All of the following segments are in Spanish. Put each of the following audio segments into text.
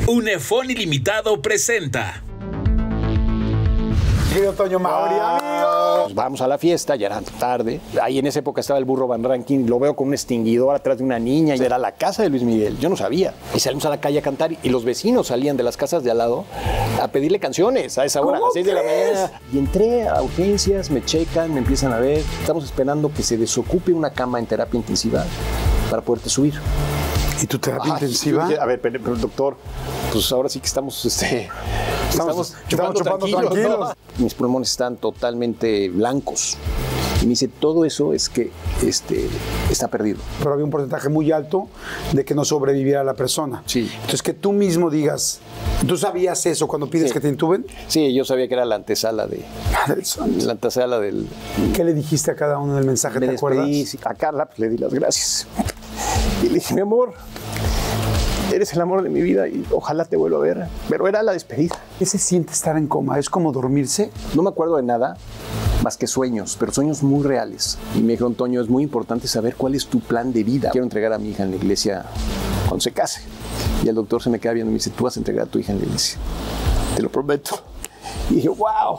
Unefón Ilimitado presenta. Querido Toño Mauri, amigos. Vamos a la fiesta, ya era tarde. Ahí en esa época estaba el burro Van Rankin. Lo veo con un extinguidor atrás de una niña. Y era la casa de Luis Miguel. Yo no sabía. Y salimos a la calle a cantar. Y los vecinos salían de las casas de al lado a pedirle canciones a esa hora, a las 6 de la mañana. Y entré a urgencias, me checan, me empiezan a ver. Estamos esperando que se desocupe una cama en terapia intensiva para poderte subir. ¿Y tu terapia intensiva? A ver, pero doctor, pues ahora sí que estamos chupando tranquilos. ¿no? Mis pulmones están totalmente blancos. Y me dice, todo eso es que está perdido. Pero había un porcentaje muy alto de que no sobreviviera la persona. Sí. Entonces, que tú mismo digas, ¿tú sabías eso cuando pides que te intuben? Sí, yo sabía que era la antesala de... La antesala del... ¿Qué le dijiste a cada uno en el mensaje, te acuerdas? Sí, a Carla pues, le di las gracias. Y le dije, mi amor, eres el amor de mi vida y ojalá te vuelva a ver. Pero era la despedida. ¿Qué se siente estar en coma? ¿Es como dormirse? No me acuerdo de nada más que sueños, pero sueños muy reales. Y me dijeron, Toño, es muy importante saber cuál es tu plan de vida. Quiero entregar a mi hija en la iglesia cuando se case. Y el doctor se me queda viendo y me dice, tú vas a entregar a tu hija en la iglesia. Te lo prometo. Y dije, wow.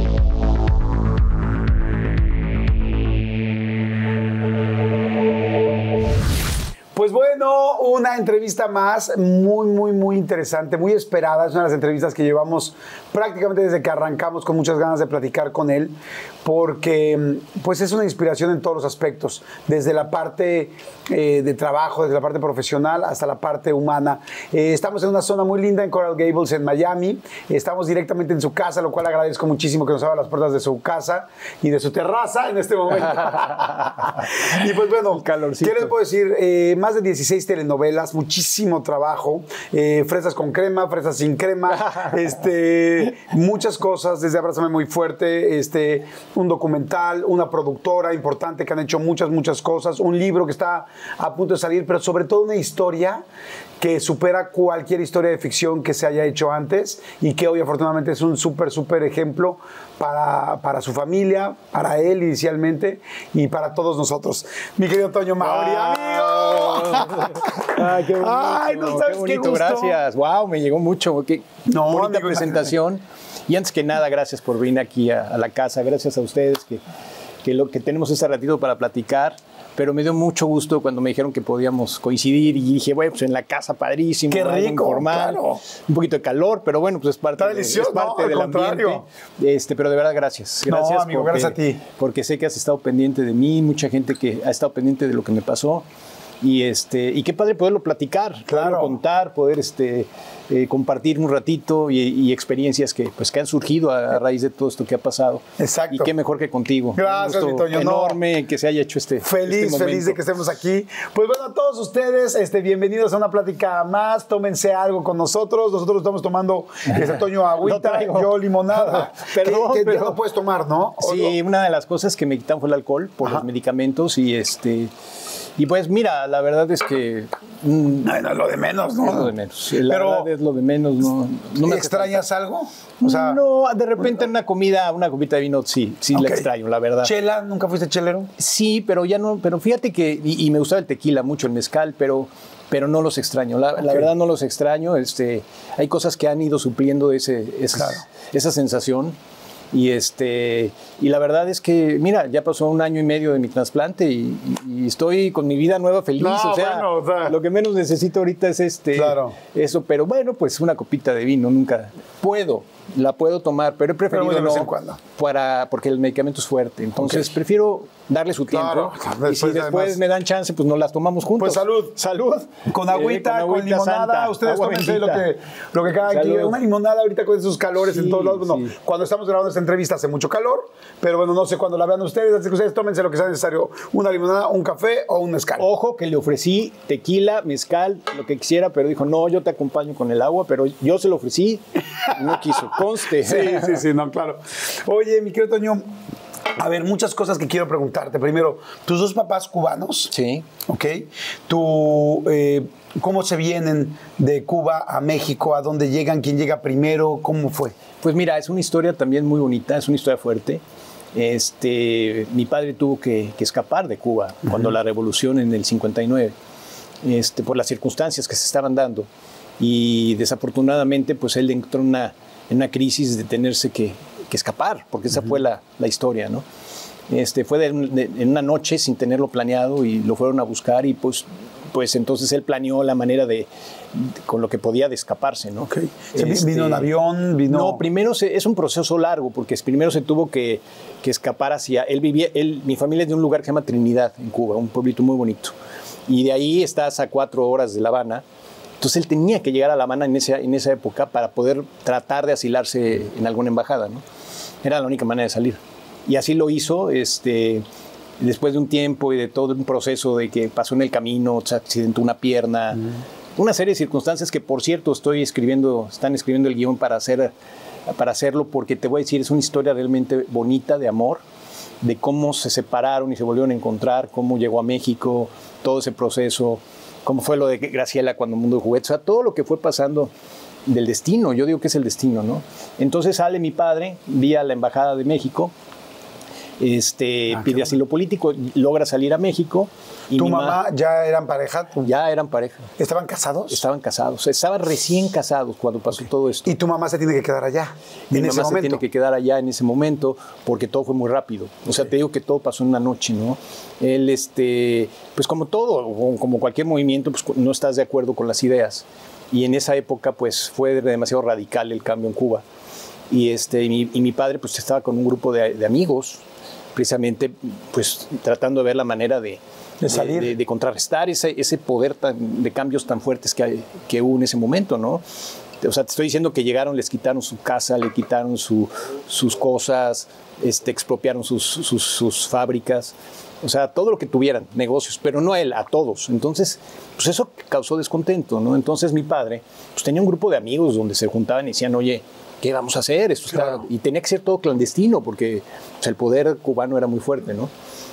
Pues bueno, una entrevista más muy interesante, muy esperada. Es una de las entrevistas que llevamos prácticamente desde que arrancamos con muchas ganas de platicar con él, porque pues es una inspiración en todos los aspectos, desde la parte de trabajo, desde la parte profesional hasta la parte humana. Estamos en una zona muy linda en Coral Gables, en Miami. Estamos directamente en su casa, lo cual agradezco muchísimo que nos abra las puertas de su casa y de su terraza en este momento. Y pues bueno, ¿qué les puedo decir? Más de 16 telenovelas, muchísimo trabajo, fresas con crema, fresas sin crema, muchas cosas, desde Abrázame Muy Fuerte, un documental, una productora importante que han hecho muchas cosas, un libro que está a punto de salir, pero sobre todo una historia que supera cualquier historia de ficción que se haya hecho antes y que hoy afortunadamente es un súper ejemplo para su familia, para él inicialmente y para todos nosotros. Mi querido Toño Mauri, amigo. Ay, qué bonito. Ay, no sabes qué gusto. Gracias. Wow, me llegó mucho. Qué bonita presentación. Y antes que nada, gracias por venir aquí a la casa. Gracias a ustedes que tenemos este ratito para platicar. Pero me dio mucho gusto cuando me dijeron que podíamos coincidir y dije, bueno, pues en la casa padrísimo. Qué rico, informal, claro. Un poquito de calor, pero bueno, pues es parte del ambiente. Pero de verdad, gracias. Gracias, amigo, gracias a ti. Porque sé que has estado pendiente de mí, mucha gente que ha estado pendiente de lo que me pasó. Y qué padre poderlo platicar, poderlo contar, poder compartir un ratito y experiencias que han surgido a raíz de todo esto que ha pasado. Exacto. Y qué mejor que contigo. Gracias, mi Toño. Enorme que se haya hecho feliz de que estemos aquí. Pues bueno, a todos ustedes, bienvenidos a una plática más. Tómense algo con nosotros. Nosotros estamos tomando, Toño, agüita, yo limonada. Perdón, que no puedes tomar, ¿no? Sí, una de las cosas que me quitaron fue el alcohol por los medicamentos y pues mira, la verdad es que... No, es lo de menos, ¿no? Es lo de menos. La verdad es lo de menos. No me ¿extrañas algo? O sea, no, de repente en una copita de vino sí la extraño, la verdad. ¿Chela? ¿Nunca fuiste chelero? Sí, pero ya no, pero fíjate que, y me gustaba el tequila mucho, el mezcal, pero no los extraño. La verdad no los extraño. Hay cosas que han ido supliendo esa sensación. Y la verdad es que, mira, ya pasó 1 año y medio de mi trasplante y estoy con mi vida nueva feliz. Lo que menos necesito ahorita es eso. Pero bueno, pues una copita de vino nunca la puedo tomar, pero he preferido de vez en cuando. Porque el medicamento es fuerte. Entonces prefiero darle su tiempo. Y si después me dan chance, pues nos las tomamos juntos. Pues salud. Con agüita, con limonada. Santa, ustedes tómense lo que cada quien. Una limonada ahorita con esos calores en todos lados. Bueno, cuando estamos grabando esta entrevista hace mucho calor, pero bueno, no sé cuándo la vean ustedes, así que ustedes tómense lo que sea necesario. Una limonada, un café o un mezcal. Ojo que le ofrecí tequila, mezcal, lo que quisiera, pero dijo, no, yo te acompaño con el agua, pero yo se lo ofrecí, no quiso. Conste. Sí, no, claro. Oye, mi querido Toño, a ver, muchas cosas que quiero preguntarte. Primero, ¿tus dos papás cubanos? Sí. Ok. ¿Cómo se vienen de Cuba a México? ¿A dónde llegan? ¿Quién llega primero? ¿Cómo fue? Pues mira, es una historia también muy bonita, es una historia fuerte. Mi padre tuvo que escapar de Cuba cuando la revolución en el 59, por las circunstancias que se estaban dando. y desafortunadamente pues él entró en una crisis de tenerse que escapar, porque esa fue la historia, ¿no? Fue en una noche sin tenerlo planeado y lo fueron a buscar y pues entonces él planeó la manera con lo que podía de escaparse, ¿no? Okay. ¿Vino en avión? No, primero es un proceso largo, porque primero se tuvo que escapar hacia... mi familia es de un lugar que se llama Trinidad, en Cuba, un pueblito muy bonito. Y de ahí estás a 4 horas de La Habana. Entonces él tenía que llegar a La Habana en esa época para poder tratar de asilarse en alguna embajada, ¿no? Era la única manera de salir. Y así lo hizo, después de un tiempo y de todo un proceso de que pasó en el camino, se accidentó una pierna, una serie de circunstancias que, por cierto, están escribiendo el guión para hacerlo, porque te voy a decir, es una historia realmente bonita de amor, de cómo se separaron y se volvieron a encontrar, cómo llegó a México, todo ese proceso, cómo fue lo de Graciela cuando Mundo de Juguetes, o sea, todo lo que fue pasando del destino, yo digo que es el destino, ¿no? Entonces sale mi padre, vía la Embajada de México, pide asilo político, logra salir a México. Y ¿Tu mamá ya eran pareja? Ya eran pareja. ¿Estaban casados? Estaban casados, estaban recién casados cuando pasó todo esto. ¿Y tu mamá se tiene que quedar allá en ese momento? Se tiene que quedar allá en ese momento porque todo fue muy rápido. O sea, te digo que todo pasó en una noche, ¿no? Él, pues como todo, como cualquier movimiento, pues no estás de acuerdo con las ideas. Y en esa época, pues fue demasiado radical el cambio en Cuba. Y mi padre, pues estaba con un grupo de amigos, precisamente pues tratando de ver la manera de contrarrestar ese poder de cambios tan fuertes que hubo en ese momento, ¿no? O sea, te estoy diciendo que llegaron, les quitaron su casa, le quitaron sus cosas, expropiaron sus fábricas, o sea, todo lo que tuvieran, negocios, pero no a él, a todos. Entonces, pues eso causó descontento, ¿no? Entonces mi padre pues tenía un grupo de amigos donde se juntaban y decían, oye, ¿qué vamos a hacer? Claro. Y tenía que ser todo clandestino porque pues, el poder cubano era muy fuerte, ¿no?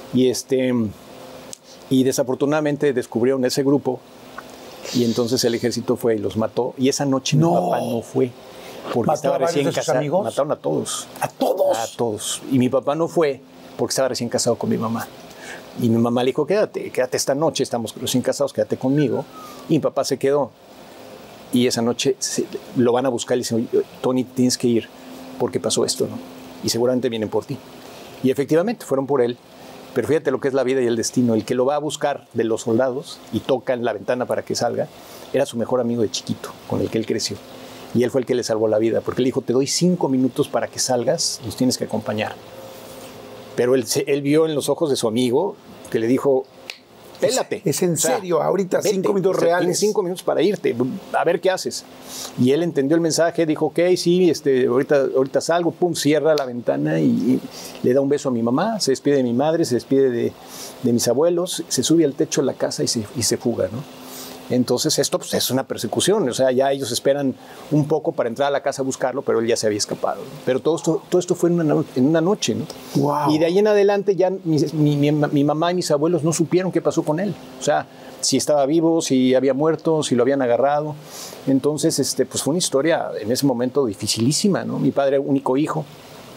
Y desafortunadamente descubrieron ese grupo y entonces el ejército fue y los mató. Y esa noche mi papá no fue porque estaba recién casado. ¿Amigos? Mataron a todos. ¿A todos? A todos. Y mi papá no fue porque estaba recién casado con mi mamá. Y mi mamá le dijo, quédate esta noche, estamos recién casados, quédate conmigo. Y mi papá se quedó. Y esa noche lo van a buscar y le dicen, Tony, tienes que ir porque pasó esto, ¿no? Y seguramente vienen por ti. Y efectivamente fueron por él. Pero fíjate lo que es la vida y el destino. El que lo va a buscar de los soldados y toca en la ventana para que salga, era su mejor amigo de chiquito, con el que él creció. Y él fue el que le salvó la vida, porque le dijo, te doy 5 minutos para que salgas, nos tienes que acompañar. Pero él vio en los ojos de su amigo que le dijo, pélate. Es en serio, ahorita vete, 5 minutos reales. Tienes 5 minutos para irte, a ver qué haces. Y él entendió el mensaje, dijo, ok, sí, ahorita salgo, pum, cierra la ventana y le da un beso a mi mamá, se despide de mi madre, se despide de mis abuelos, se sube al techo de la casa y se fuga, ¿no? Entonces esto pues, es una persecución, o sea, ya ellos esperan un poco para entrar a la casa a buscarlo, pero él ya se había escapado, ¿no? Pero todo esto fue en una noche, ¿no? Wow. Y de ahí en adelante ya mi mamá y mis abuelos no supieron qué pasó con él, o sea, si estaba vivo, si había muerto, si lo habían agarrado. Entonces, pues fue una historia en ese momento dificilísima, ¿no? Mi padre era único hijo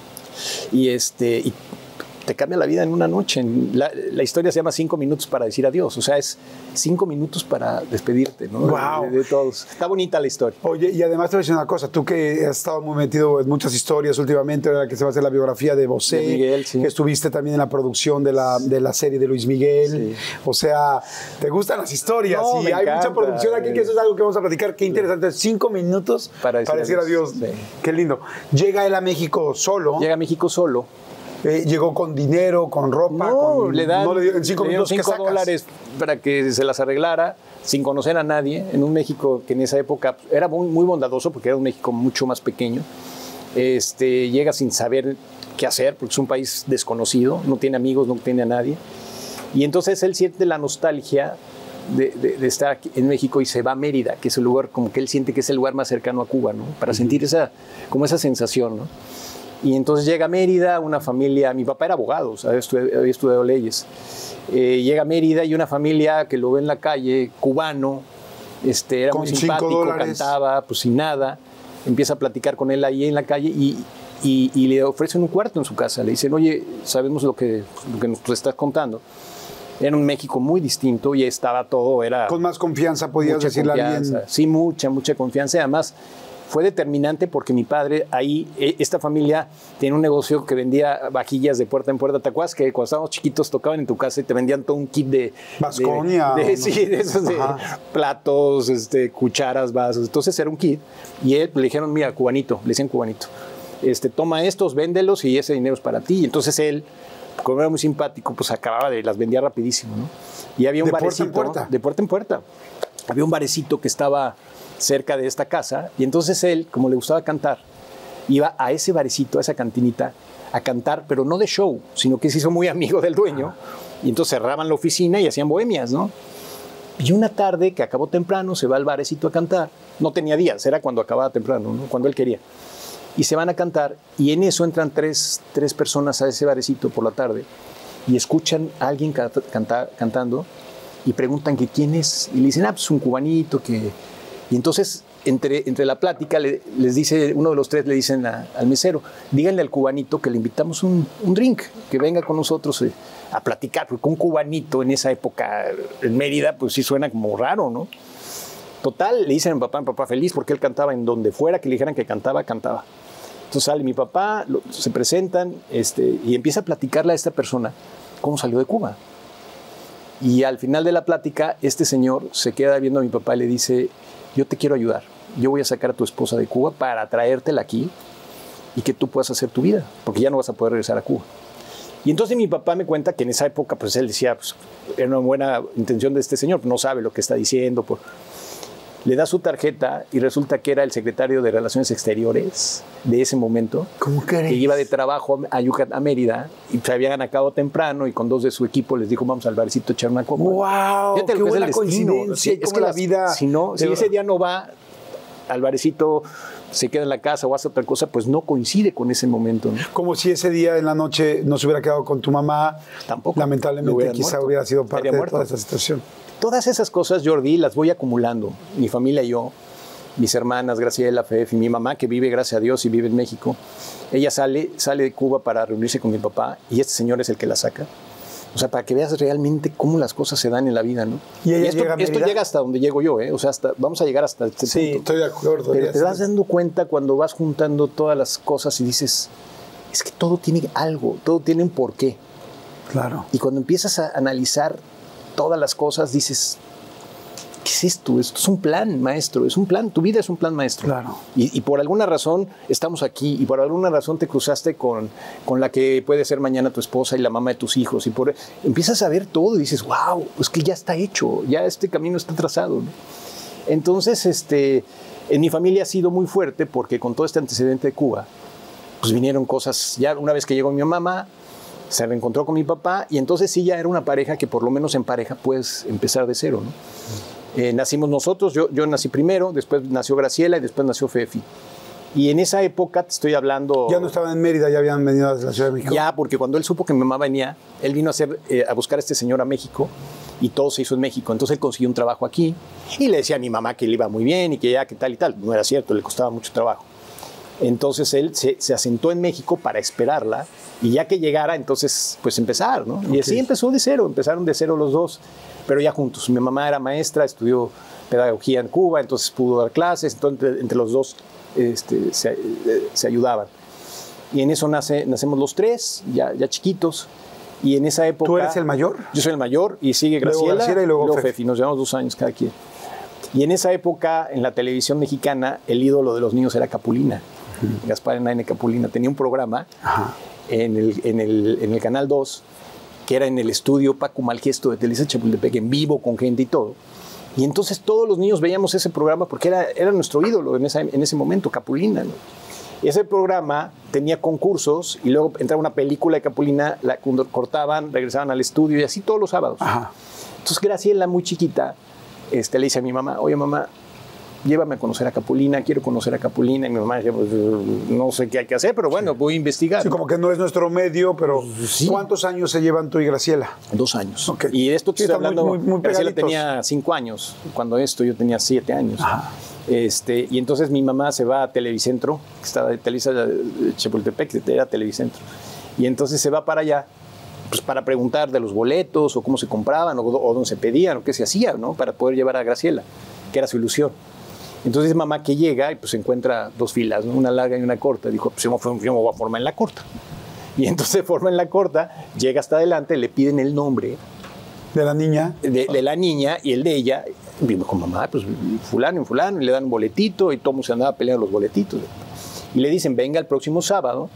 y te cambia la vida en una noche. La historia se llama 5 minutos para decir adiós. O sea, es 5 minutos para despedirte, ¿no? Wow. De todos. Está bonita la historia. Oye, y además te voy a decir una cosa. Tú que has estado muy metido en muchas historias últimamente, ahora que se va a hacer la biografía de Bosé, Miguel, sí. Que estuviste también en la producción de la serie de Luis Miguel. Sí. O sea, te gustan las historias. No, y hay mucha producción aquí, que eso es algo que vamos a platicar. Qué interesante. 5 minutos para decir adiós. Sí. Qué lindo. Llega él a México solo. Llega a México solo. Llegó con dinero, con ropa. No, le dio en 5 minutos $5 para que se las arreglara, sin conocer a nadie, en un México que en esa época era muy, muy bondadoso, porque era un México mucho más pequeño. Llega sin saber qué hacer, porque es un país desconocido, no tiene amigos, no tiene a nadie. Y entonces él siente la nostalgia de estar aquí en México y se va a Mérida, que es el lugar, como que él siente que es el lugar más cercano a Cuba, ¿no? Para sentir esa sensación, ¿no? Y entonces llega a Mérida, una familia, mi papá era abogado, había estudiado leyes. Llega a Mérida y una familia que lo ve en la calle, cubano, era muy simpático, cantaba, pues sin nada. Empieza a platicar con él ahí en la calle y le ofrecen un cuarto en su casa. Le dicen, oye, sabemos lo que nos estás contando. Era un México muy distinto y estaba todo, era... Con más confianza podías decirle a alguien. Sí, mucha confianza. Y además fue determinante porque mi padre ahí, esta familia tiene un negocio que vendía vajillas de puerta en puerta. ¿Te acuerdas que cuando estábamos chiquitos tocaban en tu casa y te vendían todo un kit de... Vasconia. Sí, de esos de platos, cucharas, vasos. Entonces era un kit. Y él le dijeron, mira, cubanito, le decían cubanito. Toma estos, véndelos y ese dinero es para ti. Y entonces él, como era muy simpático, pues acababa de las vendía rapidísimo, ¿no? Y había un barecito. ¿De puerta en puerta? De puerta en puerta. Había un barecito que estaba cerca de esta casa y entonces él, como le gustaba cantar, iba a ese barecito, a esa cantinita, a cantar, pero no de show, sino que se hizo muy amigo del dueño y entonces cerraban la oficina y hacían bohemias, ¿no? Y una tarde que acabó temprano, se va al barecito a cantar. No tenía días, era cuando acababa temprano, ¿no? Cuando él quería. Y se van a cantar y en eso entran tres personas a ese barecito por la tarde y escuchan a alguien cantando y preguntan que quién es. Y le dicen, pues un cubanito que... Y entonces, entre la plática, les dice, uno de los tres le dicen al mesero, díganle al cubanito que le invitamos un drink, que venga con nosotros a platicar, porque un cubanito en esa época en Mérida, pues sí suena como raro, ¿no? Total, le dicen a mi papá feliz, porque él cantaba en donde fuera que le dijeran que cantaba. Entonces sale mi papá, se presentan y empieza a platicarle a esta persona cómo salió de Cuba. Y al final de la plática, este señor se queda viendo a mi papá y le dice, yo te quiero ayudar, yo voy a sacar a tu esposa de Cuba para traértela aquí y que tú puedas hacer tu vida, porque ya no vas a poder regresar a Cuba. Y entonces mi papá me cuenta que en esa época, pues él decía, pues, era una buena intención de este señor, no sabe lo que está diciendo. Le da su tarjeta y resulta que era el secretario de Relaciones Exteriores de ese momento. ¿Cómo crees? Que iba de trabajo a Mérida y se habían acabado temprano y con dos de su equipo les dijo, vamos al barecito a echar una copa. ¡Wow! Fíjate ¡Qué buena coincidencia! Es que la vida... Si ese día no va al barecito, se queda en la casa o hace otra cosa, pues no coincide con ese momento, ¿no? Como si ese día en la noche no se hubiera quedado con tu mamá. Tampoco. Lamentablemente quizá hubiera sido parte de toda esa situación. Todas esas cosas, Jordi, las voy acumulando. Mi familia y yo, mis hermanas, Graciela, Fef y mi mamá, que vive, gracias a Dios, y vive en México. Ella sale de Cuba para reunirse con mi papá y este señor es el que la saca. O sea, para que veas realmente cómo las cosas se dan en la vida, ¿no? Y esto llega hasta donde llego yo, ¿eh? O sea, vamos a llegar hasta este punto. Sí, estoy de acuerdo. Pero te vas dando cuenta cuando vas juntando todas las cosas y dices, es que todo tiene algo, todo tiene un porqué. Claro. Y cuando empiezas a analizar todas las cosas, dices, ¿qué es esto? Esto es un plan, maestro, es un plan, tu vida es un plan, maestro. Claro. Y por alguna razón estamos aquí, y por alguna razón te cruzaste con la que puede ser mañana tu esposa y la mamá de tus hijos, empiezas a ver todo y dices, wow, es que ya está hecho, ya este camino está trazado, ¿no? Entonces, en mi familia ha sido muy fuerte porque con todo este antecedente de Cuba, pues vinieron cosas, ya una vez que llegó mi mamá, se reencontró con mi papá y entonces sí ya era una pareja que por lo menos en pareja puedes empezar de cero, ¿no? Nacimos nosotros, yo nací primero, después nació Graciela y después nació Fefi. Y en esa época, te estoy hablando... Ya no estaban en Mérida, ya habían venido a la Ciudad de México. Ya, porque cuando él supo que mi mamá venía, él vino a buscar a este señor a México y todo se hizo en México. Entonces él consiguió un trabajo aquí y le decía a mi mamá que le iba muy bien y que ya que tal y tal. No era cierto, le costaba mucho trabajo. Entonces él se asentó en México para esperarla y ya que llegara, entonces pues empezar, ¿no? Okay. Y así empezó de cero, empezaron de cero los dos, pero ya juntos. Mi mamá era maestra, estudió pedagogía en Cuba, entonces pudo dar clases, entonces entre los dos se ayudaban. Y en eso nacemos los tres, ya chiquitos, y en esa época... ¿Tú eres el mayor? Yo soy el mayor y sigue Graciela y luego Fefi, nos llevamos 2 años cada quien. Y en esa época, en la televisión mexicana, el ídolo de los niños era Capulina. Gaspar Enaine Capulina tenía un programa en el Canal 2 que era en el estudio Paco Malgesto de Televisa Chapultepec, en vivo con gente y todo. Y entonces todos los niños veíamos ese programa porque era nuestro ídolo en ese momento, Capulina, ¿no? Y ese programa tenía concursos y luego entraba una película de Capulina, la cortaban, regresaban al estudio y así todos los sábados. Ajá. Entonces Graciela, muy chiquita, le dice a mi mamá, oye mamá, llévame a conocer a Capulina, quiero conocer a Capulina. Y mi mamá decía, pues, no sé qué hay que hacer, pero bueno, voy a investigar. Sí, como que no es nuestro medio, pero sí. ¿Cuántos años se llevan tú y Graciela? 2 años. Okay. Y esto que estoy hablando, muy Graciela tenía 5 años, cuando yo tenía 7 años. Ajá. Y entonces mi mamá se va a Televicentro, que estaba de Televisa Chapultepec, era Televicentro. Y entonces se va para allá pues para preguntar de los boletos o cómo se compraban o dónde se pedían o qué se hacía, ¿no? Para poder llevar a Graciela, que era su ilusión. Entonces mamá que llega y pues encuentra 2 filas, ¿no? Una larga y una corta. Dijo, pues yo me voy a formar en la corta. Y entonces se forma en la corta, llega hasta adelante, le piden el nombre de la niña. De la niña y el de ella. Dijo, mamá, pues fulano y fulano, y le dan un boletito y todo mundo se andaba peleando los boletitos. Y le dicen, venga el próximo sábado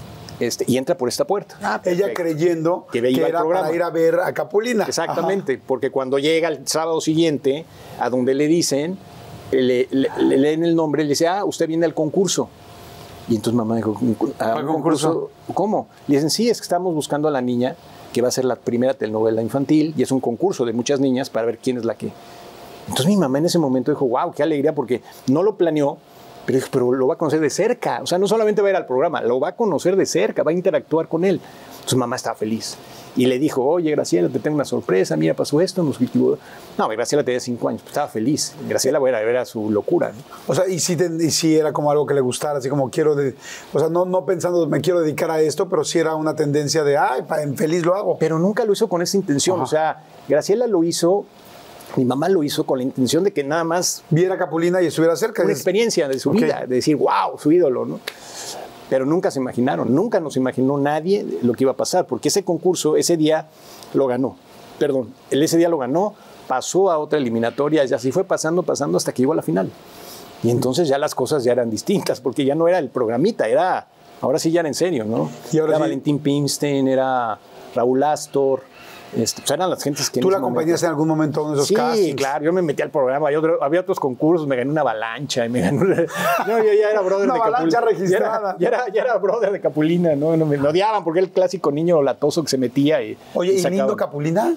y entra por esta puerta. Ella creyendo que era para ir a ver a Capulina. Exactamente, ajá. Porque cuando llega el sábado siguiente, a donde le dicen, le leen el nombre, le dice, usted viene al concurso. Y entonces mamá dijo, ¿a un concurso? ¿Cómo? Le dicen, sí, es que estamos buscando a la niña que va a ser la primera telenovela infantil y es un concurso de muchas niñas para ver quién es la que... Entonces mi mamá en ese momento dijo, wow, qué alegría, porque no lo planeó, pero dijo, pero lo va a conocer de cerca. O sea, no solamente va a ir al programa, lo va a conocer de cerca, va a interactuar con él. Entonces mamá estaba feliz. Y le dijo, oye, Graciela, te tengo una sorpresa, mira, pasó esto. No, Graciela tenía 5 años, pues estaba feliz. Graciela era su locura, ¿no? O sea, y sí era como algo que le gustara, así como o sea, no pensando, me quiero dedicar a esto, pero sí era una tendencia de, feliz lo hago. Pero nunca lo hizo con esa intención. Ajá. O sea, Graciela lo hizo, mi mamá lo hizo con la intención de que nada más... viera a Capulina y estuviera cerca. Una experiencia de su vida, de decir, wow, su ídolo, ¿no? Pero nunca se imaginaron, nunca nos imaginó nadie lo que iba a pasar, porque ese concurso, ese día lo ganó. Perdón, ese día lo ganó, pasó a otra eliminatoria, y así fue pasando hasta que llegó a la final. Y entonces ya las cosas ya eran distintas, porque ya no era el programita, ahora sí ya era en serio, ¿no? Y ahora era sí. Valentín Pimstein, era Raúl Astor. Pues eran las gentes que... ¿Tú la acompañaste en algún momento en esos castings? Sí, claro, yo me metí al programa, había otros concursos, me gané una avalancha, y me ganó yo ya era brother de Capulina. Una avalancha registrada. Ya era brother de Capulina, ¿no? Me odiaban porque era el clásico niño latoso que se metía y... Oye, ¿y lindo Capulina?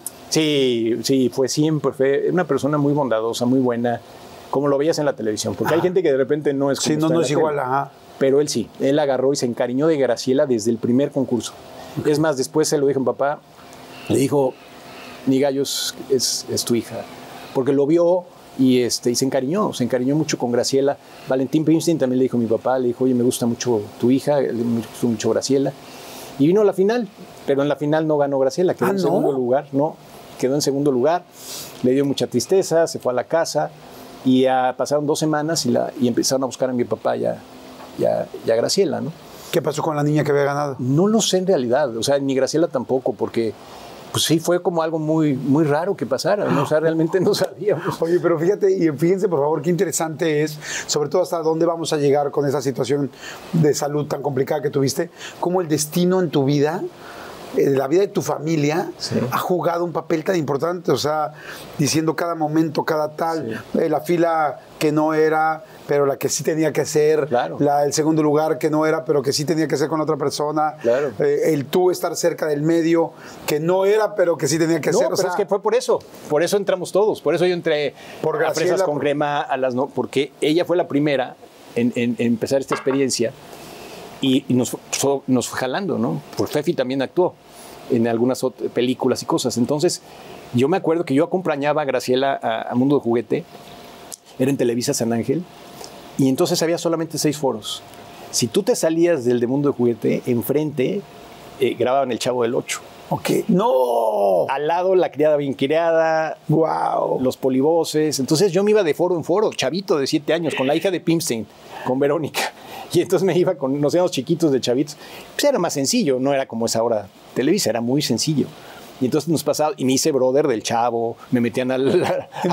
Sí, fue una persona muy bondadosa, muy buena, como lo veías en la televisión, porque hay gente que de repente no es como... Sí, no es igual, ajá. Pero él sí, él agarró y se encariñó de Graciela desde el primer concurso. Es más, después se lo dijo a mi papá, le dijo, mi gallo es tu hija, porque lo vio y se encariñó mucho con Graciela. Valentín Pimstein también le dijo a mi papá, le dijo, oye, me gusta mucho tu hija, me gusta mucho Graciela. Y vino a la final, pero en la final no ganó Graciela, quedó en segundo lugar, quedó en segundo lugar, le dio mucha tristeza, se fue a la casa y pasaron 2 semanas y empezaron a buscar a mi papá y a Graciela, ¿no? ¿Qué pasó con la niña que había ganado? No lo sé en realidad, o sea, ni Graciela tampoco, porque... pues sí, fue como algo muy, muy raro que pasara, ¿no? O sea, realmente no sabíamos. Oye, pero fíjense, por favor, qué interesante es, sobre todo hasta dónde vamos a llegar con esa situación de salud tan complicada que tuviste, cómo el destino en tu vida, la vida de tu familia, ha jugado un papel tan importante, o sea, diciendo cada momento, cada tal, la fila que no era, pero la que sí tenía que ser, claro. El segundo lugar que no era, pero que sí tenía que ser con otra persona, claro. El tú estar cerca del medio, que no era, pero que sí tenía que ser. No, pero es que fue por eso entramos todos, por eso yo entré por a Fresas con Crema, porque ella fue la primera en empezar esta experiencia y nos fue jalando, ¿no? Por Fefi también actuó en algunas películas y cosas. Entonces, yo me acuerdo que yo acompañaba a Graciela a Mundo de Juguete, era en Televisa San Ángel, y entonces había solamente 6 foros. Si tú te salías del de Mundo de Juguete, enfrente grababan El Chavo del 8. Ok. ¡No! Al lado La Criada Bien Criada. ¡Wow! Los Polivoces. Entonces yo me iba de foro en foro, chavito de 7 años, con la hija de Pimstein, con Verónica. Y entonces me iba nos íbamos chiquitos de chavitos. Pues era más sencillo, no era como es ahora Televisa, era muy sencillo. Y entonces nos pasaba, y me hice brother del Chavo, me metían al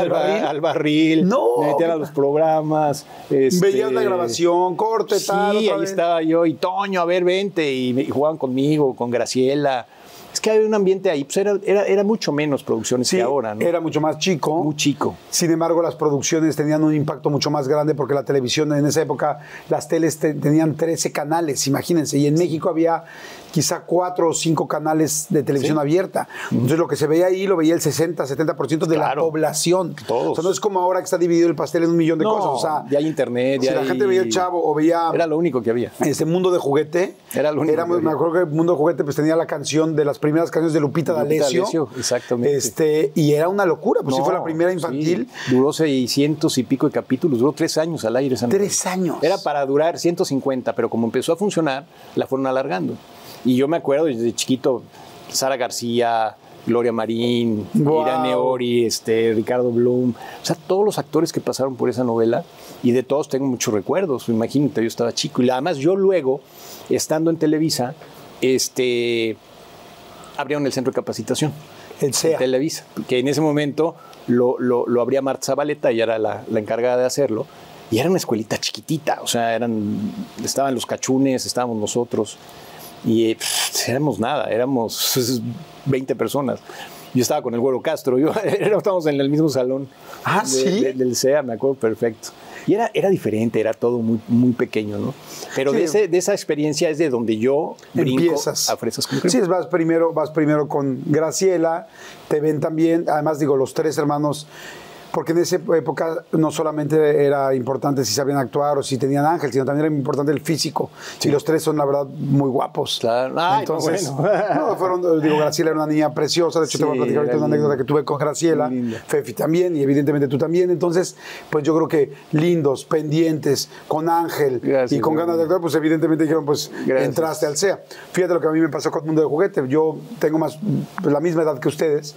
barril, no, me metían a los programas. Veías la grabación, corte, tal. Sí, ahí estaba yo, y Toño, a ver, vente, y jugaban conmigo, con Graciela. Es que había un ambiente ahí, pues era mucho menos producciones que ahora, ¿no? Era mucho más chico. Muy chico. Sin embargo, las producciones tenían un impacto mucho más grande porque la televisión en esa época, las teles tenían 13 canales, imagínense, y en México había quizá 4 o 5 canales de televisión abierta. Entonces lo que se veía ahí lo veía el 60-70% de la población. Todos. O sea, no es como ahora que está dividido el pastel en un millón de cosas. O sea, ya hay internet, si la gente veía El Chavo o veía... Era lo único que había. Mundo de Juguete. Era lo único que había. Me acuerdo que Mundo de Juguete pues tenía la canción de las primeras canciones de Lupita D'Alessio. Exactamente. Y era una locura, pues sí fue la primera infantil. Sí. Duró 600 y pico de capítulos, duró 3 años al aire. 3 años. Era para durar 150, pero como empezó a funcionar, la fueron alargando. Y yo me acuerdo desde chiquito, Sara García, Gloria Marín, Wow. Irene Ori, Ricardo Blum, o sea, todos los actores que pasaron por esa novela, y de todos tengo muchos recuerdos. Imagínate, yo estaba chico, y además yo luego, estando en Televisa, abrieron el centro de capacitación. El CEA. Televisa, que en ese momento lo abría Marta Zabaleta, ella era la encargada de hacerlo, y era una escuelita chiquitita, o sea, estaban los cachunes, estábamos nosotros, y éramos nada, éramos 20 personas. Yo estaba con el Güero Castro, estábamos en el mismo salón del CEA, me acuerdo perfecto. Y era diferente, era todo muy, muy pequeño, ¿no? Pero sí, de esa experiencia es de donde yo brinco empiezas a Fresas con Crema. Sí, vas primero con Graciela, te ven también, además digo, los 3 hermanos, porque en esa época no solamente era importante si sabían actuar o si tenían ángel, sino también era importante el físico. Sí. Y los 3 son, la verdad, muy guapos. Claro. Ay, entonces, bueno. Graciela era una niña preciosa. De hecho, te voy a platicar ahorita una anécdota que tuve con Graciela. Fefi también, y evidentemente tú también. Entonces, pues yo creo que lindos, pendientes, con ángel y con ganas de actuar, pues evidentemente dijeron, pues entraste al CEA. Fíjate lo que a mí me pasó con Mundo de Juguete. Yo tengo la misma edad que ustedes,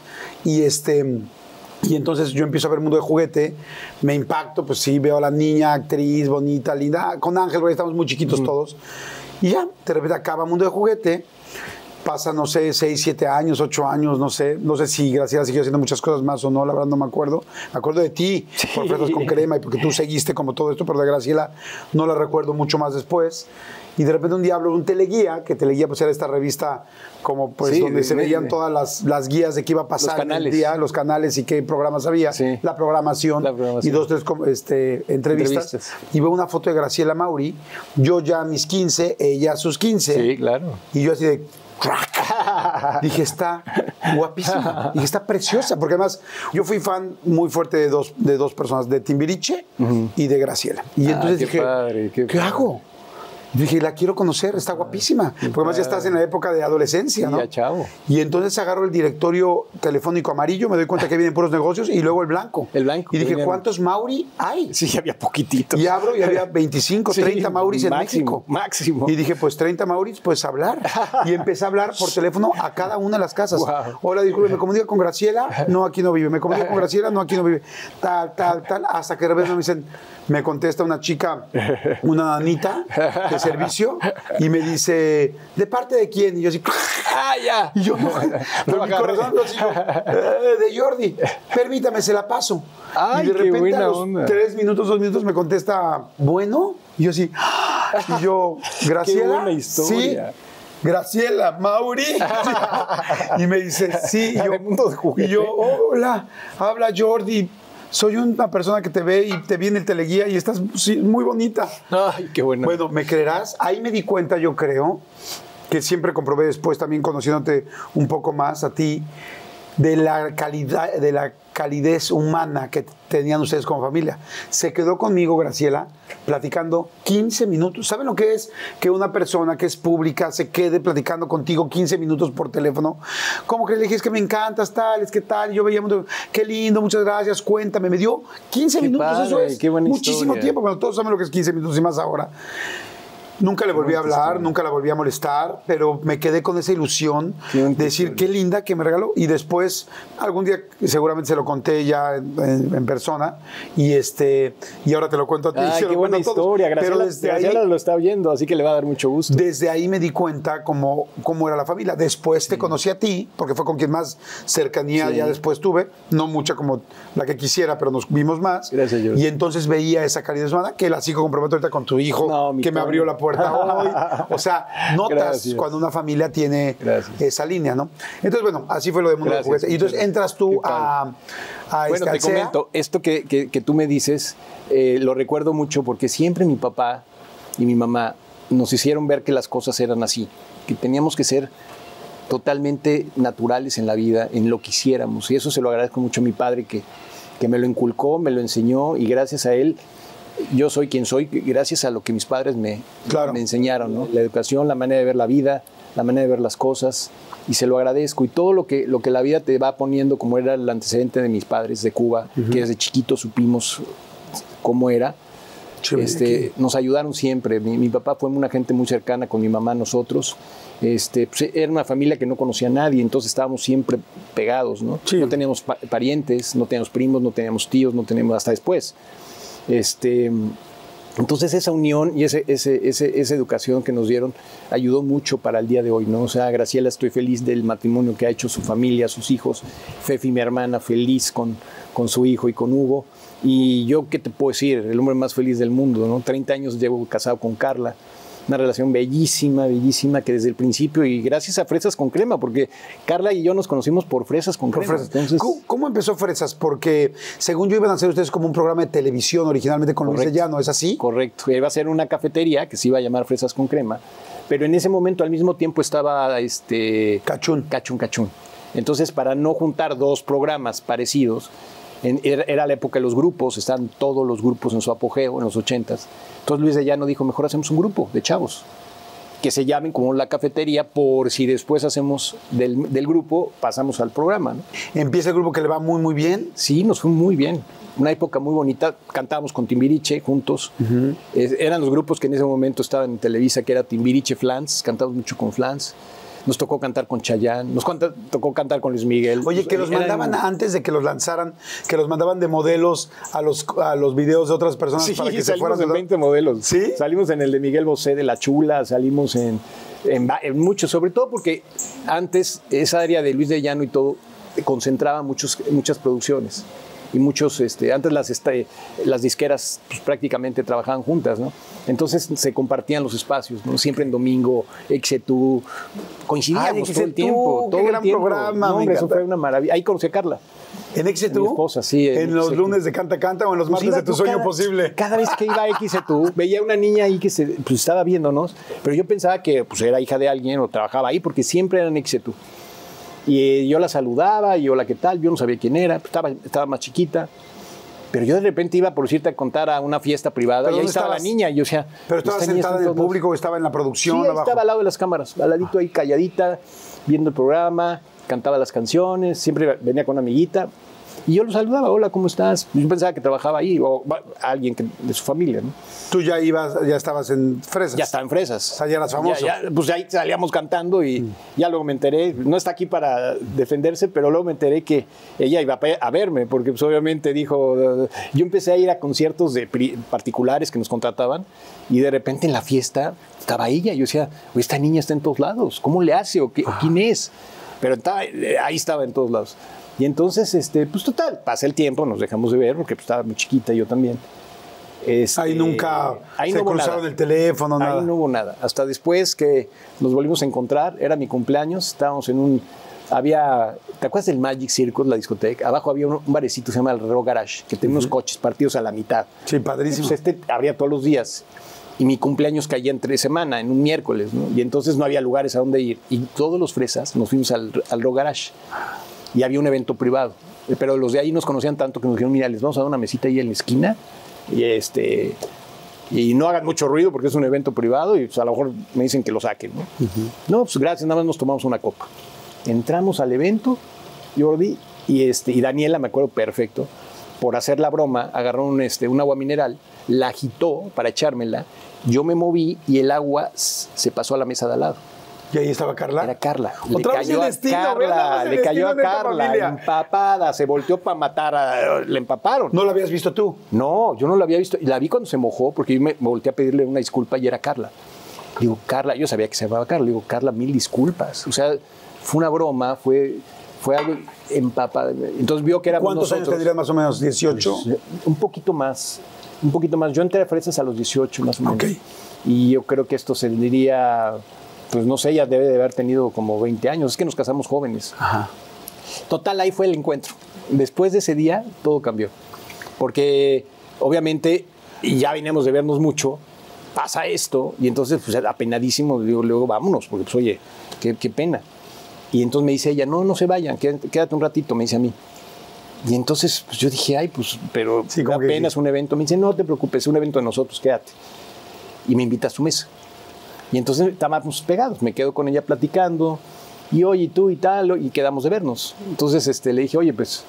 y entonces yo empiezo a ver Mundo de Juguete, me impacto, pues sí, veo a la niña, actriz, bonita, linda, con Ángel, porque estamos muy chiquitos todos. Y ya, de repente acaba Mundo de Juguete, pasa, no sé, 6, 7 años, 8 años, no sé si Graciela siguió haciendo muchas cosas más o no, la verdad no me acuerdo. Me acuerdo de ti, por Fresas con Crema, y porque tú seguiste como todo esto, pero de Graciela no la recuerdo mucho más después. Y de repente un día hablo de un teleguía, que teleguía pues era esta revista como pues donde se veían todas las guías de qué iba a pasar en el día, los canales y qué programas había, la programación y 2, 3 entrevistas. Y veo una foto de Graciela Mauri, yo ya a mis 15, ella a sus 15. Sí, claro. Y yo así de crack. Dije, está guapísima. Dije, está preciosa. Porque además yo fui fan muy fuerte de dos personas, de Timbiriche y de Graciela. Y entonces dije, ¿qué hago? Dije, la quiero conocer, está guapísima. Porque además ya estás en la época de adolescencia, ¿no? Ya, chavo. Y entonces agarro el directorio telefónico amarillo, me doy cuenta que vienen puros negocios, y luego el blanco. El blanco. Y dije, ¿cuántos Mauri hay? Sí, había poquititos. Y abro y había 25, 30 Mauris en México. Máximo. Y dije, pues 30 Mauris, pues hablar. Y empecé a hablar por teléfono a cada una de las casas. Wow. Hola, disculpe, ¿me comunica con Graciela? No, aquí no vive. ¿Me comunica con Graciela? No, aquí no vive. Tal. Hasta que de repente me dicen, me contesta una chica, una nanita de servicio, y me dice, ¿de parte de quién? Y yo así, ya. Y yo, no, pero mi corazón lo sigo, de Jordi, permítame, se la paso. Ay, y de repente buena a los onda. 3 minutos, 2 minutos me contesta, bueno, y yo así, y yo, Graciela, qué buena historia. Sí. Graciela Mauri. Y me dice, sí. Y yo, hola, habla Jordi. Soy una persona que te ve y te vi en el teleguía y estás muy bonita. Ay, qué bueno. Bueno, ¿me creerás? Ahí me di cuenta, yo creo, que siempre comprobé después, también conociéndote un poco más a ti, de la calidez humana que tenían ustedes como familia. Se quedó conmigo, Graciela, platicando 15 minutos. ¿Saben lo que es que una persona que es pública se quede platicando contigo 15 minutos por teléfono? Como que le dije, es que me encantas, tal, es que tal. Y yo veía, qué lindo, muchas gracias, cuéntame. Me dio 15 minutos, padre, eso es qué buena muchísimo historia. tiempo. Bueno, todos saben lo que es 15 minutos y más ahora. Nunca le volví a hablar, nunca la volví a molestar, pero me quedé con esa ilusión de decir, qué linda que me regaló. Y después, algún día seguramente se lo conté ya en persona, y ahora te lo cuento a ti. Ay, qué buena historia. Graciela lo está oyendo, así que le va a dar mucho gusto. Desde ahí me di cuenta cómo era la familia. Después te conocí a ti, porque fue con quien más cercanía ya después tuve, no mucha como la que quisiera, pero nos vimos más. Gracias, Jordi. Y entonces veía esa calidez humana, que la sigo comprometiendo ahorita con tu hijo, que me abrió la puerta hoy. O sea, notas cuando una familia tiene esa línea, ¿no? Entonces, bueno, así fue lo de Mundo de Juguete. Y entonces entras tú a bueno, te comento, esto que tú me dices, lo recuerdo mucho porque siempre mi papá y mi mamá nos hicieron ver que las cosas eran así, que teníamos que ser totalmente naturales en la vida, en lo que hiciéramos. Y eso se lo agradezco mucho a mi padre, que me lo inculcó, me lo enseñó, y gracias a él yo soy quien soy, gracias a lo que mis padres me enseñaron, ¿no? La educación, la manera de ver la vida, la manera de ver las cosas, y se lo agradezco. Y todo lo que la vida te va poniendo, como era el antecedente de mis padres de Cuba, que desde chiquito supimos cómo era, Nos ayudaron siempre. Mi papá fue una gente muy cercana con mi mamá, nosotros. Pues, era una familia que no conocía a nadie, entonces estábamos siempre pegados, ¿no? Sí. No teníamos parientes, no teníamos primos, no teníamos tíos, no teníamos hasta después. Entonces esa unión y esa educación que nos dieron ayudó mucho para el día de hoy, ¿no? O sea, Graciela, estoy feliz del matrimonio que ha hecho su familia, sus hijos. Fefi, mi hermana, feliz con su hijo y con Hugo. Y yo, ¿qué te puedo decir? El hombre más feliz del mundo, ¿no? 30 años llevo casado con Carla. Una relación bellísima, bellísima, que desde el principio, y gracias a Fresas con Crema, porque Carla y yo nos conocimos por Fresas con Crema. Entonces, ¿Cómo empezó Fresas? Porque según yo iban a hacer ustedes como un programa de televisión originalmente con Luis de Llano, ¿es así? Correcto, iba a ser una cafetería que se iba a llamar Fresas con Crema, pero en ese momento al mismo tiempo estaba Cachún. Entonces, para no juntar dos programas parecidos, era la época de los grupos, estaban todos los grupos en su apogeo, en los 80s. Entonces Luis de Llano dijo, mejor hacemos un grupo de chavos, que se llamen como La Cafetería, por si después hacemos del grupo, pasamos al programa, ¿no? Empieza el grupo que le va muy, muy bien. Sí, nos fue muy bien. Una época muy bonita, cantábamos con Timbiriche juntos. Eran los grupos que en ese momento estaban en Televisa, que era Timbiriche, Flans, cantamos mucho con Flans. Nos tocó cantar con Chayanne, tocó cantar con Luis Miguel. Oye, que los mandaban antes de que los lanzaran, que los mandaban de modelos a los videos de otras personas para que se fueran. Salimos en 20 modelos. ¿Sí? Salimos en el de Miguel Bosé, de La Chula, salimos en muchos, sobre todo porque antes esa área de Luis de Llano y todo concentraba muchas producciones. Y muchos, antes las disqueras pues, prácticamente trabajaban juntas, ¿no? Entonces se compartían los espacios, ¿no? Siempre en domingo, Exetú, coincidíamos todo el tiempo. Qué gran programa, no, hombre, eso fue una maravilla. Ahí conocí a Carla. ¿En Exetú? Mi esposa, sí. ¿En los lunes de Canta Canta o en los martes de Tu Sueño Posible? Cada vez que iba a Exetú, veía una niña ahí que estaba viéndonos, pero yo pensaba que pues, era hija de alguien o trabajaba ahí, porque siempre era en Exetú. Y yo la saludaba, y hola, ¿qué tal? Yo no sabía quién era, estaba más chiquita. Pero yo de repente iba, por decirte, a contar a una fiesta privada, y ahí estaba la niña, y yo decía... ¿Pero estaba sentada en el público o estaba en la producción? Sí, abajo? Estaba al lado de las cámaras, al ladito ahí, calladita, viendo el programa, cantaba las canciones, siempre venía con una amiguita. Y yo lo saludaba, hola, ¿cómo estás? Yo pensaba que trabajaba ahí, o alguien de su familia, ¿no? ¿Tú ya estabas en Fresas? Ya estaba en Fresas. O sea, ya eras famoso. Pues ahí salíamos cantando y ya luego me enteré, no está aquí para defenderse, pero luego me enteré que ella iba a verme, porque pues obviamente dijo, yo empecé a ir a conciertos particulares que nos contrataban y de repente en la fiesta estaba ella y yo decía, esta niña está en todos lados, ¿cómo le hace? ¿O quién es? Pero ahí estaba en todos lados. Y entonces, pues total, pasa el tiempo, nos dejamos de ver porque pues, estaba muy chiquita yo también. Ahí nunca se cruzaron el teléfono, nada. Ahí no hubo nada. Hasta después que nos volvimos a encontrar, era mi cumpleaños, estábamos en ¿te acuerdas del Magic Circus, la discoteca? Abajo había un barecito que se llama el Reloj Garage, que tenía unos coches partidos a la mitad. Sí, padrísimo. Pues abría todos los días. Y mi cumpleaños caía entre semana, en un miércoles, ¿no? Y entonces no había lugares a donde ir. Y todos los fresas nos fuimos al Reloj Garage. Y había un evento privado. Pero los de ahí nos conocían tanto que nos dijeron, mira, les vamos a dar una mesita ahí en la esquina. Y no hagan mucho ruido porque es un evento privado y pues, a lo mejor me dicen que lo saquen, ¿no? No, pues gracias, nada más nos tomamos una copa. Entramos al evento, Jordi, y Daniela, me acuerdo perfecto, por hacer la broma, agarró un agua mineral, la agitó para echármela, yo me moví y el agua se pasó a la mesa de al lado. ¿Y ahí estaba Carla? Era Carla. Otra vez el destino, le cayó a Carla, empapada, se volteó para matar, le empaparon. ¿No la habías visto tú? No, yo no la había visto. Y la vi cuando se mojó, porque yo me volteé a pedirle una disculpa y era Carla. Digo, Carla, yo sabía que se llamaba Carla. Digo, Carla, 1000 disculpas. O sea, fue una broma, fue algo empapada. Entonces vio que éramos ¿Cuántos nosotros. años tendrías más o menos? ¿18? Pues, un poquito más. Yo entré a Fresas a los 18 más o menos. Okay. Y yo creo que esto se diría... Pues no sé, ella debe de haber tenido como 20 años. Es que nos casamos jóvenes. Ajá. Total, ahí fue el encuentro. Después de ese día, todo cambió. Porque, obviamente, ya veníamos de vernos mucho, pasa esto, y entonces, pues, apenadísimo, digo, luego vámonos, porque, pues, oye, qué pena. Y entonces me dice ella, no se vayan, quédate un ratito, me dice a mí. Y entonces, pues, yo dije, ay, pues, pero sí, apenas un evento. Me dice, no te preocupes, es un evento de nosotros, quédate. Y me invita a su mesa. Y entonces estábamos pegados, me quedo con ella platicando, y oye, tú y tal, y quedamos de vernos. Entonces le dije, oye, pues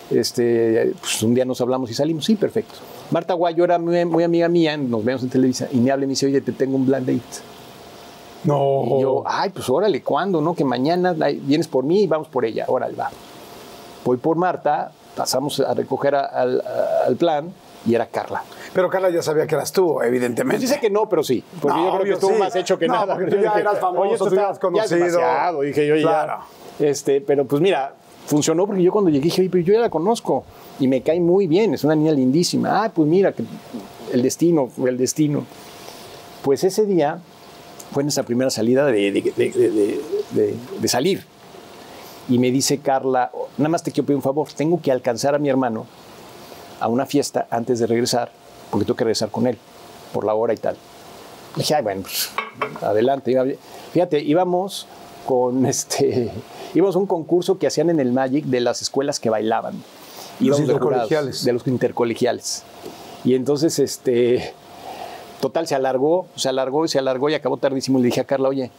Pues un día nos hablamos y salimos. Sí, perfecto. Marta Guayo era muy amiga mía, nos vemos en Televisa, y me habla y me dice, oye, te tengo un blind date. No. Y yo, ay, pues órale, ¿cuándo? ¿No? Que mañana vienes por mí y vamos por ella. Órale, va. Voy por Marta, pasamos a recoger al plan y era Carla. Pero Carla ya sabía que eras tú, evidentemente. Pues dice que no, pero sí. Porque yo creo que estuvo más hecho que nada. Porque tú ya eras famoso, tú eras conocido. Ya es demasiado, dije yo, claro. Pero pues mira, funcionó porque yo cuando llegué dije, oye, pero yo ya la conozco y me cae muy bien, es una niña lindísima. Ah, pues mira, que el destino fue el destino. Pues ese día fue nuestra primera salida de salir. Y me dice Carla, nada más te quiero pedir un favor, tengo que alcanzar a mi hermano a una fiesta antes de regresar, porque tengo que regresar con él, por la hora y tal. Le dije, ay, bueno, pues, adelante. Fíjate, íbamos a un concurso que hacían en el Magic de las escuelas que bailaban. Los intercolegiales. De los intercolegiales. Y entonces, total, se alargó y acabó tardísimo. Y le dije a Carla, oye,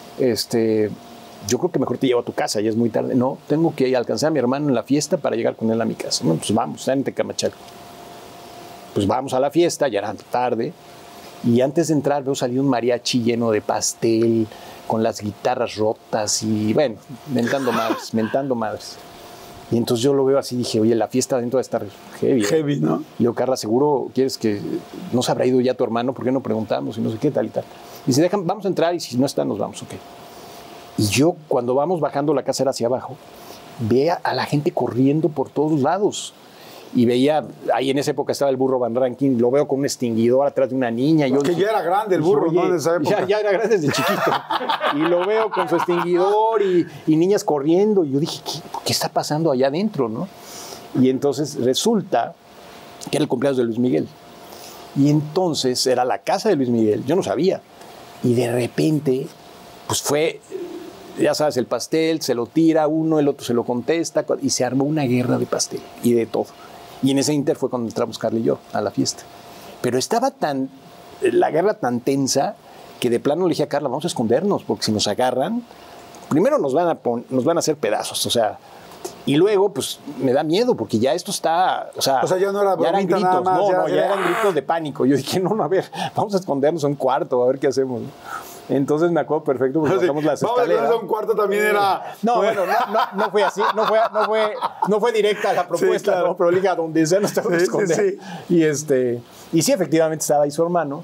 yo creo que mejor te llevo a tu casa, ya es muy tarde. No, tengo que alcanzar a mi hermano en la fiesta para llegar con él a mi casa. No, pues vamos, está en Tecamachalco. Pues vamos a la fiesta, ya era tarde. Y antes de entrar veo salir un mariachi lleno de pastel, con las guitarras rotas y, bueno, mentando madres. Y entonces yo lo veo así y dije, oye, la fiesta adentro va a estar heavy. Heavy, ¿no? Y yo, Carla, ¿seguro quieres que no se habrá ido ya tu hermano? ¿Por qué no preguntamos? Y no sé qué, tal y tal. Y dice, vamos a entrar y si no está, nos vamos, ok. Y yo, cuando vamos bajando la casera hacia abajo, veía a la gente corriendo por todos lados. Y veía, ahí en esa época estaba el burro Van Rankin, lo veo con un extinguidor atrás de una niña. Y yo que dije, ya era grande el burro, ¿no? En esa época. Ya era grande desde chiquito. Y lo veo con su extinguidor y niñas corriendo. Y yo dije, ¿qué está pasando allá adentro, no? Y entonces resulta que era el cumpleaños de Luis Miguel. Y entonces era la casa de Luis Miguel. Yo no sabía. Y de repente, pues fue, ya sabes, el pastel, se lo tira uno, el otro se lo contesta. Y se armó una guerra de pastel y de todo. Y en ese inter fue cuando entramos Carla y yo a la fiesta. Pero estaba la guerra tan tensa que de plano le dije a Carla, vamos a escondernos, porque si nos agarran, primero nos van a hacer pedazos, o sea, y luego, pues, me da miedo, porque ya esto está, o sea ya no era ya eran gritos, nada más, ya eran gritos de pánico. Yo dije, no, a ver, vamos a escondernos en un cuarto, a ver qué hacemos. Entonces me acuerdo perfecto porque bajamos las escaleras. Vamos a un cuarto también era... No, bueno, no fue así, no fue directa la propuesta, sí, claro. ¿No? Pero liga donde sea nos tenemos que esconder. Sí. Y sí, efectivamente estaba ahí su hermano.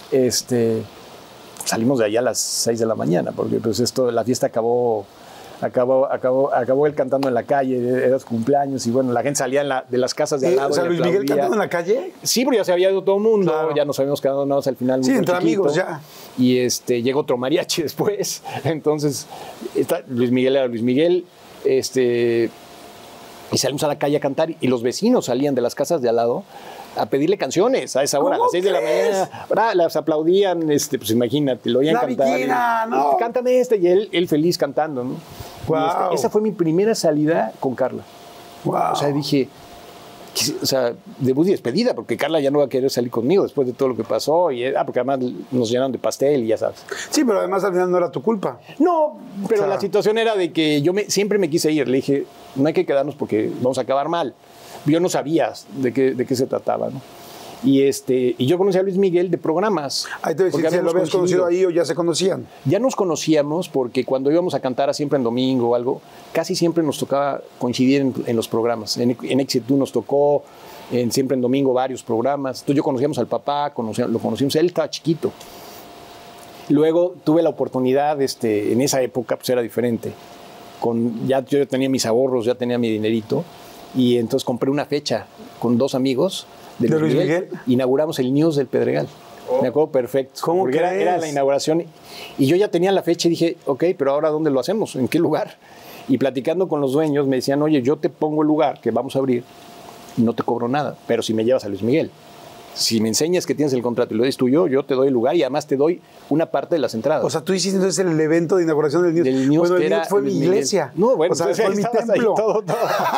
Salimos de allá a las 6 de la mañana, porque pues la fiesta acabó él cantando en la calle, era su cumpleaños, y bueno, la gente salía de las casas de al lado. O sea, Luis Miguel cantando en la calle. Sí, porque ya se había ido todo el mundo, claro. Ya nos habíamos quedado nada más al final. Sí, entre amigos ya. Y llegó otro mariachi después, entonces Luis Miguel era Luis Miguel, y salimos a la calle a cantar, y los vecinos salían de las casas de al lado a pedirle canciones a esa hora, a las 6 de la mañana. Las aplaudían, pues imagínate, lo oían cantar. Viquina, no. Cántame y él feliz cantando, ¿no? Wow. Esa fue mi primera salida con Carla. Wow. O sea, dije, debut y despedida, porque Carla ya no va a querer salir conmigo después de todo lo que pasó, porque además nos llenaron de pastel y ya sabes. Sí, pero además al final no era tu culpa. No, pero la situación era de que yo siempre me quise ir. Le dije, no hay que quedarnos porque vamos a acabar mal. Yo no sabía de qué se trataba, ¿no? Y yo conocí a Luis Miguel de programas. Ahí te voy a decir, ¿si lo habías conocido ahí o ya se conocían? Ya nos conocíamos porque cuando íbamos a cantar a Siempre en Domingo o algo, casi siempre nos tocaba coincidir en los programas. En Éxito nos tocó, en Siempre en Domingo, varios programas. Entonces yo conocíamos al papá, lo conocíamos, él estaba chiquito. Luego tuve la oportunidad, en esa época pues era diferente. Yo ya tenía mis ahorros, ya tenía mi dinerito. Y entonces compré una fecha con 2 amigos de Luis Miguel. Inauguramos el News del Pedregal. Me acuerdo perfecto. ¿Cómo porque era la inauguración. Y yo ya tenía la fecha y dije, ok, pero ahora ¿dónde lo hacemos? ¿En qué lugar? Y platicando con los dueños me decían, oye, yo te pongo el lugar que vamos a abrir y no te cobro nada, pero si me llevas a Luis Miguel. Si me enseñas que tienes el contrato y lo eres tuyo, yo te doy el lugar y además te doy una parte de las entradas. O sea, tú hiciste entonces el evento de inauguración del News. Del News, bueno, el News fue mi iglesia. No, bueno, o sea, fue mi templo. Todo.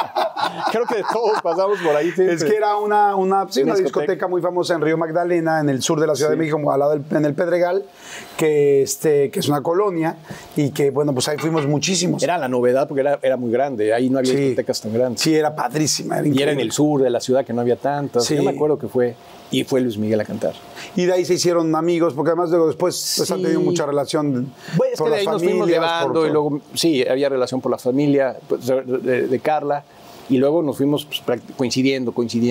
Creo que todos pasamos por ahí. Es que era una discoteca muy famosa en Río Magdalena, en el sur de la Ciudad de México, al lado en el Pedregal, que es una colonia y que, bueno, pues ahí fuimos muchísimos. Era la novedad porque era muy grande, ahí no había discotecas tan grandes. Sí, era padrísima. Y era en el sur de la ciudad que no había tantas. Sí. Yo me acuerdo que fue Luis Miguel a cantar. Y de ahí se hicieron amigos, porque además luego después pues, han tenido mucha relación bueno, es por que de las ahí nos familias, fuimos llevando y luego, sí, había relación por la familia pues, de Carla y luego nos fuimos pues, coincidiendo,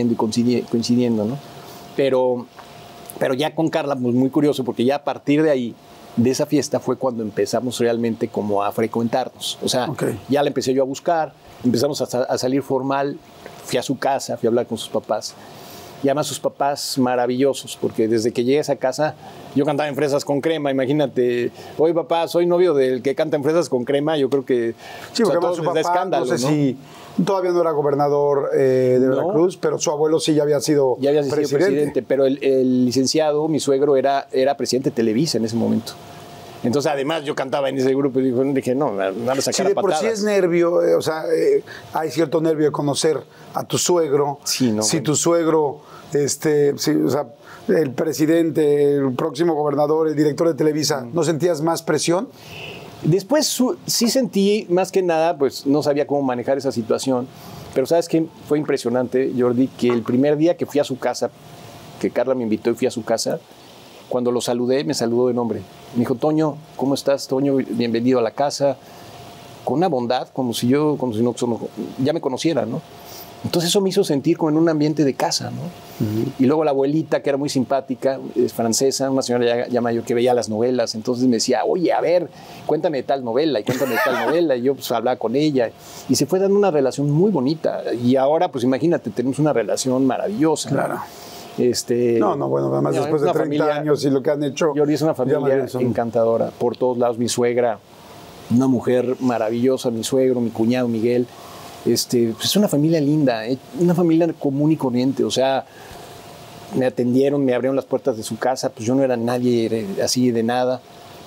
¿no? Pero ya con Carla, pues muy curioso, porque ya a partir de ahí, de esa fiesta, fue cuando empezamos realmente como a frecuentarnos. O sea, ya la empecé yo a buscar, empezamos a salir formal, fui a su casa, fui a hablar con sus papás. Y además sus papás maravillosos, porque desde que llegué a esa casa, yo cantaba en Fresas con Crema, imagínate. Oye, papá, soy novio del que canta en Fresas con Crema, yo creo que sí, porque todos su les da papá, escándalo, no sé si todavía no era gobernador de Veracruz, pero su abuelo sí ya había sido presidente. Pero el licenciado, mi suegro, era presidente de Televisa en ese momento. Entonces, además, yo cantaba en ese grupo y dije, no, me van a sacar a patadas. Sí, de por sí es nervio, o sea, hay cierto nervio de conocer a tu suegro. Sí, no, si tu suegro, sí, o sea, el presidente, el próximo gobernador, el director de Televisa, ¿no sentías más presión? Después sí sentí, más que nada, pues no sabía cómo manejar esa situación. Pero ¿sabes qué? Fue impresionante, Jordi, que el primer día que fui a su casa, que Carla me invitó y fui a su casa, cuando lo saludé, me saludó de nombre. Me dijo, Toño, ¿cómo estás, Toño? Bienvenido a la casa. Con una bondad, como si no, ya me conociera, ¿no? Entonces eso me hizo sentir como en un ambiente de casa, ¿no? Y luego la abuelita, que era muy simpática, es francesa, una señora ya mayor que veía las novelas, entonces me decía, oye, a ver, cuéntame de tal novela, y yo pues hablaba con ella, y se fue dando una relación muy bonita, y ahora pues imagínate, tenemos una relación maravillosa. Claro. Bueno, además no, después de 30 familia, años y lo que han hecho. Jordi es una familia encantadora, por todos lados, mi suegra, una mujer maravillosa, mi suegro, mi cuñado Miguel, pues es una familia linda, una familia común y corriente, o sea, me atendieron, me abrieron las puertas de su casa, pues yo no era nadie así de nada,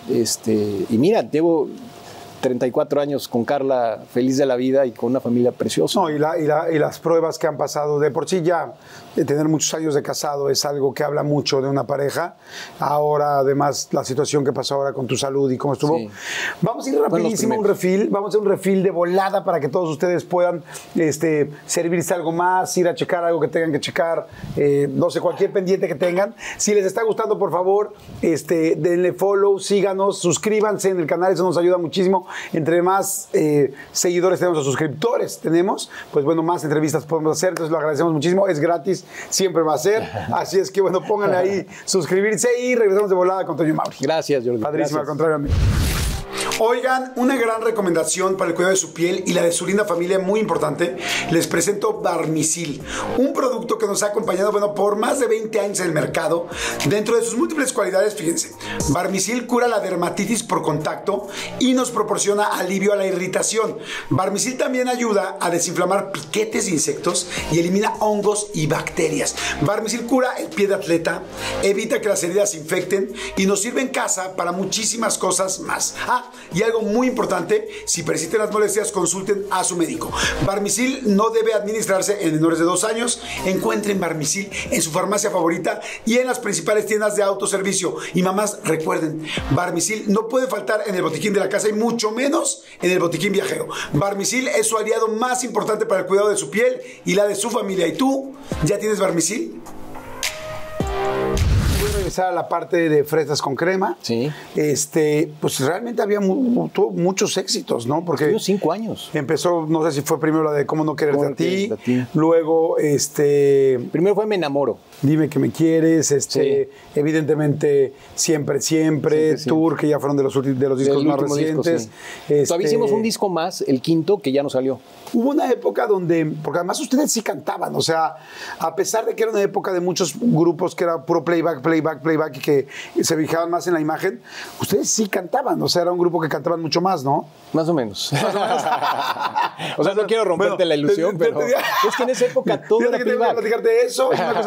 y mira, llevo 34 años con Carla, feliz de la vida y con una familia preciosa. No, y las pruebas que han pasado, de por sí ya tener muchos años de casado es algo que habla mucho de una pareja. Ahora, además, la situación que pasó ahora con tu salud y cómo estuvo. Sí. Vamos a ir rapidísimo a un refil. Vamos a hacer un refil de volada para que todos ustedes puedan servirse algo más, ir a checar algo que tengan que checar, no sé, cualquier pendiente que tengan. Si les está gustando, por favor, denle follow, síganos, suscríbanse en el canal, eso nos ayuda muchísimo. Entre más seguidores tenemos o suscriptores tenemos, pues bueno, más entrevistas podemos hacer, entonces lo agradecemos muchísimo, es gratis, siempre va a ser, así es que bueno, pónganle ahí suscribirse y regresamos de volada con Toño Mauri. Gracias, Jordi. Padrísimo, al contrario, amigo. Oigan, una gran recomendación para el cuidado de su piel y la de su linda familia, muy importante. Les presento Barmisil, un producto que nos ha acompañado, por más de 20 años en el mercado. Dentro de sus múltiples cualidades, fíjense, Barmisil cura la dermatitis por contacto y nos proporciona alivio a la irritación. Barmisil también ayuda a desinflamar piquetes de insectos y elimina hongos y bacterias. Barmisil cura el pie de atleta, evita que las heridas se infecten y nos sirve en casa para muchísimas cosas más. Y algo muy importante, si persisten las molestias, consulten a su médico. Barmisil no debe administrarse en menores de 2 años. Encuentren Barmisil en su farmacia favorita y en las principales tiendas de autoservicio. Y mamás, recuerden, Barmisil no puede faltar en el botiquín de la casa y mucho menos en el botiquín viajero. Barmisil es su aliado más importante para el cuidado de su piel y la de su familia. ¿Y tú ya tienes Barmisil? A la parte de Fresas con Crema. Sí. Pues realmente tuvo muchos éxitos, ¿no? Porque tuvo 5 años. Empezó, no sé si fue primero la de Cómo no quererte a ti. Luego, primero fue Me enamoro. Dime que me quieres, sí. Evidentemente, siempre, Tour, que ya fueron de los discos más recientes. Sí. Todavía hicimos un disco más, el quinto, que ya no salió. Hubo una época donde, porque además ustedes sí cantaban, o sea, a pesar de que era una época de muchos grupos que era puro playback, y que se fijaban más en la imagen, ustedes sí cantaban, o sea, era un grupo que cantaban mucho más, ¿no? Más o menos. O sea, no quiero romperte la ilusión, pero es que en esa época todo era playback. Platicarte de eso, es una cosa del poder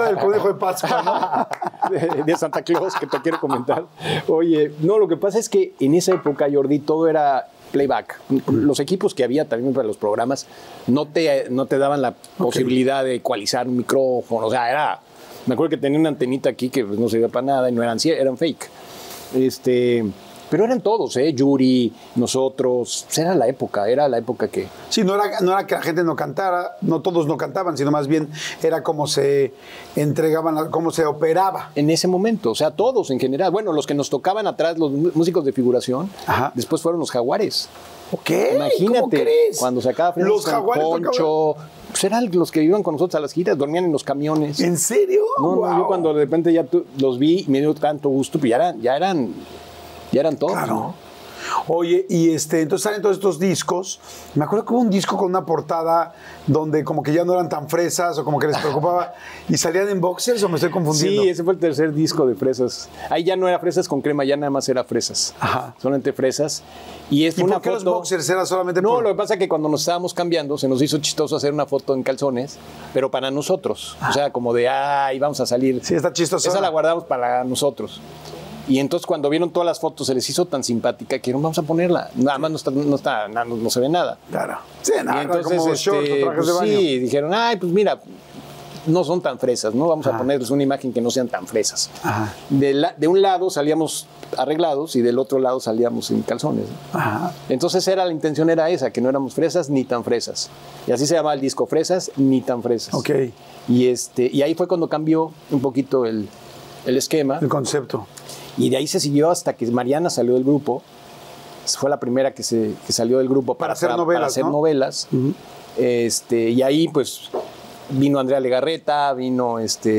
conejo de Pascua, ¿no? de Santa Claus, que te quiero comentar. Oye, no, lo que pasa es que en esa época, Jordi, todo era playback. Los equipos que había también para los programas no te daban la posibilidad de ecualizar un micrófono. O sea, me acuerdo que tenía una antenita aquí que pues, no servía para nada y no eran fake. Pero eran todos, Yuri, nosotros. Era la época que... Sí, no era que la gente no cantara, no todos no cantaban, sino más bien era cómo se entregaban, cómo se operaba. En ese momento, o sea, todos en general. Bueno, los que nos tocaban atrás, los músicos de figuración, después fueron los Jaguares. ¿Qué? Imagínate, ¿Cómo crees? cuando sacaba Fresas los Jaguares con Poncho, pues eran los que iban con nosotros a las giras, dormían en los camiones. ¿En serio? No, wow. yo cuando de repente ya los vi y me dio tanto gusto, pues ya eran todos, claro. ¿no? Oye, y entonces salen todos estos discos. Me acuerdo que hubo un disco con una portada donde como que ya no eran tan fresas o como que les preocupaba y salían en boxers, o me estoy confundiendo. Sí, ese fue el tercer disco de Fresas. Ahí ya no era Fresas con crema, ya nada más era Fresas. Ajá. Solamente Fresas. ¿Y por qué los boxers era solamente No, lo que pasa es que cuando nos estábamos cambiando se nos hizo chistoso hacer una foto en calzones, pero para nosotros. O sea, como de, vamos a salir. Sí, está chistoso. Esa la guardamos para nosotros. Y entonces cuando vieron todas las fotos se les hizo tan simpática que vamos a ponerla. Nada más no se ve nada. Claro. Sí, nada, y entonces, como shorts o trajes de baño. Sí, dijeron, pues mira, no son tan fresas, ¿no? Vamos a ponerles una imagen que no sean tan fresas. Ajá. De un lado salíamos arreglados y del otro lado salíamos en calzones, ¿no? Ajá. Entonces la intención era esa, que no éramos fresas ni tan fresas. Y así se llamaba el disco, Fresas ni tan fresas. Ok. Y ahí fue cuando cambió un poquito el esquema. El concepto. Y de ahí se siguió hasta que Mariana salió del grupo. Fue la primera que salió del grupo para hacer novelas. Uh-huh. Y ahí pues vino Andrea Legarreta, vino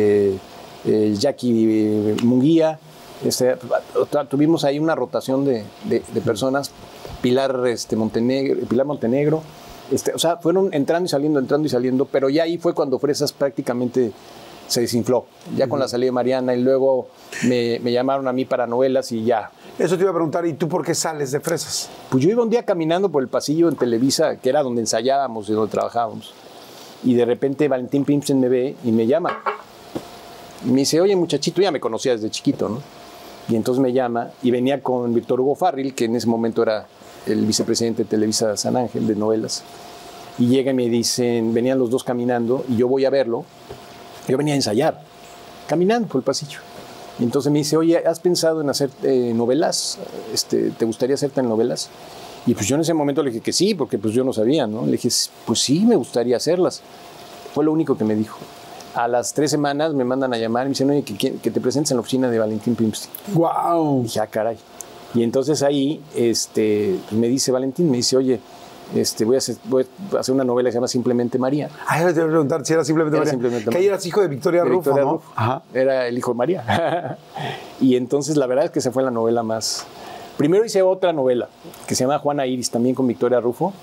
Jackie Munguía. Tuvimos ahí una rotación de personas. Pilar Montenegro. O sea, fueron entrando y saliendo, pero ya ahí fue cuando Fresas prácticamente se desinfló, ya con la salida de Mariana, y luego me llamaron a mí para novelas y ya. Eso te iba a preguntar, ¿y tú por qué sales de Fresas? Pues yo iba un día caminando por el pasillo en Televisa, que era donde ensayábamos y donde trabajábamos, y de repente Valentín Pimstein me ve y me llama. Y me dice, oye muchachito, ya me conocía desde chiquito, ¿no? Y entonces me llama, y venía con Víctor Hugo Farril, que en ese momento era el vicepresidente de Televisa San Ángel, de novelas, y llega y me dicen, venían los dos caminando, y yo voy a verlo. Yo venía a ensayar, caminando por el pasillo. Y entonces me dice, oye, ¿has pensado en hacer novelas? ¿Te gustaría hacerte en novelas? Y pues yo en ese momento le dije que sí, porque pues yo no sabía, ¿no? Le dije, pues sí, me gustaría hacerlas. Fue lo único que me dijo. A las 3 semanas me mandan a llamar y me dicen, oye, que te presentes en la oficina de Valentín Pimstein. ¡Guau! Y dije, caray. Y entonces ahí me dice Valentín, me dice, oye, voy a hacer una novela que se llama Simplemente María. Ahora te voy a preguntar si era Simplemente María. Simplemente que ahí eras hijo de Victoria Rufo, ¿no? Ajá. Era el hijo de María. Y entonces la verdad es que esa fue la novela más... Primero hice otra novela que se llama Juana Iris, también con Victoria Rufo.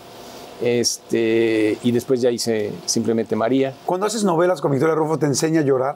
Y después ya hice Simplemente María. Cuando haces novelas con Victoria Rufo, ¿te enseña a llorar?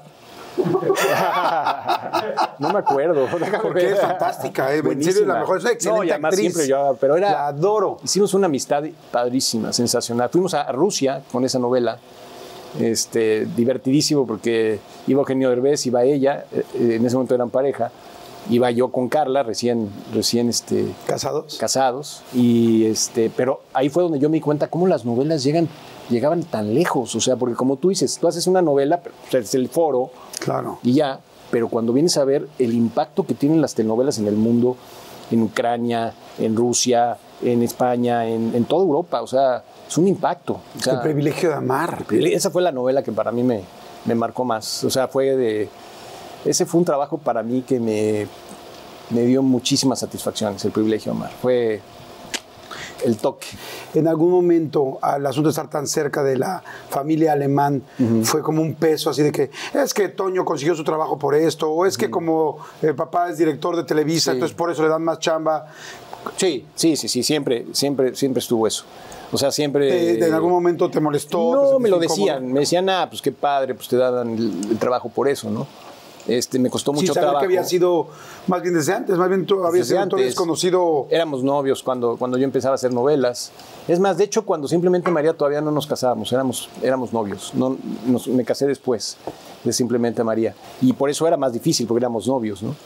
No me acuerdo. Porque es fantástica, En serio, la mejor, es una excelente actriz. Siempre yo, pero la adoro. Hicimos una amistad padrísima, sensacional. Fuimos a Rusia con esa novela. Divertidísimo porque iba Eugenio Derbez, iba ella, en ese momento eran pareja. Iba yo con Carla, recién casados. Y pero ahí fue donde yo me di cuenta cómo las novelas llegaban tan lejos. O sea, porque como tú dices, tú haces una novela, pero es el foro. Claro. Y ya. Pero cuando vienes a ver el impacto que tienen las telenovelas en el mundo, en Ucrania, en Rusia, en España, en toda Europa, o sea, es un impacto. O sea, El privilegio de amar. Esa fue la novela que para mí me marcó más. O sea, ese fue un trabajo para mí que me dio muchísimas satisfacciones, El privilegio de amar. Fue el toque. En algún momento, al asunto de estar tan cerca de la familia Alemán, fue como un peso así de que es que Toño consiguió su trabajo por esto, o es que como el papá es director de Televisa, entonces por eso le dan más chamba. Sí, siempre estuvo eso. O sea, siempre... ¿En algún momento te molestó? No, me lo decían. Me decían, pues qué padre, pues te dan el trabajo por eso, ¿no? Me costó mucho saber trabajo. que había sido más bien desde antes, más bien tú habías conocido. Éramos novios cuando yo empezaba a hacer novelas. Es más, de hecho, cuando Simplemente María todavía no nos casábamos, éramos novios. Me casé después de Simplemente María. Y por eso era más difícil, porque éramos novios, ¿no?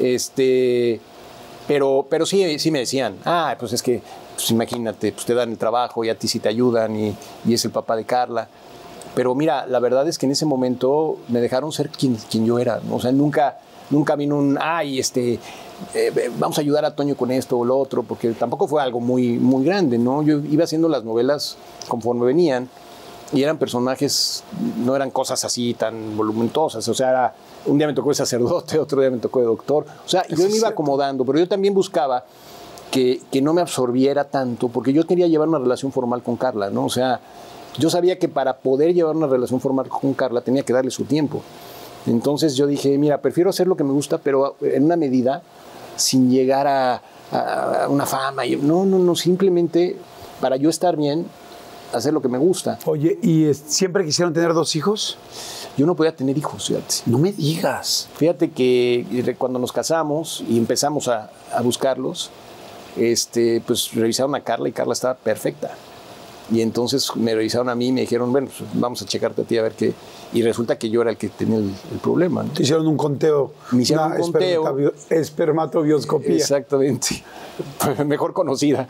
Pero sí me decían, pues es que, pues imagínate, pues te dan el trabajo y a ti sí te ayudan y es el papá de Carla. Pero mira, la verdad es que en ese momento me dejaron ser quien yo era, ¿no? O sea, nunca vino vamos a ayudar a Toño con esto o lo otro, porque tampoco fue algo muy, muy grande, ¿no? Yo iba haciendo las novelas conforme venían y eran personajes, no eran cosas así tan volumentosas, o sea, un día me tocó de sacerdote, otro día me tocó de doctor, o sea, yo me iba acomodando, pero yo también buscaba que no me absorbiera tanto, porque yo quería llevar una relación formal con Carla, ¿no? O sea, yo sabía que para poder llevar una relación formal con Carla tenía que darle su tiempo. Entonces yo dije, mira, prefiero hacer lo que me gusta, pero en una medida sin llegar a una fama. No, simplemente para yo estar bien, hacer lo que me gusta. Oye, ¿y siempre quisieron tener 2 hijos? Yo no podía tener hijos, fíjate. No me digas. Fíjate que cuando nos casamos y empezamos a buscarlos, pues revisaron a Carla y Carla estaba perfecta. Y entonces me revisaron a mí y me dijeron, bueno, pues vamos a checarte a ti a ver qué. Y resulta que yo era el que tenía el problema, ¿no? Te hicieron un conteo. Me hicieron un conteo. Espermatobioscopía. Exactamente. Mejor conocida.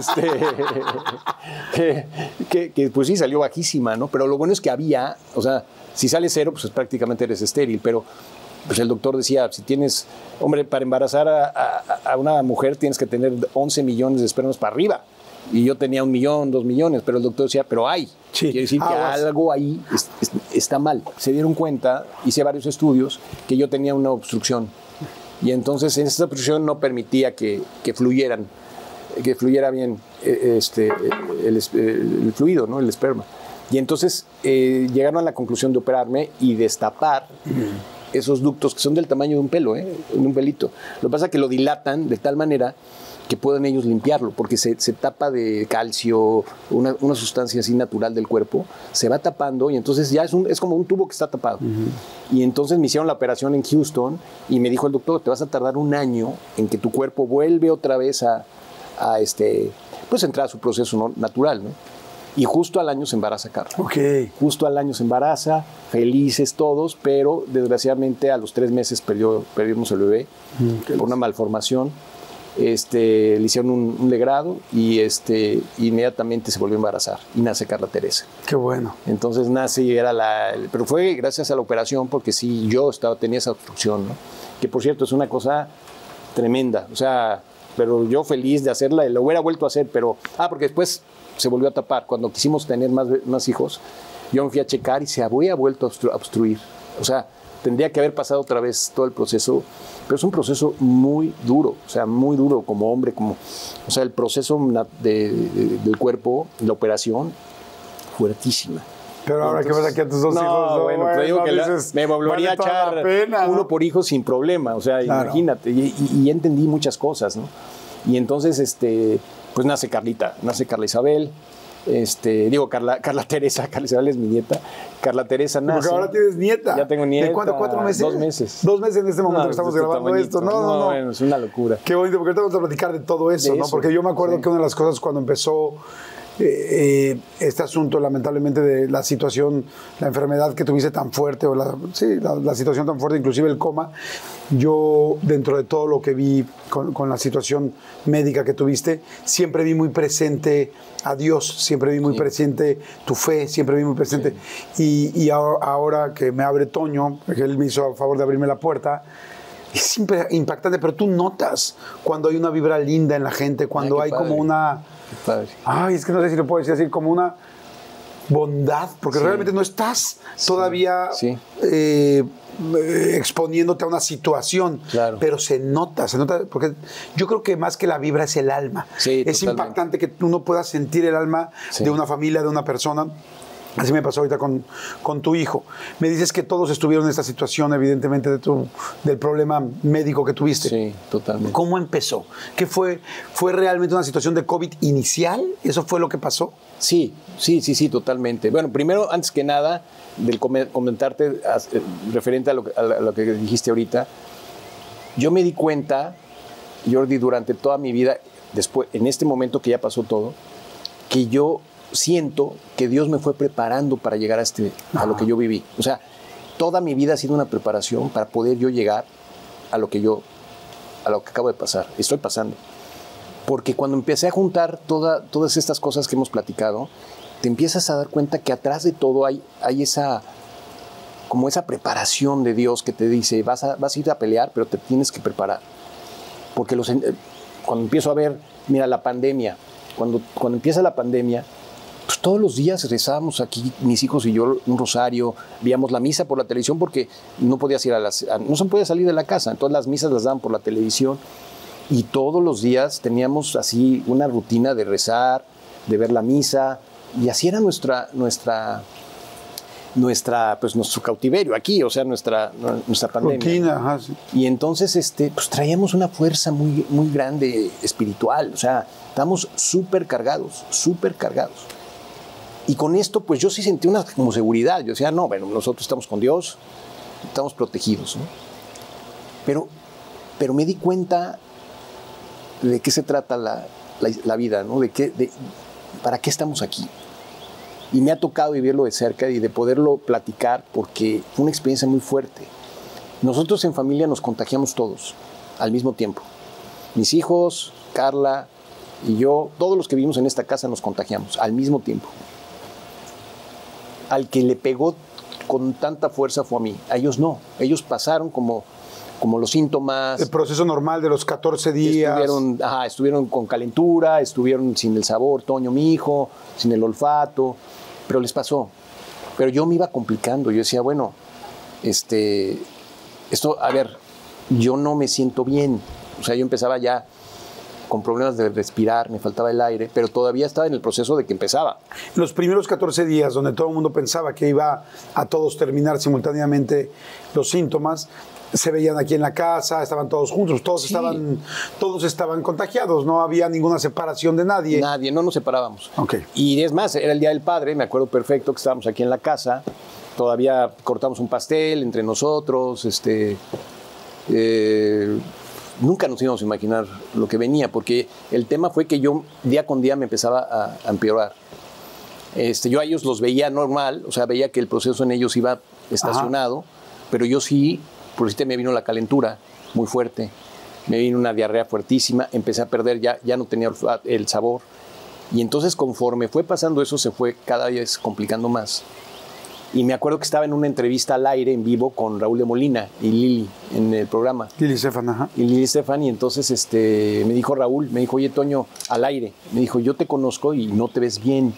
Que pues sí, salió bajísima, ¿no? Pero lo bueno es que había, o sea, si sale 0, pues prácticamente eres estéril, pero pues el doctor decía, si tienes, hombre, para embarazar a una mujer tienes que tener 11 millones de espermas para arriba. Y yo tenía 1 millón, 2 millones, pero el doctor decía, pero hay. Sí. Quiere decir que algo ahí está mal. Se dieron cuenta, hice varios estudios, que yo tenía una obstrucción. Y entonces esa obstrucción no permitía que fluyera bien el fluido, ¿no? El esperma. Y entonces llegaron a la conclusión de operarme y destapar esos ductos que son del tamaño de un pelo, de un pelito. Lo que pasa es que lo dilatan de tal manera que pueden ellos limpiarlo, porque se tapa de calcio, una sustancia así natural del cuerpo, se va tapando y entonces ya es como un tubo que está tapado. Y entonces me hicieron la operación en Houston y me dijo el doctor, te vas a tardar 1 año en que tu cuerpo vuelve otra vez pues entrar a su proceso natural, ¿no? Y justo al año se embaraza Carla. Okay. Justo al año se embaraza, felices todos, pero desgraciadamente a los 3 meses perdimos el bebé por una malformación. Le hicieron un legrado y inmediatamente se volvió a embarazar y nace Carla Teresa. Qué bueno. Entonces nace y pero fue gracias a la operación, porque sí, tenía esa obstrucción, ¿no? Que por cierto es una cosa tremenda, o sea, pero yo feliz de hacerla, lo hubiera vuelto a hacer, pero porque después se volvió a tapar. Cuando quisimos tener más hijos, yo me fui a checar y se había vuelto a obstruir, o sea, tendría que haber pasado otra vez todo el proceso, pero es un proceso muy duro, o sea, muy duro como hombre, o sea, el proceso del cuerpo, la operación, fuertísima. Pero ahora que vas aquí a tus 2 hijos, bueno, te digo que me volvería a echar uno por hijo sin problema, o sea, claro. Imagínate, y entendí muchas cosas, ¿no? Y entonces, pues nace Carla Isabel, Carla Teresa, Carla Isabel es mi nieta. Carla Teresa nace. Porque ahora tienes nieta. Ya tengo nieta. ¿De cuánto? ¿4 meses? 2 meses. 2 meses en este momento que estamos grabando esto. No. Bueno, es una locura. Qué bonito, porque ahorita vamos a platicar de todo eso, ¿no? Porque yo me acuerdo que una de las cosas cuando empezó este asunto, lamentablemente, de la situación, la enfermedad que tuviste tan fuerte, o la situación tan fuerte, inclusive el coma, yo, dentro de todo lo que vi con la situación médica que tuviste, siempre vi muy presente a Dios, siempre vi muy presente tu fe, siempre vi muy presente. Sí. Y ahora que me abre Toño, que él me hizo a favor de abrirme la puerta, es siempre impactante, pero tú notas cuando hay una vibra linda en la gente, cuando hay como una... es que no sé si lo puedo decir así, como una bondad, porque realmente no estás todavía exponiéndote a una situación, pero se nota, porque yo creo que más que la vibra es el alma. Es impactante que uno pueda sentir el alma de una familia, de una persona. Así me pasó ahorita con tu hijo. Me dices que todos estuvieron en esta situación, evidentemente, del problema médico que tuviste. Sí, totalmente. ¿Cómo empezó? ¿Qué fue? ¿Fue realmente una situación de COVID inicial? ¿Eso fue lo que pasó? Sí, totalmente. Bueno, primero, antes que nada, del comentarte referente a lo que dijiste ahorita, yo me di cuenta, Jordi, durante toda mi vida, después, en este momento que ya pasó todo, que yo siento que Dios me fue preparando para llegar a lo que yo viví. O sea, toda mi vida ha sido una preparación para poder yo llegar a lo que acabo de pasar, estoy pasando. Porque cuando empecé a juntar todas estas cosas que hemos platicado, te empiezas a dar cuenta que atrás de todo hay esa preparación de Dios que te dice, vas a ir a pelear, pero te tienes que preparar. Porque cuando empiezo a ver, mira, la pandemia, cuando empieza la pandemia, pues todos los días rezábamos aquí, mis hijos y yo, un rosario, veíamos la misa por la televisión porque no podías ir no se podía salir de la casa, entonces las misas las daban por la televisión y todos los días teníamos así una rutina de rezar, de ver la misa, y así era pues nuestro cautiverio aquí, o sea, nuestra pandemia. Rutina, ajá, sí. Y entonces pues traíamos una fuerza muy, muy grande espiritual, o sea, estamos súper cargados. Y con esto, pues yo sí sentí una como seguridad. Yo decía, no, bueno, nosotros estamos con Dios, estamos protegidos, ¿no? Pero me di cuenta de qué se trata la vida, ¿no? ¿Para qué estamos aquí? Y me ha tocado vivirlo de cerca y de poderlo platicar porque fue una experiencia muy fuerte. Nosotros en familia nos contagiamos todos al mismo tiempo. Mis hijos, Carla y yo, todos los que vivimos en esta casa nos contagiamos al mismo tiempo. Al que le pegó con tanta fuerza fue a mí. A ellos no. Ellos pasaron como los síntomas. El proceso normal de los 14 días. Estuvieron con calentura, estuvieron sin el sabor, Toño, mi hijo, sin el olfato, pero les pasó. Pero yo me iba complicando. Yo decía, bueno, a ver, yo no me siento bien. O sea, yo empezaba ya con problemas de respirar, me faltaba el aire, pero todavía estaba en el proceso de que empezaba. Los primeros 14 días, donde todo el mundo pensaba que iba a todos terminar simultáneamente los síntomas, se veían aquí en la casa, estaban todos juntos, todos estaban contagiados, no había ninguna separación de nadie. Nadie, no nos separábamos. Okay. Y es más, era el Día del Padre, me acuerdo perfecto que estábamos aquí en la casa, todavía cortamos un pastel entre nosotros, nunca nos íbamos a imaginar lo que venía, porque el tema fue que yo día con día me empezaba a empeorar. Yo a ellos los veía normal, o sea, veía que el proceso en ellos iba estacionado, pero yo sí, por si me vino la calentura muy fuerte, me vino una diarrea fuertísima, empecé a perder, ya no tenía el sabor. Y entonces conforme fue pasando eso, se fue cada vez complicando más. Y me acuerdo que estaba en una entrevista al aire, en vivo, con Raúl de Molina y Lili en el programa. Lili Estefan, ajá. Y Lili Estefan, y entonces me dijo Raúl, me dijo, oye, Toño, al aire, me dijo, yo te conozco y no te ves bien.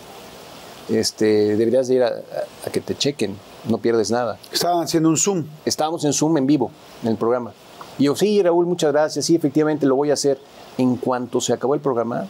Deberías de ir a que te chequen, no pierdes nada. Estaban haciendo un Zoom. Estábamos en Zoom en vivo, en el programa. Y yo, sí, Raúl, muchas gracias, sí, efectivamente lo voy a hacer. En cuanto se acabó el programa,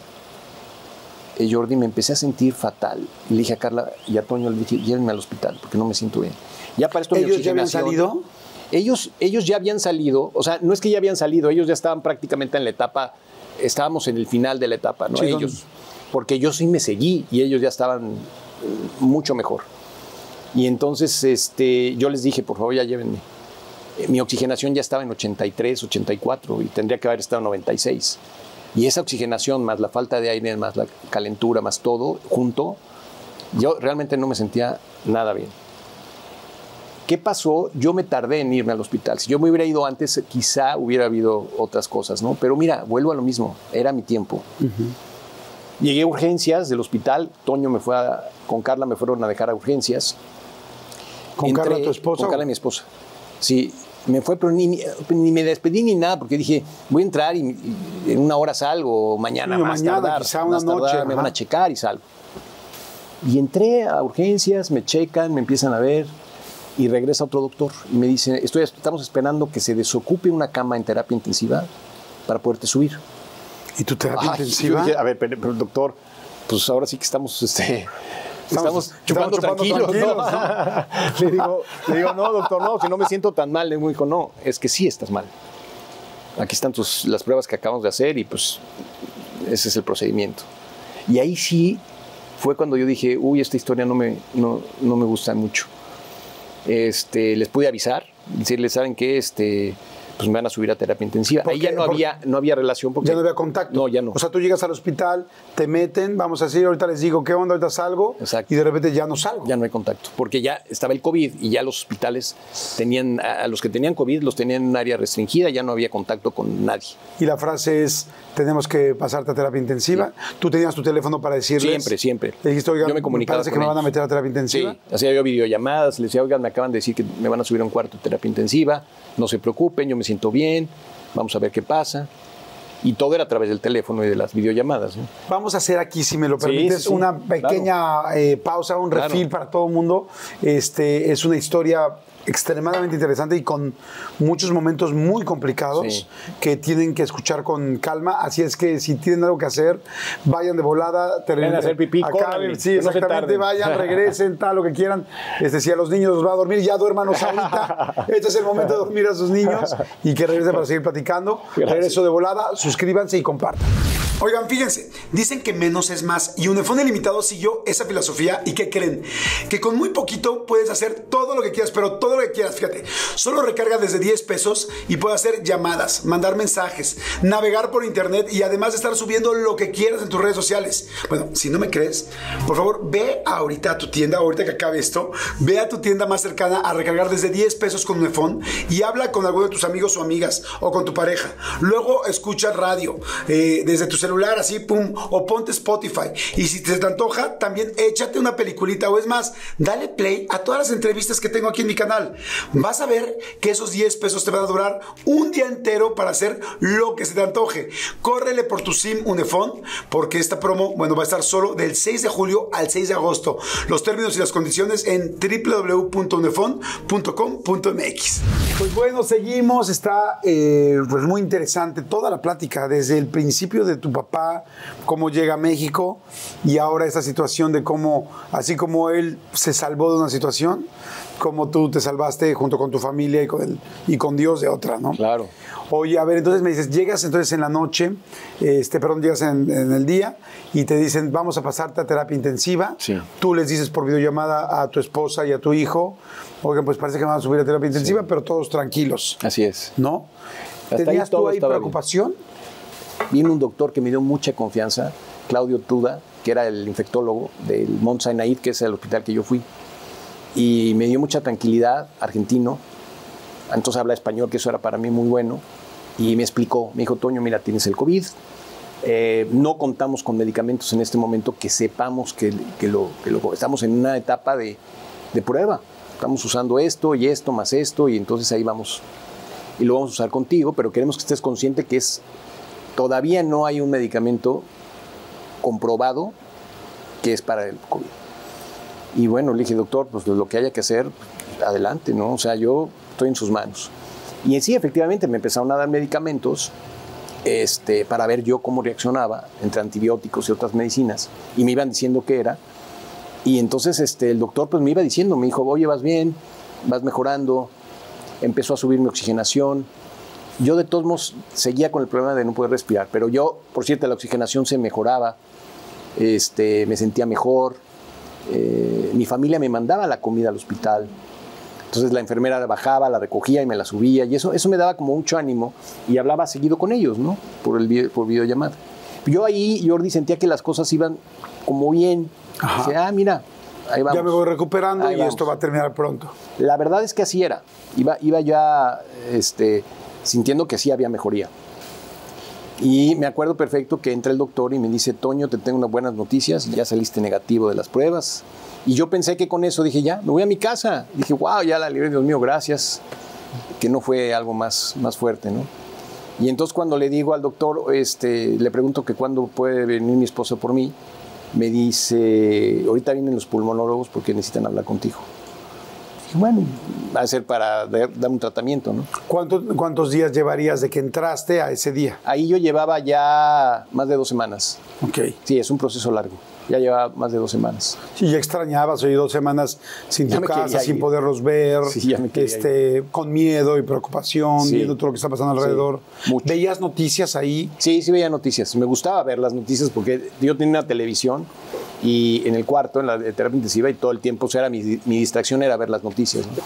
Jordi, me empecé a sentir fatal. Y le dije a Carla y a Toño, le dije, llévenme al hospital porque no me siento bien. Ya para esto ¿Ellos ya habían salido? Ellos ya habían salido, o sea, no es que ya habían salido, ellos ya estaban prácticamente en la etapa, estábamos en el final de la etapa, ¿no? Sí, ellos, porque yo sí me seguí y ellos ya estaban mucho mejor. Y entonces yo les dije, por favor, ya llévenme. Mi oxigenación ya estaba en 83, 84 y tendría que haber estado en 96. Y esa oxigenación, más la falta de aire, más la calentura, más todo junto, yo realmente no me sentía nada bien. ¿Qué pasó? Yo me tardé en irme al hospital. Si yo me hubiera ido antes, quizá hubiera habido otras cosas, ¿no? Pero mira, vuelvo a lo mismo, era mi tiempo. Llegué a urgencias del hospital, Toño con Carla me fueron a dejar a urgencias. ¿Con Carla tu esposa? Con Carla mi esposa, sí. Me fue, pero ni me despedí ni nada, porque dije, voy a entrar y en una hora salgo, o mañana más tardar, quizá una noche, me van a checar y salgo. Y entré a urgencias, me checan, me empiezan a ver, y regresa otro doctor y me dice, estamos esperando que se desocupe una cama en terapia intensiva para poderte subir. ¿Y tu terapia intensiva? Yo dije, a ver, pero doctor, pues ahora sí que estamos estamos chupando tranquilos, ¿no? Le digo, no, doctor, no, si no me siento tan mal. Y me dijo, no, es que sí estás mal. Aquí están las pruebas que acabamos de hacer y pues ese es el procedimiento. Y ahí sí fue cuando yo dije, uy, esta historia no me gusta mucho. Les pude avisar, decirles, ¿saben qué? Pues me van a subir a terapia intensiva. Ahí ya no había relación. Porque ya no había contacto. No, ya no. O sea, tú llegas al hospital, te meten, vamos a decir, ahorita les digo, ¿qué onda? Ahorita salgo. Exacto. Y de repente ya no salgo. Ya no hay contacto. Porque ya estaba el COVID y ya los hospitales tenían, a los que tenían COVID los tenían en un área restringida, ya no había contacto con nadie. Y la frase es, tenemos que pasarte a terapia intensiva. Sí. ¿Tú tenías tu teléfono para decirles? Siempre. Le dijiste, oigan, yo me comunicaba parece que me van a meter a terapia intensiva. Sí, hacía yo videollamadas, les decía, oigan, me acaban de decir que me van a subir a un cuarto de terapia intensiva, no se preocupen, yo me siento bien, vamos a ver qué pasa. Y todo era a través del teléfono y de las videollamadas, ¿no? Vamos a hacer aquí, si me lo permites, una pequeña pausa, un refill para todo el mundo. Es una historia extremadamente interesante y con muchos momentos muy complicados que tienen que escuchar con calma. Así es que si tienen algo que hacer, vayan de volada. Vayan a hacer pipí, acaben, sí, exactamente, vayan, regresen, tal, lo que quieran. Si a los niños los va a dormir, ya duérmanos ahorita. Este es el momento de dormir a sus niños y que regresen para seguir platicando. Gracias. Regreso de volada, suscríbanse y compartan. Oigan, fíjense, dicen que menos es más y Unifón Ilimitado siguió esa filosofía. ¿Y qué creen? Que con muy poquito puedes hacer todo lo que quieras, pero todo lo que quieras, fíjate. Solo recarga desde 10 pesos y puedes hacer llamadas, mandar mensajes, navegar por internet y además estar subiendo lo que quieras en tus redes sociales. Bueno, si no me crees, por favor, ve ahorita a tu tienda, ahorita que acabe esto, ve a tu tienda más cercana a recargar desde 10 pesos con Unifón y habla con alguno de tus amigos o amigas o con tu pareja. Luego escucha radio desde tu celular, así, pum, o ponte Spotify. Y si te antoja, también échate una peliculita o es más, dale play a todas las entrevistas que tengo aquí en mi canal. Vas a ver que esos 10 pesos te van a durar un día entero para hacer lo que se te antoje. Córrele por tu SIM Unifón, porque esta promo, bueno, va a estar solo del 6 de julio al 6 de agosto. Los términos y las condiciones en www.unifon.com.mx. Pues bueno, seguimos. Está pues muy interesante toda la plática, desde el principio de tu papá, cómo llega a México y ahora esta situación de cómo, así como él se salvó de una situación, cómo tú te salvaste junto con tu familia y con Dios de otra, ¿no? Claro. Oye, a ver, entonces me dices, llegas entonces en la noche, llegas en el día y te dicen, vamos a pasarte a terapia intensiva. Sí. Tú les dices por videollamada a tu esposa y a tu hijo, oigan, pues parece que me van a subir a terapia intensiva, sí, pero todos tranquilos. Así es. ¿No? ¿Tenías tú ahí preocupación? Vino un doctor que me dio mucha confianza, Claudio Tuda, que era el infectólogo del Mount Sinai, que es el hospital que yo fui. Y me dio mucha tranquilidad, argentino. Entonces habla español, que eso era para mí muy bueno. Y me explicó, me dijo, Toño, mira, tienes el COVID. No contamos con medicamentos en este momento que sepamos que estamos en una etapa de prueba. Estamos usando esto y esto más esto y entonces ahí vamos. Y lo vamos a usar contigo, pero queremos que estés consciente que todavía no hay un medicamento comprobado que es para el COVID. Y bueno, le dije, doctor, pues lo que haya que hacer, adelante, ¿no? O sea, yo estoy en sus manos. Y sí, efectivamente, me empezaron a dar medicamentos para ver yo cómo reaccionaba entre antibióticos y otras medicinas. Y me iban diciendo qué era. Y entonces el doctor pues me iba diciendo, me dijo, oye, vas bien, vas mejorando. Empezó a subir mi oxigenación. Yo de todos modos seguía con el problema de no poder respirar, pero yo, por cierto, la oxigenación se mejoraba, me sentía mejor. Mi familia me mandaba la comida al hospital, entonces la enfermera la bajaba, la recogía y me la subía, y eso me daba como mucho ánimo, y hablaba seguido con ellos, ¿no? Por videollamada. Yo ahí, Jordi, sentía que las cosas iban como bien. Dije, mira, ahí vamos. Ya me voy recuperando ahí y vamos. Esto va a terminar pronto. La verdad es que así era. Iba ya sintiendo que sí había mejoría. Y me acuerdo perfecto que entra el doctor y me dice, Toño, te tengo unas buenas noticias, ya saliste negativo de las pruebas. Y yo pensé que con eso dije, ya, me voy a mi casa. Dije, wow, ya la libré, Dios mío, gracias. Que no fue algo más fuerte, ¿no? Y entonces cuando le digo al doctor, le pregunto que cuándo puede venir mi esposa por mí, me dice, ahorita vienen los pulmonólogos porque necesitan hablar contigo. bueno, va a ser para dar un tratamiento, ¿no? ¿Cuántos días llevarías de que entraste a ese día? Ahí yo llevaba ya más de 2 semanas. Ok. Sí, es un proceso largo. Ya llevaba más de 2 semanas. Sí, ya extrañabas, oye, 2 semanas sin tu casa, sin poderlos ver, sí, ya me con miedo y preocupación, sí, viendo todo lo que está pasando alrededor. Sí, ¿Veías noticias ahí? Sí, sí veía noticias. Me gustaba ver las noticias porque yo tenía una televisión y en el cuarto, en la de terapia intensiva, y todo el tiempo, o sea, mi distracción era ver las noticias, ¿no?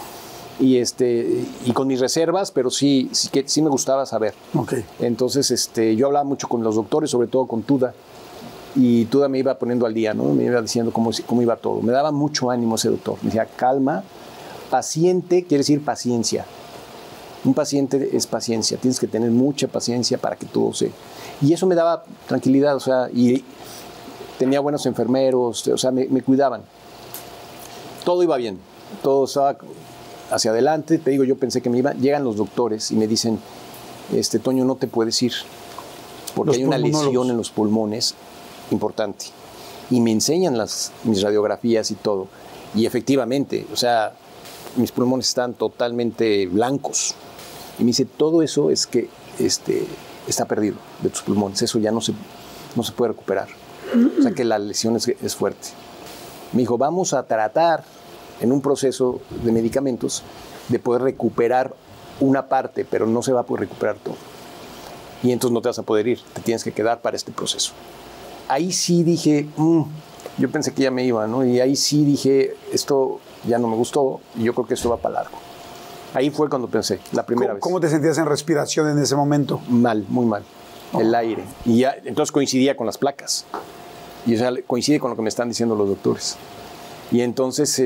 Y con mis reservas, pero sí me gustaba saber. Okay. Entonces, yo hablaba mucho con los doctores, sobre todo con Tuda, y Tuda me iba poniendo al día, ¿no? Me iba diciendo cómo iba todo. Me daba mucho ánimo ese doctor. Me decía, calma, paciente quiere decir paciencia. Un paciente es paciencia, tienes que tener mucha paciencia para que todo se... Y eso me daba tranquilidad, o sea, y tenía buenos enfermeros, o sea, me cuidaban. Todo iba bien, todo estaba hacia adelante. Te digo, yo pensé que me iba. Llegan los doctores y me dicen, Toño, no te puedes ir, porque hay una lesión en los pulmones importante. Y me enseñan mis radiografías y todo. Y efectivamente, o sea, mis pulmones están totalmente blancos. Y me dice, todo eso es que está perdido de tus pulmones. Eso ya no se puede recuperar. O sea que la lesión es fuerte. Me dijo, vamos a tratar en un proceso de medicamentos de poder recuperar una parte, pero no se va a poder recuperar todo. Y entonces no te vas a poder ir, te tienes que quedar para este proceso. Ahí sí dije, yo pensé que ya me iba, ¿no? Y ahí sí dije, esto ya no me gustó y yo creo que esto va para largo. Ahí fue cuando pensé, la primera vez. ¿Cómo te sentías en respiración en ese momento? Mal, muy mal. El aire. Y ya, entonces coincidía con las placas. Y o sea, coincide con lo que me están diciendo los doctores. Y entonces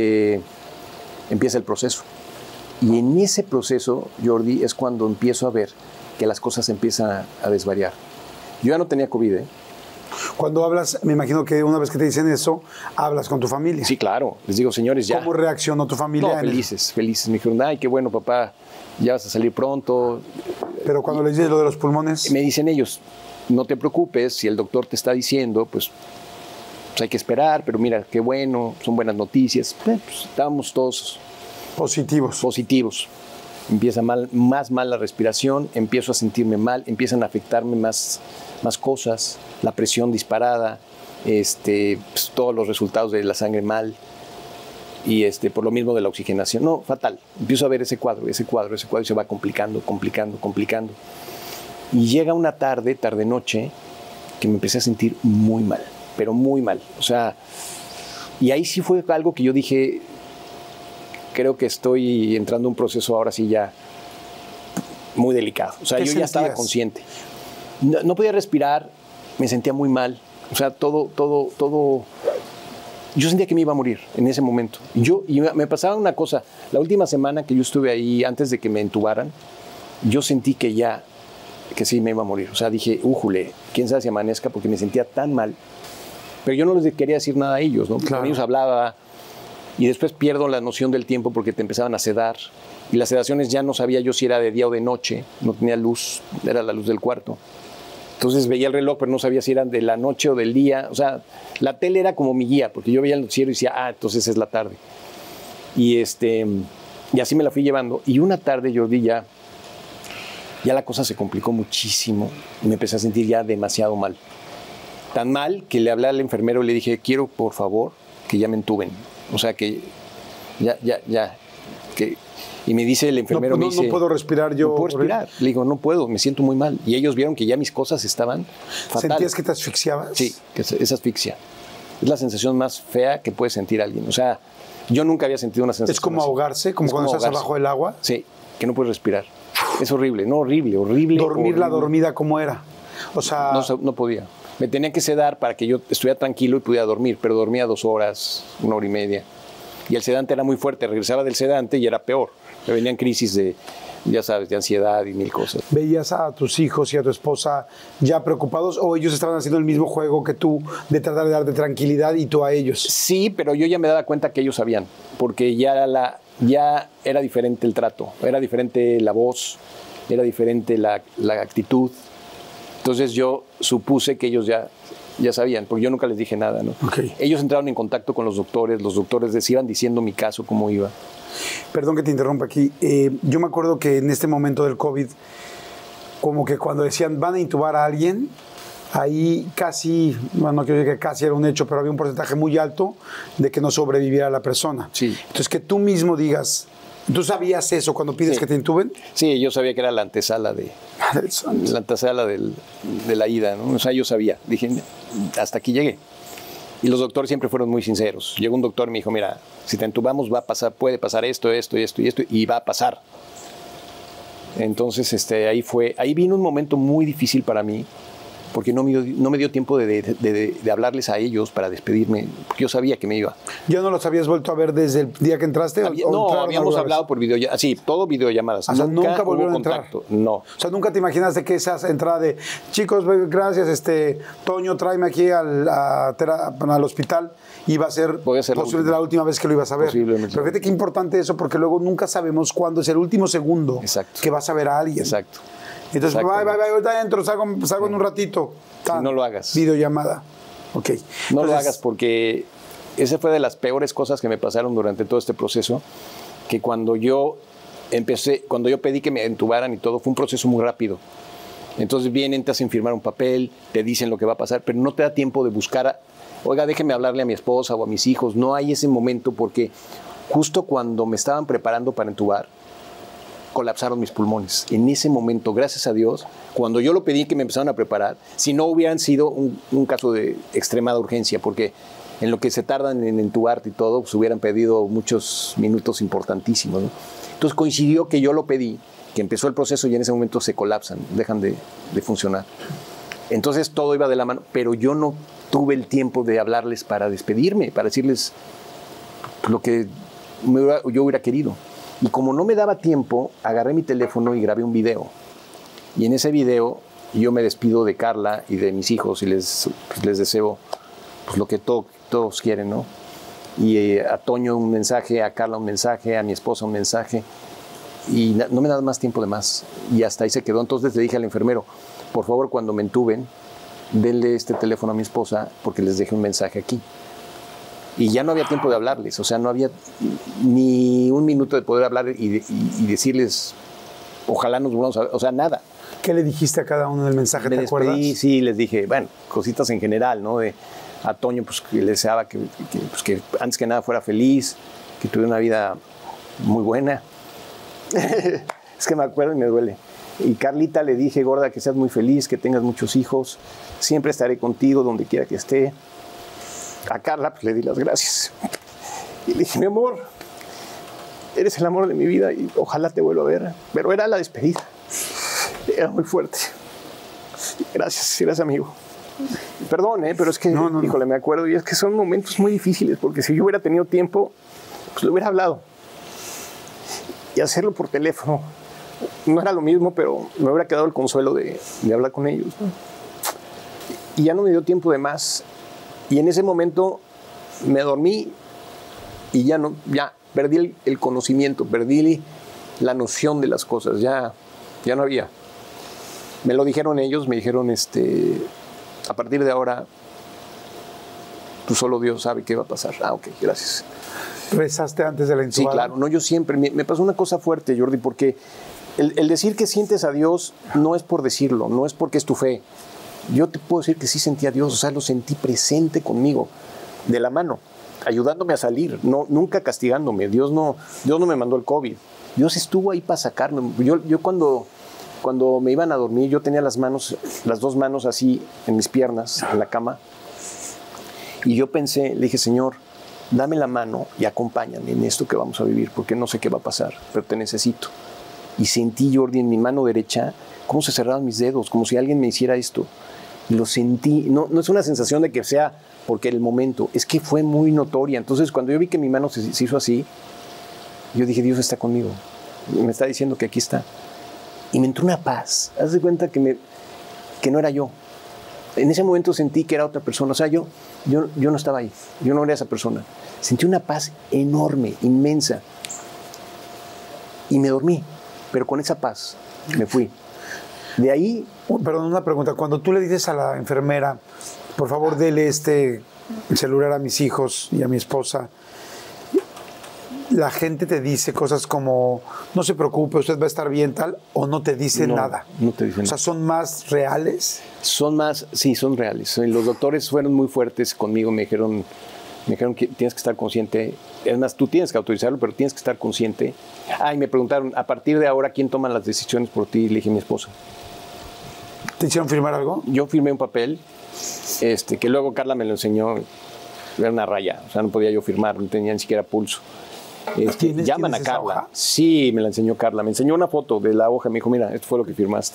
empieza el proceso. Y en ese proceso, Jordi, es cuando empiezo a ver que las cosas empiezan a desvariar. Yo ya no tenía COVID, ¿eh? Cuando hablas, me imagino que una vez que te dicen eso, hablas con tu familia. Sí, claro. Les digo, señores, ya. ¿Cómo reaccionó tu familia? No, felices. Me dijeron, ay, qué bueno, papá, ya vas a salir pronto. Pero cuando les dices lo de los pulmones... Me dicen ellos, no te preocupes, si el doctor te está diciendo, pues hay que esperar, pero mira, qué bueno, son buenas noticias. Pues estábamos todos positivos. Empieza más mal la respiración, empiezo a sentirme mal, empiezan a afectarme más cosas, la presión disparada, pues, todos los resultados de la sangre mal, y por lo mismo de la oxigenación. No, fatal. Empiezo a ver ese cuadro, y se va complicando. Y llega una tarde-noche, que me empecé a sentir muy mal, pero muy mal. O sea, y ahí sí fue algo que yo dije, creo que estoy entrando en un proceso ahora sí ya muy delicado. O sea, yo ya estaba consciente. No podía respirar, me sentía muy mal. O sea, todo. Yo sentía que me iba a morir en ese momento. Y me pasaba una cosa. La última semana que yo estuve ahí, antes de que me entubaran, yo sentí que sí me iba a morir. O sea, dije, újule, quién sabe si amanezca, porque me sentía tan mal. Pero yo no les quería decir nada a ellos, ¿no? Claro. Con ellos hablaba. Y después pierdo la noción del tiempo porque te empezaban a sedar. Y las sedaciones ya no sabía yo si era de día o de noche. No tenía luz, era la luz del cuarto. Entonces veía el reloj, pero no sabía si eran de la noche o del día. O sea, la tele era como mi guía, porque yo veía el noticiero y decía, entonces es la tarde. Y así me la fui llevando. Y una tarde, Jordi, ya la cosa se complicó muchísimo. Y me empecé a sentir ya demasiado mal. Tan mal que le hablé al enfermero y le dije, quiero, por favor, que ya me entuben. O sea, que ya. Y me dice el enfermero, no puedo respirar yo. No puedo respirar. Le digo, no puedo, me siento muy mal. Y ellos vieron que ya mis cosas estaban fatal. ¿Sentías que te asfixiabas? Sí, que es asfixia. Es la sensación más fea que puede sentir alguien. O sea, yo nunca había sentido una sensación ¿Es como así. ahogarse? ¿Como cuando estás abajo del agua? Sí, que no puedes respirar. Es horrible, no, horrible. ¿Dormir la dormida cómo era? O sea... No podía. Me tenía que sedar para que yo estuviera tranquilo y pudiera dormir, pero dormía 2 horas, 1 hora y media. Y el sedante era muy fuerte, regresaba del sedante y era peor. Me venían crisis de, ya sabes, de ansiedad y 1000 cosas. ¿Veías a tus hijos y a tu esposa ya preocupados o ellos estaban haciendo el mismo juego que tú de tratar de darte tranquilidad y tú a ellos? Sí, pero yo ya me daba cuenta que ellos sabían, porque ya era diferente el trato, era diferente la voz, era diferente la actitud. Entonces yo supuse que ellos ya ya sabían, porque yo nunca les dije nada, ¿no? Okay. Ellos entraron en contacto con los doctores les iban diciendo mi caso, cómo iba. Perdón que te interrumpa aquí. Yo me acuerdo que en este momento del COVID, como que cuando decían van a intubar a alguien, ahí casi, bueno, no quiero decir que casi era un hecho, pero había un porcentaje muy alto de que no sobreviviera la persona. Sí. Entonces, que tú mismo digas, ¿tú sabías eso cuando pides que te intuben? Sí, yo sabía que era la antesala de la ida, ¿no? O sea, yo sabía. Dije, hasta aquí llegué. Y los doctores siempre fueron muy sinceros. Llegó un doctor y me dijo, mira, si te intubamos va a pasar, puede pasar esto, y va a pasar. Entonces, ahí vino un momento muy difícil para mí, porque no me dio tiempo de hablarles a ellos para despedirme, porque yo sabía que me iba. ¿Ya no los habías vuelto a ver desde el día que entraste? No, habíamos hablado por videollamadas. Sí, todo videollamadas. O sea, nunca volvieron a entrar. No. O sea, nunca te imaginaste que esa entrada de chicos, gracias, Toño, tráeme aquí al hospital, iba a ser posiblemente la última vez que lo ibas a ver. Posiblemente. Pero fíjate qué importante eso, porque luego nunca sabemos cuándo es el último segundo que vas a ver a alguien. Exacto. Entonces, ahorita entro, salgo en un ratito. Sí, no lo hagas. Videollamada. Ok. No lo hagas, porque esa fue de las peores cosas que me pasaron durante todo este proceso, que cuando yo pedí que me entubaran y todo, fue un proceso muy rápido. Entonces vienen, te hacen firmar un papel, te dicen lo que va a pasar, pero no te da tiempo de buscar, oiga, déjeme hablarle a mi esposa o a mis hijos. No hay ese momento, porque justo cuando me estaban preparando para entubar, colapsaron mis pulmones. En ese momento, gracias a Dios, cuando yo lo pedí que me empezaron a preparar, si no hubieran sido un caso de extremada urgencia, porque en lo que se tardan en entubarte y todo, pues hubieran pedido muchos minutos importantísimos, ¿no? Entonces coincidió que yo lo pedí, que empezó el proceso y en ese momento se colapsan, dejan de funcionar. Entonces todo iba de la mano, pero yo no tuve el tiempo de hablarles para despedirme, para decirles lo que yo hubiera querido. Y como no me daba tiempo, agarré mi teléfono y grabé un video. Y en ese video yo me despido de Carla y de mis hijos y les deseo lo que todos quieren, ¿no? Y a Toño un mensaje, a Carla un mensaje, a mi esposa un mensaje. Y no me da más tiempo de más. Y hasta ahí se quedó. Entonces le dije al enfermero, por favor, cuando me entuben, denle este teléfono a mi esposa porque les dejé un mensaje aquí. Y ya no había tiempo de hablarles, o sea, no había ni un minuto de poder hablar y decirles, ojalá nos volvamos a ver, o sea, nada. ¿Qué le dijiste a cada uno en el mensaje, te acuerdas? Sí, les dije, bueno, cositas en general, ¿no? A Toño, pues, que le deseaba que antes que nada fuera feliz, que tuviera una vida muy buena. Es que me acuerdo y me duele. Y Carlita le dije, gorda, que seas muy feliz, que tengas muchos hijos, siempre estaré contigo donde quiera que esté. A Carla pues, le di las gracias. Y le dije, mi amor, eres el amor de mi vida y ojalá te vuelva a ver. Pero era la despedida. Era muy fuerte. Gracias, amigo. Perdón, pero es que, híjole, me acuerdo. Y es que son momentos muy difíciles, porque si yo hubiera tenido tiempo, pues le hubiera hablado. Y hacerlo por teléfono no era lo mismo, pero me hubiera quedado el consuelo de hablar con ellos, ¿no? Y ya no me dio tiempo de más. Y en ese momento me dormí y ya perdí el conocimiento, perdí la noción de las cosas, ya no había. Me lo dijeron ellos, me dijeron, a partir de ahora, tú solo Dios sabe qué va a pasar. Ah, ok, gracias. ¿Rezaste antes de la intubada? Sí, claro. No, yo siempre, me pasó una cosa fuerte, Jordi, porque el decir que sientes a Dios no es por decirlo, no es porque es tu fe. Yo te puedo decir que sí sentí a Dios, o sea, lo sentí presente conmigo, de la mano, ayudándome a salir, nunca castigándome. Dios no me mandó el COVID. Dios estuvo ahí para sacarme. Yo cuando me iban a dormir, yo tenía las dos manos así en mis piernas, en la cama, y yo pensé, le dije, Señor, dame la mano y acompáñame en esto que vamos a vivir, porque no sé qué va a pasar, pero te necesito. Y sentí, Jordi, en mi mano derecha, cómo se cerraban mis dedos, como si alguien me hiciera esto. Y lo sentí, no es una sensación de que sea porque el momento, es que fue muy notoria. Entonces, cuando yo vi que mi mano se hizo así, yo dije, Dios está conmigo, me está diciendo que aquí está. Y me entró una paz. Haz de cuenta que no era yo. En ese momento sentí que era otra persona. O sea, yo no estaba ahí, yo no era esa persona. Sentí una paz enorme, inmensa. Y me dormí, pero con esa paz me fui. De ahí... Perdón, una pregunta. Cuando tú le dices a la enfermera, por favor, dele este celular a mis hijos y a mi esposa. La gente te dice cosas como, no se preocupe, usted va a estar bien, tal, o no te dicen nada. No te dicen nada. O sea, ¿son más reales? Sí, son reales. Los doctores fueron muy fuertes conmigo, me dijeron que tienes que estar consciente. Es más, tú tienes que autorizarlo, pero tienes que estar consciente. Y me preguntaron, a partir de ahora, ¿quién toma las decisiones por ti? Le dije, mi esposa. ¿Te hicieron firmar algo? Yo firmé un papel, que luego Carla me lo enseñó. Era una raya, o sea, no podía yo firmar, no tenía ni siquiera pulso. Llaman a Carla. Hoja? Sí, me la enseñó Carla. Me enseñó una foto de la hoja. Me dijo, mira, esto fue lo que firmaste.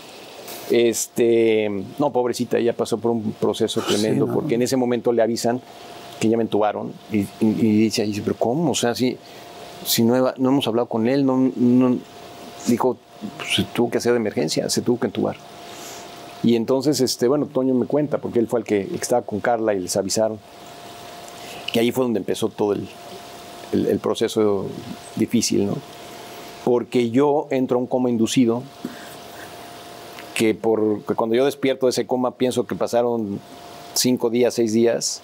No, pobrecita, ella pasó por un proceso tremendo, porque en ese momento le avisan que ya me entubaron y dice, pero ¿cómo? O sea, si no hemos hablado con él, no dijo, pues, se tuvo que hacer de emergencia, se tuvo que entubar. Y entonces, Toño me cuenta, porque él fue el que estaba con Carla y les avisaron, que ahí fue donde empezó todo el proceso difícil, ¿no? Porque yo entro a un coma inducido, que cuando yo despierto de ese coma pienso que pasaron 5 días, 6 días,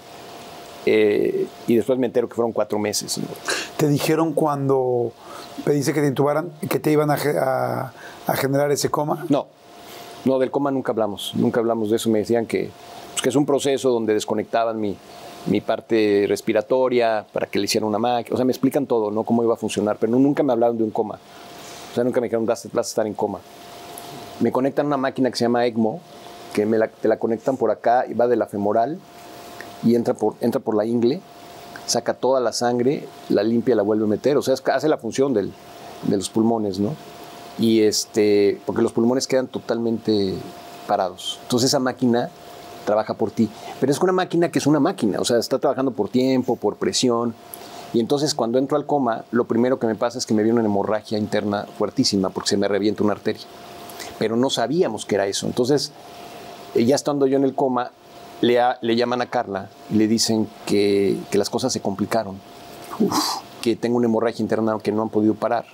y después me entero que fueron 4 meses, ¿no? ¿Te dijeron cuando pediste que te intubaran que te iban a generar ese coma? No, del coma nunca hablamos de eso. Me decían que es un proceso donde desconectaban mi parte respiratoria para que le hicieran una máquina. O sea, me explican todo, ¿no? Cómo iba a funcionar, pero nunca me hablaron de un coma. O sea, nunca me dijeron, vas a estar en coma. Me conectan a una máquina que se llama ECMO, que te la conectan por acá y va de la femoral y entra por la ingle, saca toda la sangre, la limpia y la vuelve a meter. O sea, hace la función de los pulmones, ¿no? Y porque los pulmones quedan totalmente parados. Entonces esa máquina trabaja por ti. Pero es una máquina que es una máquina, o sea, está trabajando por tiempo, por presión. Y entonces cuando entro al coma, lo primero que me pasa es que me viene una hemorragia interna fuertísima porque se me revienta una arteria. Pero no sabíamos que era eso. Entonces, ya estando yo en el coma, le llaman a Carla y le dicen que las cosas se complicaron. Que tengo una hemorragia interna que no han podido parar.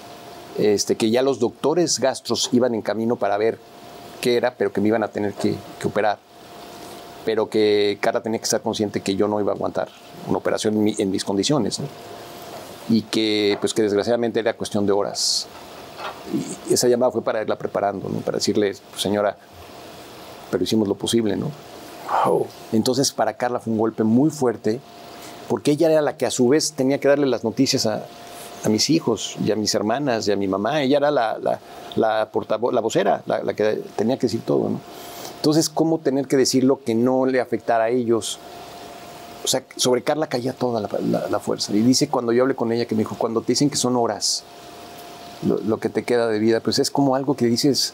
Que ya los doctores gastros iban en camino para ver qué era, pero que me iban a tener que operar. Pero que Carla tenía que estar consciente que yo no iba a aguantar una operación en mis condiciones, ¿no? Y que desgraciadamente era cuestión de horas. Y esa llamada fue para irla preparando, ¿no? Para decirle, pues, señora, pero hicimos lo posible, ¿no? Wow. Entonces para Carla fue un golpe muy fuerte, porque ella era la que a su vez tenía que darle las noticias a mis hijos y a mis hermanas y a mi mamá. Ella era la portavoz, la vocera, la que tenía que decir todo, ¿no? Entonces, ¿cómo tener que decirlo que no le afectara a ellos? O sea, sobre Carla caía toda la fuerza. Y dice, cuando yo hablé con ella, que me dijo, cuando te dicen que son horas, lo que te queda de vida, pues es como algo que dices,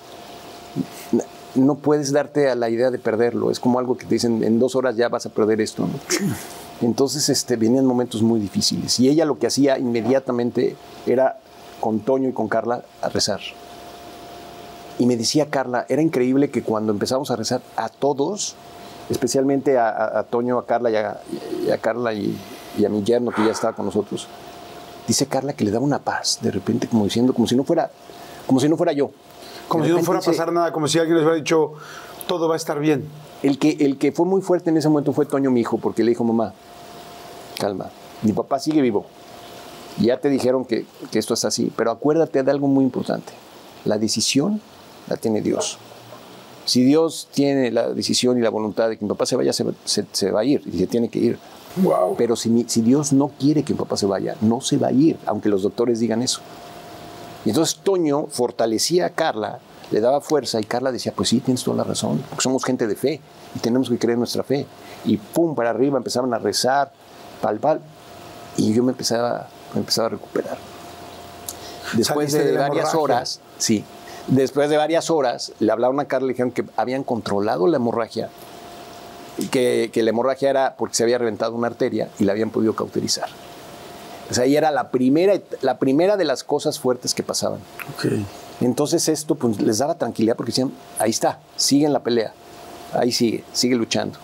no puedes darte a la idea de perderlo. Es como algo que te dicen, en 2 horas ya vas a perder esto, ¿no? Entonces venían momentos muy difíciles. Y ella lo que hacía inmediatamente era, con Toño y con Carla, a rezar. Y me decía Carla, era increíble que cuando empezamos a rezar a todos, especialmente a Toño, a Carla y a mi yerno que ya estaba con nosotros, dice Carla que le daba una paz, de repente, como diciendo, como si no fuera yo. Como si no fuera a pasar nada, como si alguien les hubiera dicho, todo va a estar bien. El que fue muy fuerte en ese momento fue Toño, mi hijo, porque le dijo, mamá, calma, mi papá sigue vivo. Ya te dijeron que esto es así, pero acuérdate de algo muy importante. La decisión la tiene Dios. Si Dios tiene la decisión y la voluntad de que mi papá se vaya, se va a ir y se tiene que ir. Wow. Pero si Dios no quiere que mi papá se vaya, no se va a ir, aunque los doctores digan eso. Y entonces Toño fortalecía a Carla, le daba fuerza y Carla decía, pues sí, tienes toda la razón, porque somos gente de fe y tenemos que creer en nuestra fe. Y pum, para arriba empezaban a rezar, pal, y yo me empezaba a recuperar. Después de varias horas, sí. Después de varias horas, le hablaron a Carla y le dijeron que habían controlado la hemorragia, que la hemorragia era porque se había reventado una arteria y la habían podido cauterizar. O sea, ahí era la primera de las cosas fuertes que pasaban. Okay. Entonces esto pues, les daba tranquilidad porque decían, ahí está, sigue en la pelea, ahí sigue luchando.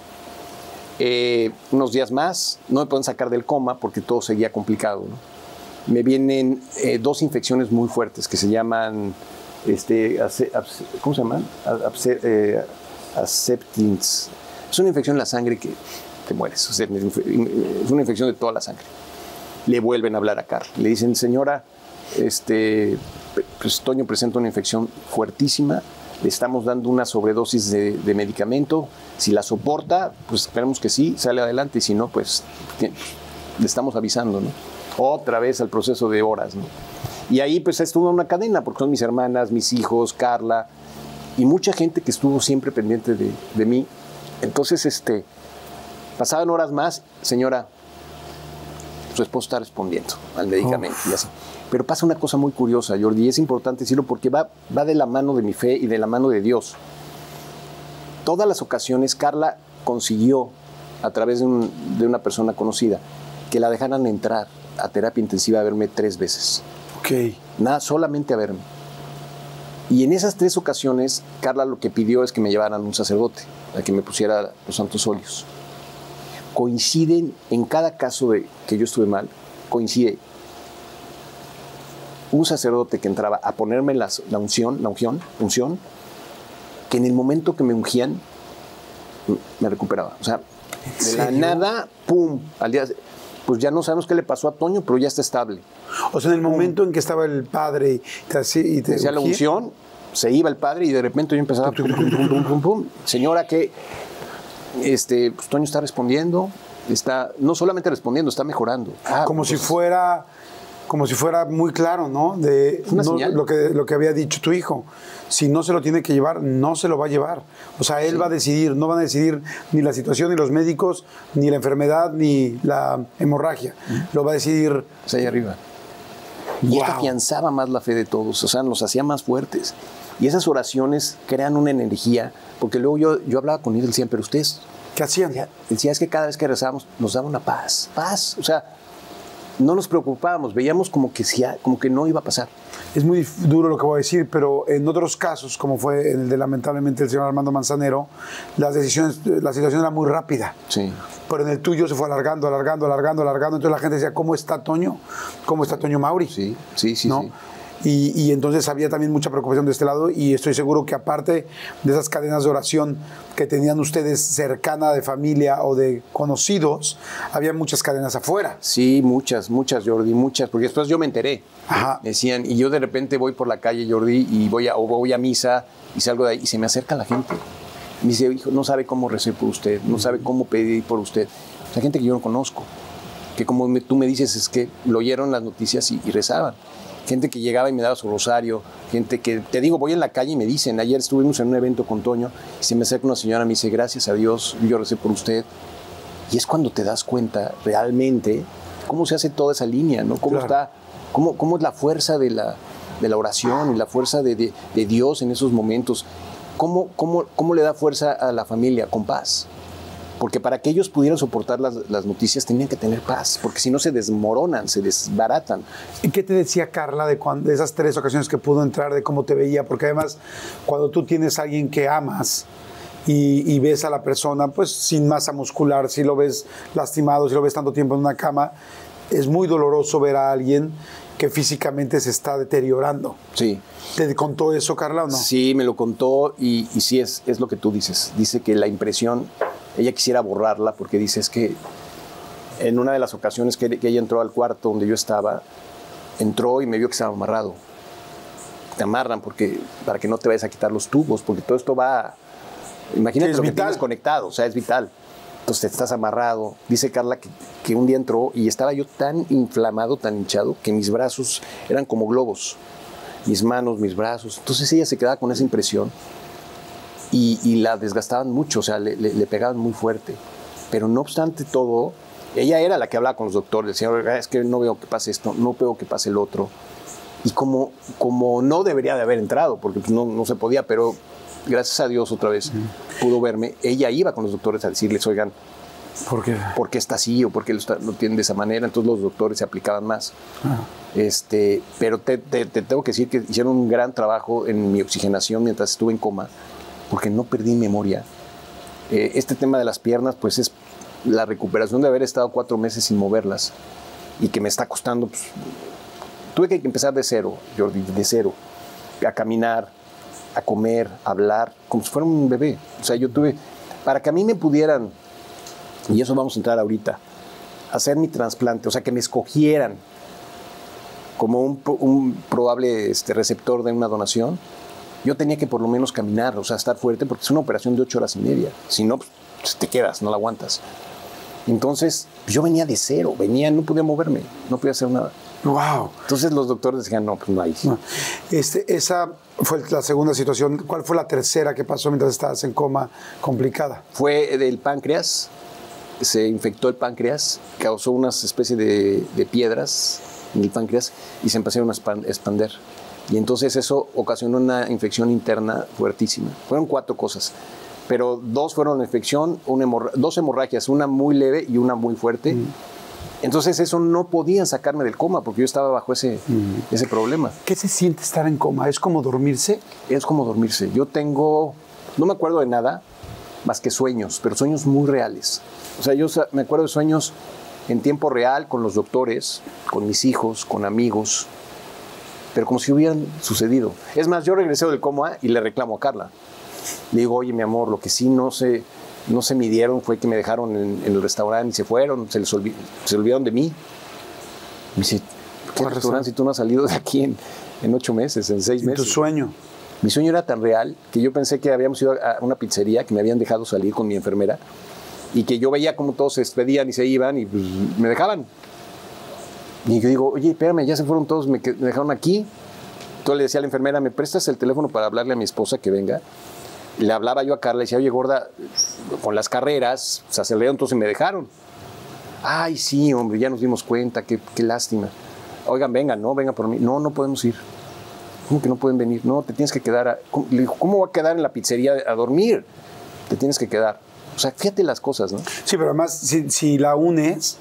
Unos días más, no me pueden sacar del coma porque todo seguía complicado, ¿no? Me vienen 2 infecciones muy fuertes que se llaman... ¿cómo se llaman? Aseptins. Es una infección en la sangre que te mueres. O sea, es una infección de toda la sangre. Le vuelven a hablar a Carla. Le dicen, señora, pues Toño presenta una infección fuertísima. Le estamos dando una sobredosis de medicamento. Si la soporta, pues esperemos que sí, sale adelante. Y si no, pues le estamos avisando, ¿no? Otra vez al proceso de horas, ¿no? Y ahí pues es toda una cadena, porque son mis hermanas, mis hijos, Carla, y mucha gente que estuvo siempre pendiente de mí. Entonces, pasaban horas más, señora, su esposo está respondiendo al medicamento y así. Pero pasa una cosa muy curiosa, Jordi, y es importante decirlo porque va de la mano de mi fe y de la mano de Dios. Todas las ocasiones Carla consiguió, a través de una persona conocida, que la dejaran entrar a terapia intensiva a verme 3 veces. Ok. Nada, solamente a verme. Y en esas 3 ocasiones, Carla lo que pidió es que me llevaran un sacerdote, a que me pusiera los santos óleos. Coinciden, en cada caso de que yo estuve mal, coincide un sacerdote que entraba a ponerme la unción, que en el momento que me ungían, me recuperaba. O sea, de la nada, ¡pum! Al día, pues ya no sabemos qué le pasó a Toño, pero ya está estable. O sea, en el momento en que estaba el padre y te decía la unción, se iba el padre y de repente yo empezaba, pum, pum, pum, pum, pum. Señora, que pues Toño está respondiendo, está no solamente respondiendo, está mejorando. Como si fuera muy claro, ¿no? Lo que había dicho tu hijo. Si no se lo tiene que llevar, no se lo va a llevar. O sea, él va a decidir, no van a decidir ni la situación, ni los médicos, ni la enfermedad, ni la hemorragia. Lo va a decidir... Pues ahí arriba. Y esto afianzaba más la fe de todos, o sea, nos hacía más fuertes. Y esas oraciones crean una energía, porque luego yo hablaba con ellos y decían, pero ustedes... ¿Qué hacían? Decía, es que cada vez que rezábamos nos daba una paz, o sea, no nos preocupábamos, veíamos como que no iba a pasar. Es muy duro lo que voy a decir, pero en otros casos, como fue en el de lamentablemente el señor Armando Manzanero, la situación era muy rápida. Sí. Pero en el tuyo se fue alargando. Entonces la gente decía, ¿cómo está Toño? ¿Cómo está Toño Mauri? Sí. ¿No? Sí. Y entonces había también mucha preocupación de este lado y estoy seguro que aparte de esas cadenas de oración que tenían ustedes cercana de familia o de conocidos, había muchas cadenas afuera. Sí, muchas, Jordi, muchas, porque después yo me enteré. Ajá. Decían, y yo de repente voy por la calle, Jordi, y voy a misa y salgo de ahí y se me acerca la gente. Me dice, hijo, no sabe cómo recé por usted, no sabe cómo pedir por usted. O sea, gente que yo no conozco, que como tú me dices, es que lo oyeron las noticias y rezaban. Gente que llegaba y me daba su rosario, gente que, te digo, voy en la calle y me dicen, ayer estuvimos en un evento con Toño y se me acerca una señora y me dice, gracias a Dios, yo recé por usted. Y es cuando te das cuenta realmente cómo se hace toda esa línea, ¿no? Cómo claro. cómo es la fuerza de la oración y la fuerza de Dios en esos momentos. ¿Cómo le da fuerza a la familia? Con paz. Porque para que ellos pudieran soportar las noticias tenían que tener paz, porque si no se desmoronan, se desbaratan. ¿Y qué te decía Carla de esas 3 ocasiones que pudo entrar, de cómo te veía? Porque además, cuando tú tienes a alguien que amas y ves a la persona pues sin masa muscular, si lo ves lastimado, si lo ves tanto tiempo en una cama, es muy doloroso ver a alguien que físicamente se está deteriorando. Sí. ¿Te contó eso, Carla, o no? Sí, me lo contó y sí es lo que tú dices. Dice que la impresión, ella quisiera borrarla porque dice es que en una de las ocasiones que ella entró al cuarto donde yo estaba, entró y me vio que estaba amarrado. Te amarran para que no te vayas a quitar los tubos, porque todo esto va... Imagínate lo que tienes conectado, o sea, es vital. Entonces te estás amarrado. Dice Carla que un día entró y estaba yo tan inflamado, tan hinchado, que mis brazos eran como globos. Mis manos, mis brazos. Entonces ella se quedaba con esa impresión y la desgastaban mucho, o sea, le pegaban muy fuerte. Pero no obstante todo, ella era la que hablaba con los doctores. Decía, es que no veo que pase esto, no veo que pase el otro. Y como no debería de haber entrado, porque pues no se podía, pero gracias a Dios otra vez pudo verme. Ella iba con los doctores a decirles, oigan, ¿por qué está así o por qué lo tienen de esa manera? Entonces los doctores se aplicaban más. Pero te tengo que decir que hicieron un gran trabajo en mi oxigenación mientras estuve en coma, porque no perdí memoria. Este tema de las piernas, pues es la recuperación de haber estado 4 meses sin moverlas y que me está costando. Pues, tuve que empezar de cero, Jordi, de cero, a caminar, a comer, a hablar, como si fuera un bebé. O sea, yo tuve para que a mí me pudieran, y eso vamos a entrar ahorita, hacer mi trasplante, o sea, que me escogieran como un probable receptor de una donación, yo tenía que por lo menos caminar, o sea, estar fuerte, porque es una operación de 8 horas y media. Si no, pues te quedas, no la aguantas. Entonces, yo venía de cero, no podía moverme, no podía hacer nada. Wow. Entonces los doctores decían, no, pues no hay. No. Esa fue la segunda situación. ¿Cuál fue la tercera que pasó mientras estabas en coma complicada? Fue del páncreas, se infectó el páncreas, causó una especie de piedras en el páncreas y se empezaron a expander. Y entonces eso ocasionó una infección interna fuertísima. Fueron 4 cosas, pero 2 fueron infección, 2 hemorragias, una muy leve y una muy fuerte. Entonces eso no podían sacarme del coma porque yo estaba bajo ese problema. ¿Qué se siente estar en coma? ¿Es como dormirse? Es como dormirse. Yo no me acuerdo de nada más que sueños, pero sueños muy reales. O sea, yo me acuerdo de sueños en tiempo real con los doctores, con mis hijos, con amigos, pero como si hubieran sucedido. Es más, yo regresé del coma y le reclamo a Carla. Le digo, oye, mi amor, lo que sí no se midieron fue que me dejaron en el restaurante y se fueron, se olvidaron de mí. Me dice, ¿qué restaurante si tú no has salido de aquí en 8 meses, en 6 meses? ¿Tu sueño? Mi sueño era tan real que yo pensé que habíamos ido a una pizzería, que me habían dejado salir con mi enfermera y que yo veía cómo todos se despedían y se iban y pues, me dejaban. Y yo digo, oye, espérame, ya se fueron todos, me dejaron aquí. Entonces le decía a la enfermera, ¿me prestas el teléfono para hablarle a mi esposa que venga? Le hablaba yo a Carla y decía, oye, gorda, con las carreras se aceleraron, entonces me dejaron. Ay, sí, hombre, ya nos dimos cuenta, qué lástima. Oigan, vengan, ¿no? Vengan por mí. No, no podemos ir. ¿Cómo que no pueden venir? No, te tienes que quedar. Le dijo, ¿cómo va a quedar en la pizzería a dormir? Te tienes que quedar. O sea, fíjate las cosas, ¿no? Sí, pero además, si la unes,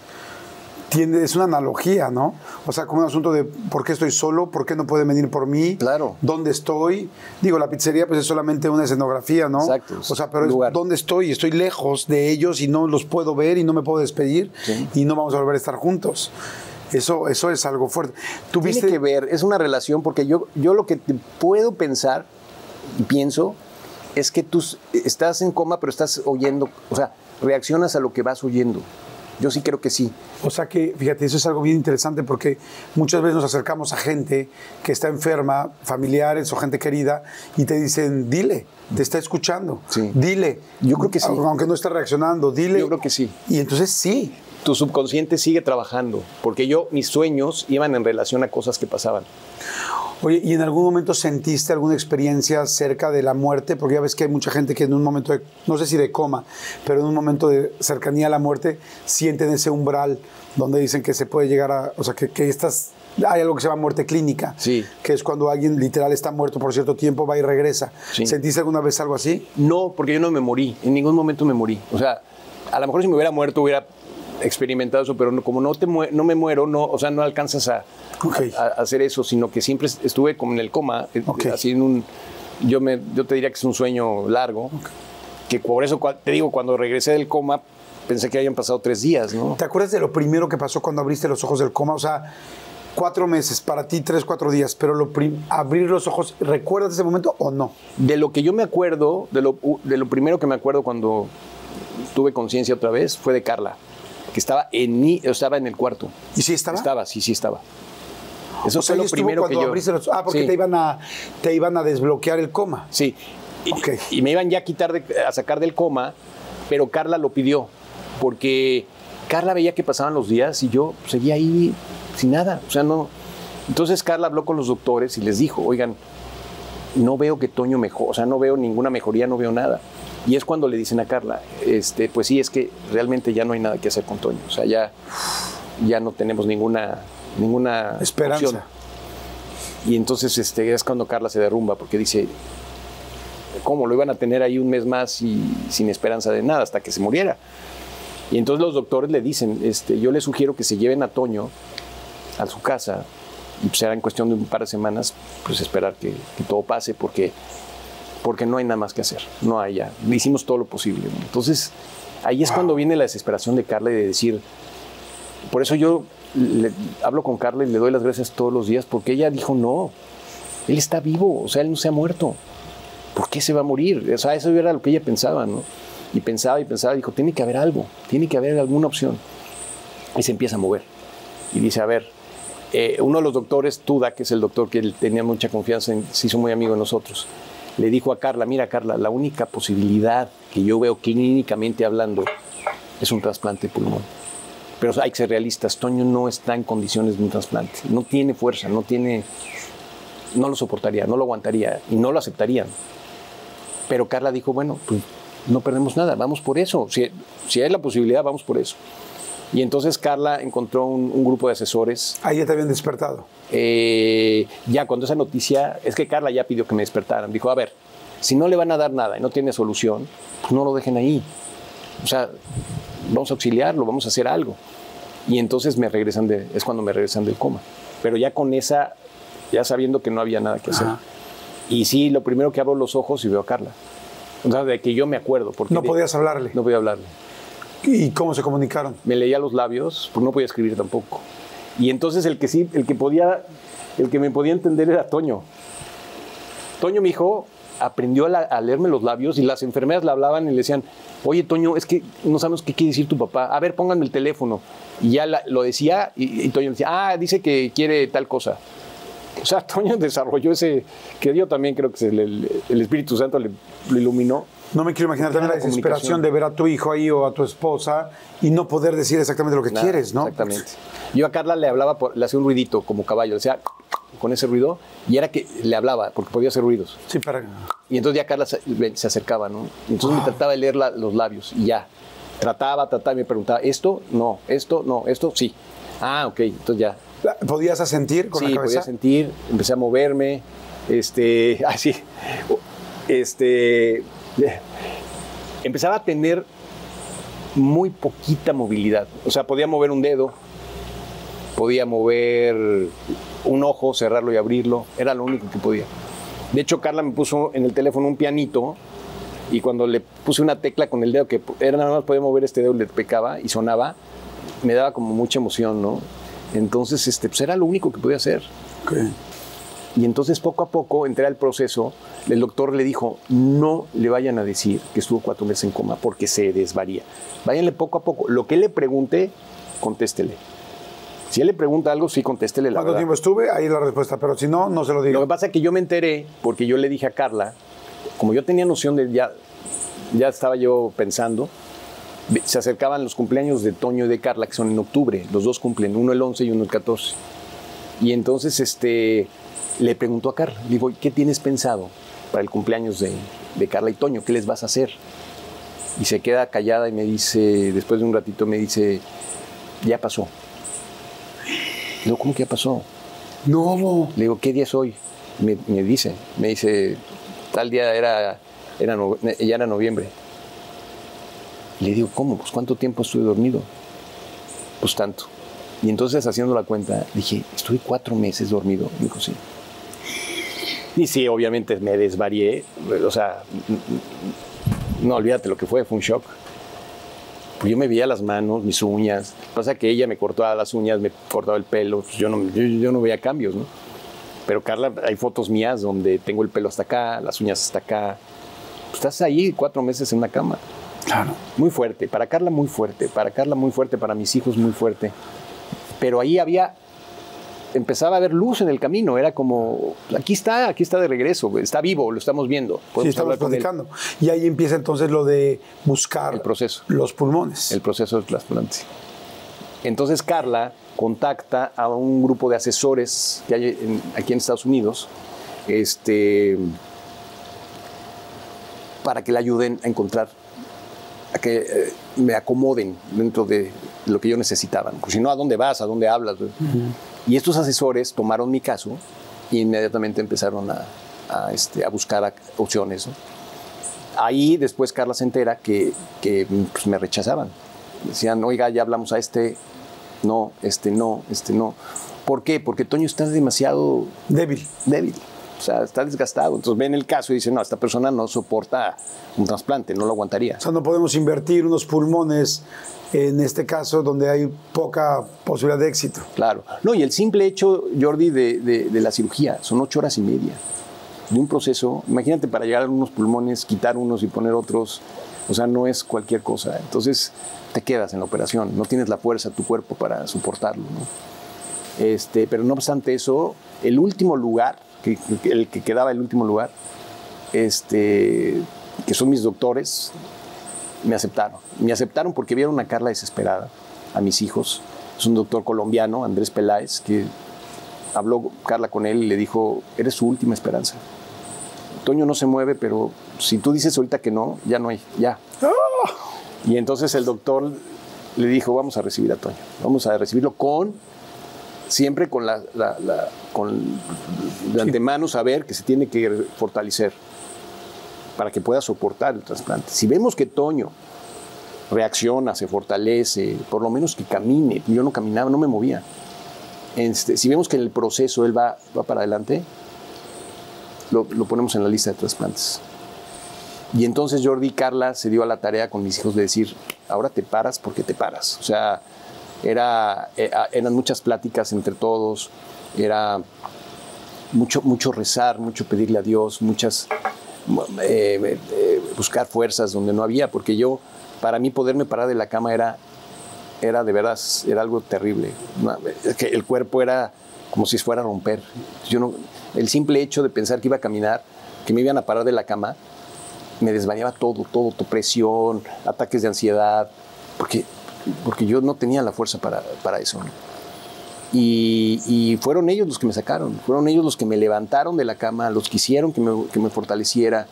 es una analogía, ¿no? O sea, como un asunto de por qué estoy solo, por qué no pueden venir por mí, claro. ¿Dónde estoy? Digo, la pizzería pues es solamente una escenografía, ¿no? Exacto. O sea, pero es ¿dónde estoy? Estoy lejos de ellos y no los puedo ver y no me puedo despedir y no vamos a volver a estar juntos. Eso es algo fuerte. Tiene que ver, es una relación, porque yo lo que te puedo pensar y pienso es que tú estás en coma, pero estás oyendo, o sea, reaccionas a lo que vas oyendo. Yo sí creo que sí. O sea que, fíjate, eso es algo bien interesante porque muchas veces nos acercamos a gente que está enferma, familiares o gente querida, y te dicen, dile, te está escuchando, dile. Yo creo que sí. Aunque no está reaccionando, dile. Yo creo que sí. Y entonces sí. Tu subconsciente sigue trabajando, porque mis sueños iban en relación a cosas que pasaban. Oye, ¿y en algún momento sentiste alguna experiencia cerca de la muerte? Porque ya ves que hay mucha gente que en un momento, no sé si de coma, pero en un momento de cercanía a la muerte, sienten ese umbral donde dicen que se puede llegar a, o sea, que hay algo que se llama muerte clínica, que es cuando alguien literal está muerto por cierto tiempo, va y regresa. Sí. ¿Sentiste alguna vez algo así? No, porque yo no me morí, en ningún momento me morí. O sea, a lo mejor si me hubiera muerto hubiera experimentado eso, pero como no me muero, no, o sea, no alcanzas a hacer eso, sino que siempre estuve como en el coma, así yo te diría que es un sueño largo, que por eso te digo, cuando regresé del coma, pensé que habían pasado 3 días, ¿no? ¿Te acuerdas de lo primero que pasó cuando abriste los ojos del coma? O sea, 4 meses, para ti 3, 4 días, pero abrir los ojos, ¿recuerdas ese momento o no? De lo que yo me acuerdo, de lo primero que me acuerdo cuando tuve conciencia otra vez, fue de Carla, que estaba en el cuarto. ¿Y sí estaba? Sí estaba. Eso o sea, fue lo primero que yo... porque te iban a desbloquear el coma. Sí. Y me iban ya a sacar del coma, pero Carla lo pidió, porque Carla veía que pasaban los días y yo seguía ahí sin nada. O sea, no... Entonces Carla habló con los doctores y les dijo, oigan, no veo que Toño mejore, o sea, no veo ninguna mejoría, no veo nada. Y es cuando le dicen a Carla, pues sí, es que realmente ya no hay nada que hacer con Toño. O sea, ya no tenemos ninguna esperanza. Opción. Y entonces es cuando Carla se derrumba, porque dice, ¿cómo? Lo iban a tener ahí un mes más y sin esperanza de nada, hasta que se muriera. Y entonces los doctores le dicen, yo les sugiero que se lleven a Toño a su casa, y pues será en cuestión de un par de semanas, pues esperar que todo pase, porque no hay nada más que hacer, no hay ya. Hicimos todo lo posible. Entonces, ahí es cuando viene la desesperación de Carla y de decir, por eso yo hablo con Carla y le doy las gracias todos los días, porque ella dijo, no, él está vivo, o sea, él no se ha muerto. ¿Por qué se va a morir? O sea, eso era lo que ella pensaba, ¿no? Y pensaba, dijo, tiene que haber algo, tiene que haber alguna opción. Y se empieza a mover. Y dice, a ver, uno de los doctores, Tuda, que es el doctor que él tenía mucha confianza en, se hizo muy amigo de nosotros, le dijo a Carla, mira Carla, la única posibilidad que yo veo clínicamente hablando es un trasplante de pulmón. Pero hay que ser realistas, Toño no está en condiciones de un trasplante, no tiene fuerza, no lo soportaría, no lo aguantaría y no lo aceptarían. Pero Carla dijo, bueno, pues no perdemos nada, vamos por eso, si hay la posibilidad, vamos por eso. Y entonces Carla encontró un grupo de asesores. Ahí ya te habían despertado. Ya cuando esa noticia, es que Carla ya pidió que me despertaran. Dijo, a ver, si no le van a dar nada y no tiene solución, pues no lo dejen ahí. O sea, vamos a auxiliarlo, vamos a hacer algo. Y entonces es cuando me regresan del coma. Pero ya con esa, ya sabiendo que no había nada que hacer. Ajá. Y sí, lo primero que abro los ojos y veo a Carla. O sea, de que yo me acuerdo. Porque ¿No podías hablarle? No podía hablarle. ¿Y cómo se comunicaron? Me leía los labios, pues no podía escribir tampoco. Y entonces el que me podía entender era Toño. Toño, mi hijo, aprendió a leerme los labios y las enfermeras le hablaban y le decían, oye, Toño, es que no sabemos qué quiere decir tu papá. A ver, pónganme el teléfono. Y ya lo decía y Toño decía, dice que quiere tal cosa. O sea, Toño desarrolló ese, que Dios también creo que el Espíritu Santo le iluminó. No me quiero imaginar también la desesperación de ver a tu hijo ahí o a tu esposa y no poder decir exactamente lo que quieres, ¿no? Exactamente. Yo a Carla le hablaba, le hacía un ruidito como caballo, le decía con ese ruido y era que le hablaba porque podía hacer ruidos. Sí, para... Y entonces ya Carla se acercaba, ¿no? Y entonces me trataba de leer los labios y ya. Trataba y me preguntaba, ¿esto? No, esto, no, esto, sí. Ok, entonces ya. ¿Podías asentir con la cabeza? Sí, podía sentir, empecé a moverme, así, empezaba a tener muy poquita movilidad. O sea, podía mover un dedo, podía mover un ojo, cerrarlo y abrirlo, era lo único que podía. De hecho, Carla me puso en el teléfono un pianito y cuando le puse una tecla con el dedo, que era nada más podía mover este dedo, le picaba y sonaba, me daba como mucha emoción, ¿no? Entonces, pues era lo único que podía hacer. Okay. Y entonces, poco a poco, entré al proceso. El doctor le dijo, no le vayan a decir que estuvo 4 meses en coma porque se desvaría. Váyanle poco a poco. Lo que él le pregunte, contéstele. Si él le pregunta algo, sí, contéstele la verdad. ¿Cuánto tiempo estuve? Ahí es la respuesta. Pero si no, no se lo digo. Lo que pasa es que yo me enteré porque yo le dije a Carla, como yo tenía noción de ya estaba yo pensando, se acercaban los cumpleaños de Toño y de Carla, que son en octubre. Los dos cumplen, uno el 11 y uno el 14. Y entonces le preguntó a Carla, le digo, ¿qué tienes pensado para el cumpleaños de Carla y Toño? ¿Qué les vas a hacer? Y se queda callada y me dice, después de un ratito me dice, ya pasó. Le digo, ¿cómo que ya pasó? No. Le digo, ¿qué día es hoy? Me dice, tal día ya era noviembre. Le digo, ¿cómo? Pues ¿cuánto tiempo estuve dormido? Pues tanto. Y entonces, haciendo la cuenta, dije, ¿estuve 4 meses dormido? Me dijo, sí. Y sí, obviamente me desvarié. O sea, no, olvídate lo que fue un shock. Pues yo me veía las manos, mis uñas. Pasa que ella me cortaba las uñas, me cortaba el pelo. Pues yo no veía cambios, ¿no? Pero Carla, hay fotos mías donde tengo el pelo hasta acá, las uñas hasta acá. Pues estás ahí 4 meses en una cama. Claro. Muy fuerte. Para Carla muy fuerte. Para Carla muy fuerte. Para mis hijos muy fuerte. Pero ahí empezaba a haber luz en el camino. Era como, aquí está de regreso. Está vivo, lo estamos viendo. Sí, estamos platicando. Y ahí empieza entonces lo de buscar el proceso. Los pulmones. El proceso del trasplante. Entonces Carla contacta a un grupo de asesores que hay aquí en Estados Unidos para que le ayuden a encontrar, a que me acomoden dentro de lo que yo necesitaba. Porque si no, ¿a dónde vas? ¿A dónde hablas? Y estos asesores tomaron mi caso e inmediatamente empezaron a buscar opciones, ¿no? Ahí después Carla se entera que pues, me rechazaban. Decían, oiga, ya hablamos a no. ¿Por qué? Porque Toño está demasiado débil. O sea, está desgastado. Entonces ven el caso y dicen, no, esta persona no soporta un trasplante, no lo aguantaría. O sea, no podemos invertir unos pulmones en este caso donde hay poca posibilidad de éxito. Claro. No, y el simple hecho, Jordi, de la cirugía, son 8 horas y media de un proceso. Imagínate, para llegar a unos pulmones, quitar unos y poner otros. O sea, no es cualquier cosa. Entonces te quedas en la operación, no tienes la fuerza, tu cuerpo para soportarlo, ¿no? Pero no obstante eso, el último lugar, el que quedaba el último lugar, que son mis doctores, me aceptaron. Me aceptaron porque vieron a Carla desesperada, a mis hijos. Es un doctor colombiano, Andrés Peláez, que habló Carla con él y le dijo, eres su última esperanza. Toño no se mueve, pero si tú dices ahorita que no, ya no hay, ya. Y entonces el doctor le dijo, vamos a recibir a Toño, vamos a recibirlo siempre con de antemano saber que se tiene que fortalecer para que pueda soportar el trasplante. Si vemos que Toño reacciona, se fortalece, por lo menos que camine, yo no caminaba, no me movía. Si vemos que en el proceso él va para adelante, lo ponemos en la lista de trasplantes. Y entonces Jordi y Carla se dio a la tarea con mis hijos de decir, ahora te paras porque te paras. O sea, eran muchas pláticas entre todos, era mucho rezar, mucho pedirle a Dios, buscar fuerzas donde no había, porque para mí poderme parar de la cama era de verdad, era algo terrible. Que el cuerpo era como si fuera a romper. El simple hecho de pensar que iba a caminar, que me iban a parar de la cama, me desvariaba todo, presión, ataques de ansiedad, porque yo no tenía la fuerza para eso, ¿no? Y fueron ellos los que me sacaron, fueron ellos los que me levantaron de la cama, los que hicieron que me fortaleciera.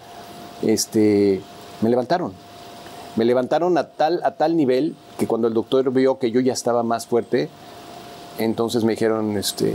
Me levantaron a tal nivel que cuando el doctor vio que yo ya estaba más fuerte, entonces me dijeron,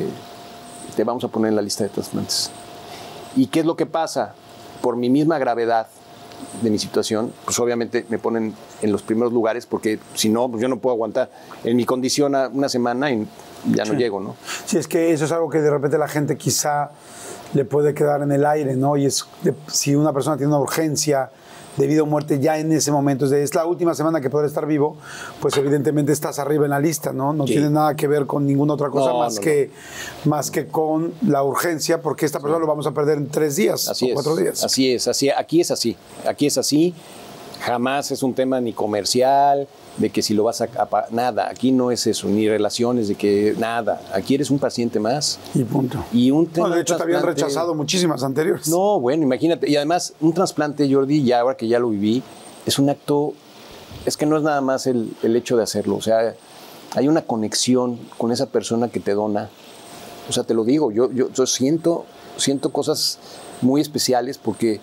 te vamos a poner en la lista de trasplantes. ¿Y qué es lo que pasa? Por mi misma gravedad de mi situación, pues obviamente me ponen en los primeros lugares, porque si no, pues yo no puedo aguantar en mi condición una semana y ya no llego, ¿no? Sí, es que eso es algo que de repente la gente quizá le puede quedar en el aire, ¿no? Y si una persona tiene una urgencia de vida o muerte ya en ese momento, es la última semana que podrá estar vivo, pues evidentemente estás arriba en la lista, ¿no? No tiene nada que ver con ninguna otra cosa más que con la urgencia, porque esta persona lo vamos a perder en 3 días o 4 días. Aquí es así. Jamás es un tema ni comercial, de que si lo vas a nada, aquí no es eso, ni relaciones, de que nada, aquí eres un paciente más. Y punto. Y un tema de hecho te habían rechazado muchísimas anteriores. No, bueno, imagínate, y además un trasplante, Jordi, ya ahora que ya lo viví, es un acto, es que no es nada más el hecho de hacerlo, o sea, hay una conexión con esa persona que te dona. O sea, te lo digo, yo siento cosas muy especiales porque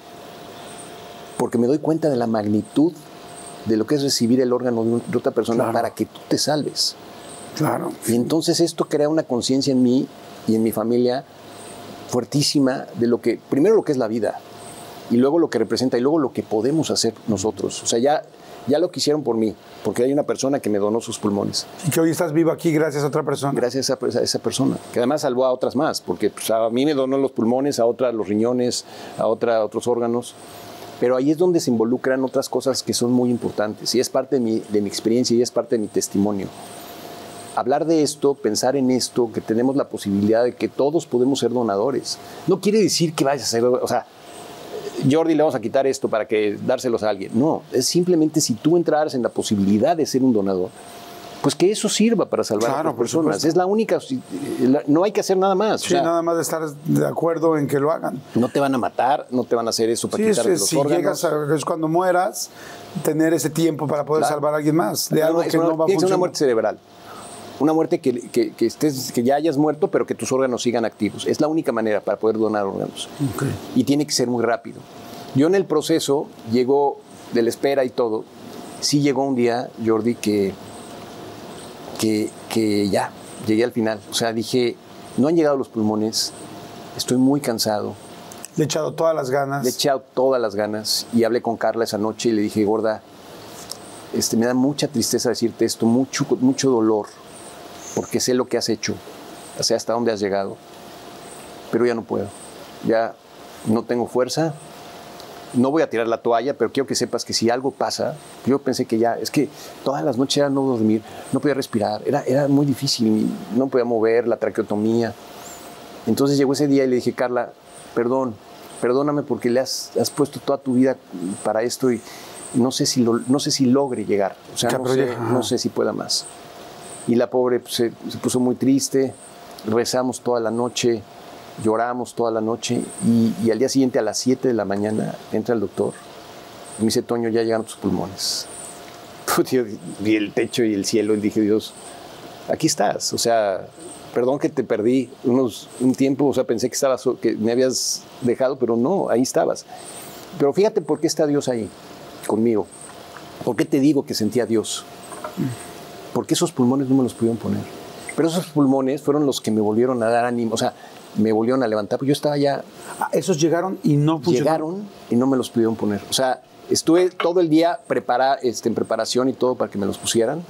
me doy cuenta de la magnitud de lo que es recibir el órgano de otra persona para que tú te salves. Claro. Y entonces esto crea una conciencia en mí y en mi familia fuertísima de primero lo que es la vida, y luego lo que representa, y luego lo que podemos hacer nosotros. O sea, ya lo que hicieron por mí, porque hay una persona que me donó sus pulmones. Y que hoy estás vivo aquí gracias a otra persona. Gracias a esa persona, que además salvó a otras más, porque pues, a mí me donó los pulmones, a otra los riñones, a otros órganos. Pero ahí es donde se involucran otras cosas que son muy importantes, y es parte de mi experiencia y es parte de mi testimonio. Hablar de esto, pensar en esto, que tenemos la posibilidad de que todos podemos ser donadores. No quiere decir que vayas a ser, o sea, Jordi, le vamos a quitar esto para dárselos a alguien. No, es simplemente si tú entraras en la posibilidad de ser un donador, pues que eso sirva para salvar a otras personas. Es la única, no hay que hacer nada más. Sí, nada más de estar de acuerdo en que lo hagan. No te van a matar, no te van a hacer eso para quitarte los órganos. Si llegas cuando mueras, tener ese tiempo para poder salvar a alguien más de algo que no va a funcionar. Tiene que ser una muerte cerebral. Una muerte que ya hayas muerto, pero que tus órganos sigan activos. Es la única manera para poder donar órganos. Okay. Y tiene que ser muy rápido. Yo en el proceso, llegó de la espera y todo, sí llegó un día, Jordi, que ya llegué al final. O sea, dije, no han llegado los pulmones, estoy muy cansado. Le he echado todas las ganas. Le he echado todas las ganas. Y hablé con Carla esa noche y le dije, gorda, me da mucha tristeza decirte esto, mucho dolor, porque sé lo que has hecho, sé hasta dónde has llegado, pero ya no puedo. Ya no tengo fuerza. No voy a tirar la toalla, pero quiero que sepas que si algo pasa, yo pensé que ya, es que todas las noches era no dormir, no podía respirar, era muy difícil, no podía mover la traqueotomía. Entonces llegó ese día y le dije, Carla, perdóname porque le has puesto toda tu vida para esto y no sé si logre llegar. O sea, no sé si pueda más. Y la pobre pues, se puso muy triste, rezamos toda la noche, lloramos toda la noche y al día siguiente a las 7 de la mañana entra el doctor y me dice, Toño, ya llegaron tus pulmones. Yo vi el techo y el cielo y dije, Dios, aquí estás. O sea, perdón que te perdí un tiempo, o sea, pensé que me habías dejado, pero no, ahí estabas. Pero fíjate por qué está Dios ahí conmigo. ¿Por qué te digo que sentía a Dios? Porque esos pulmones no me los pudieron poner. Pero esos pulmones fueron los que me volvieron a dar ánimo, o sea, me volvieron a levantar, porque yo estaba ya... Esos llegaron y no funcionaron. Llegaron y no me los pudieron poner. O sea, estuve todo el día en preparación y todo para que me los pusieran,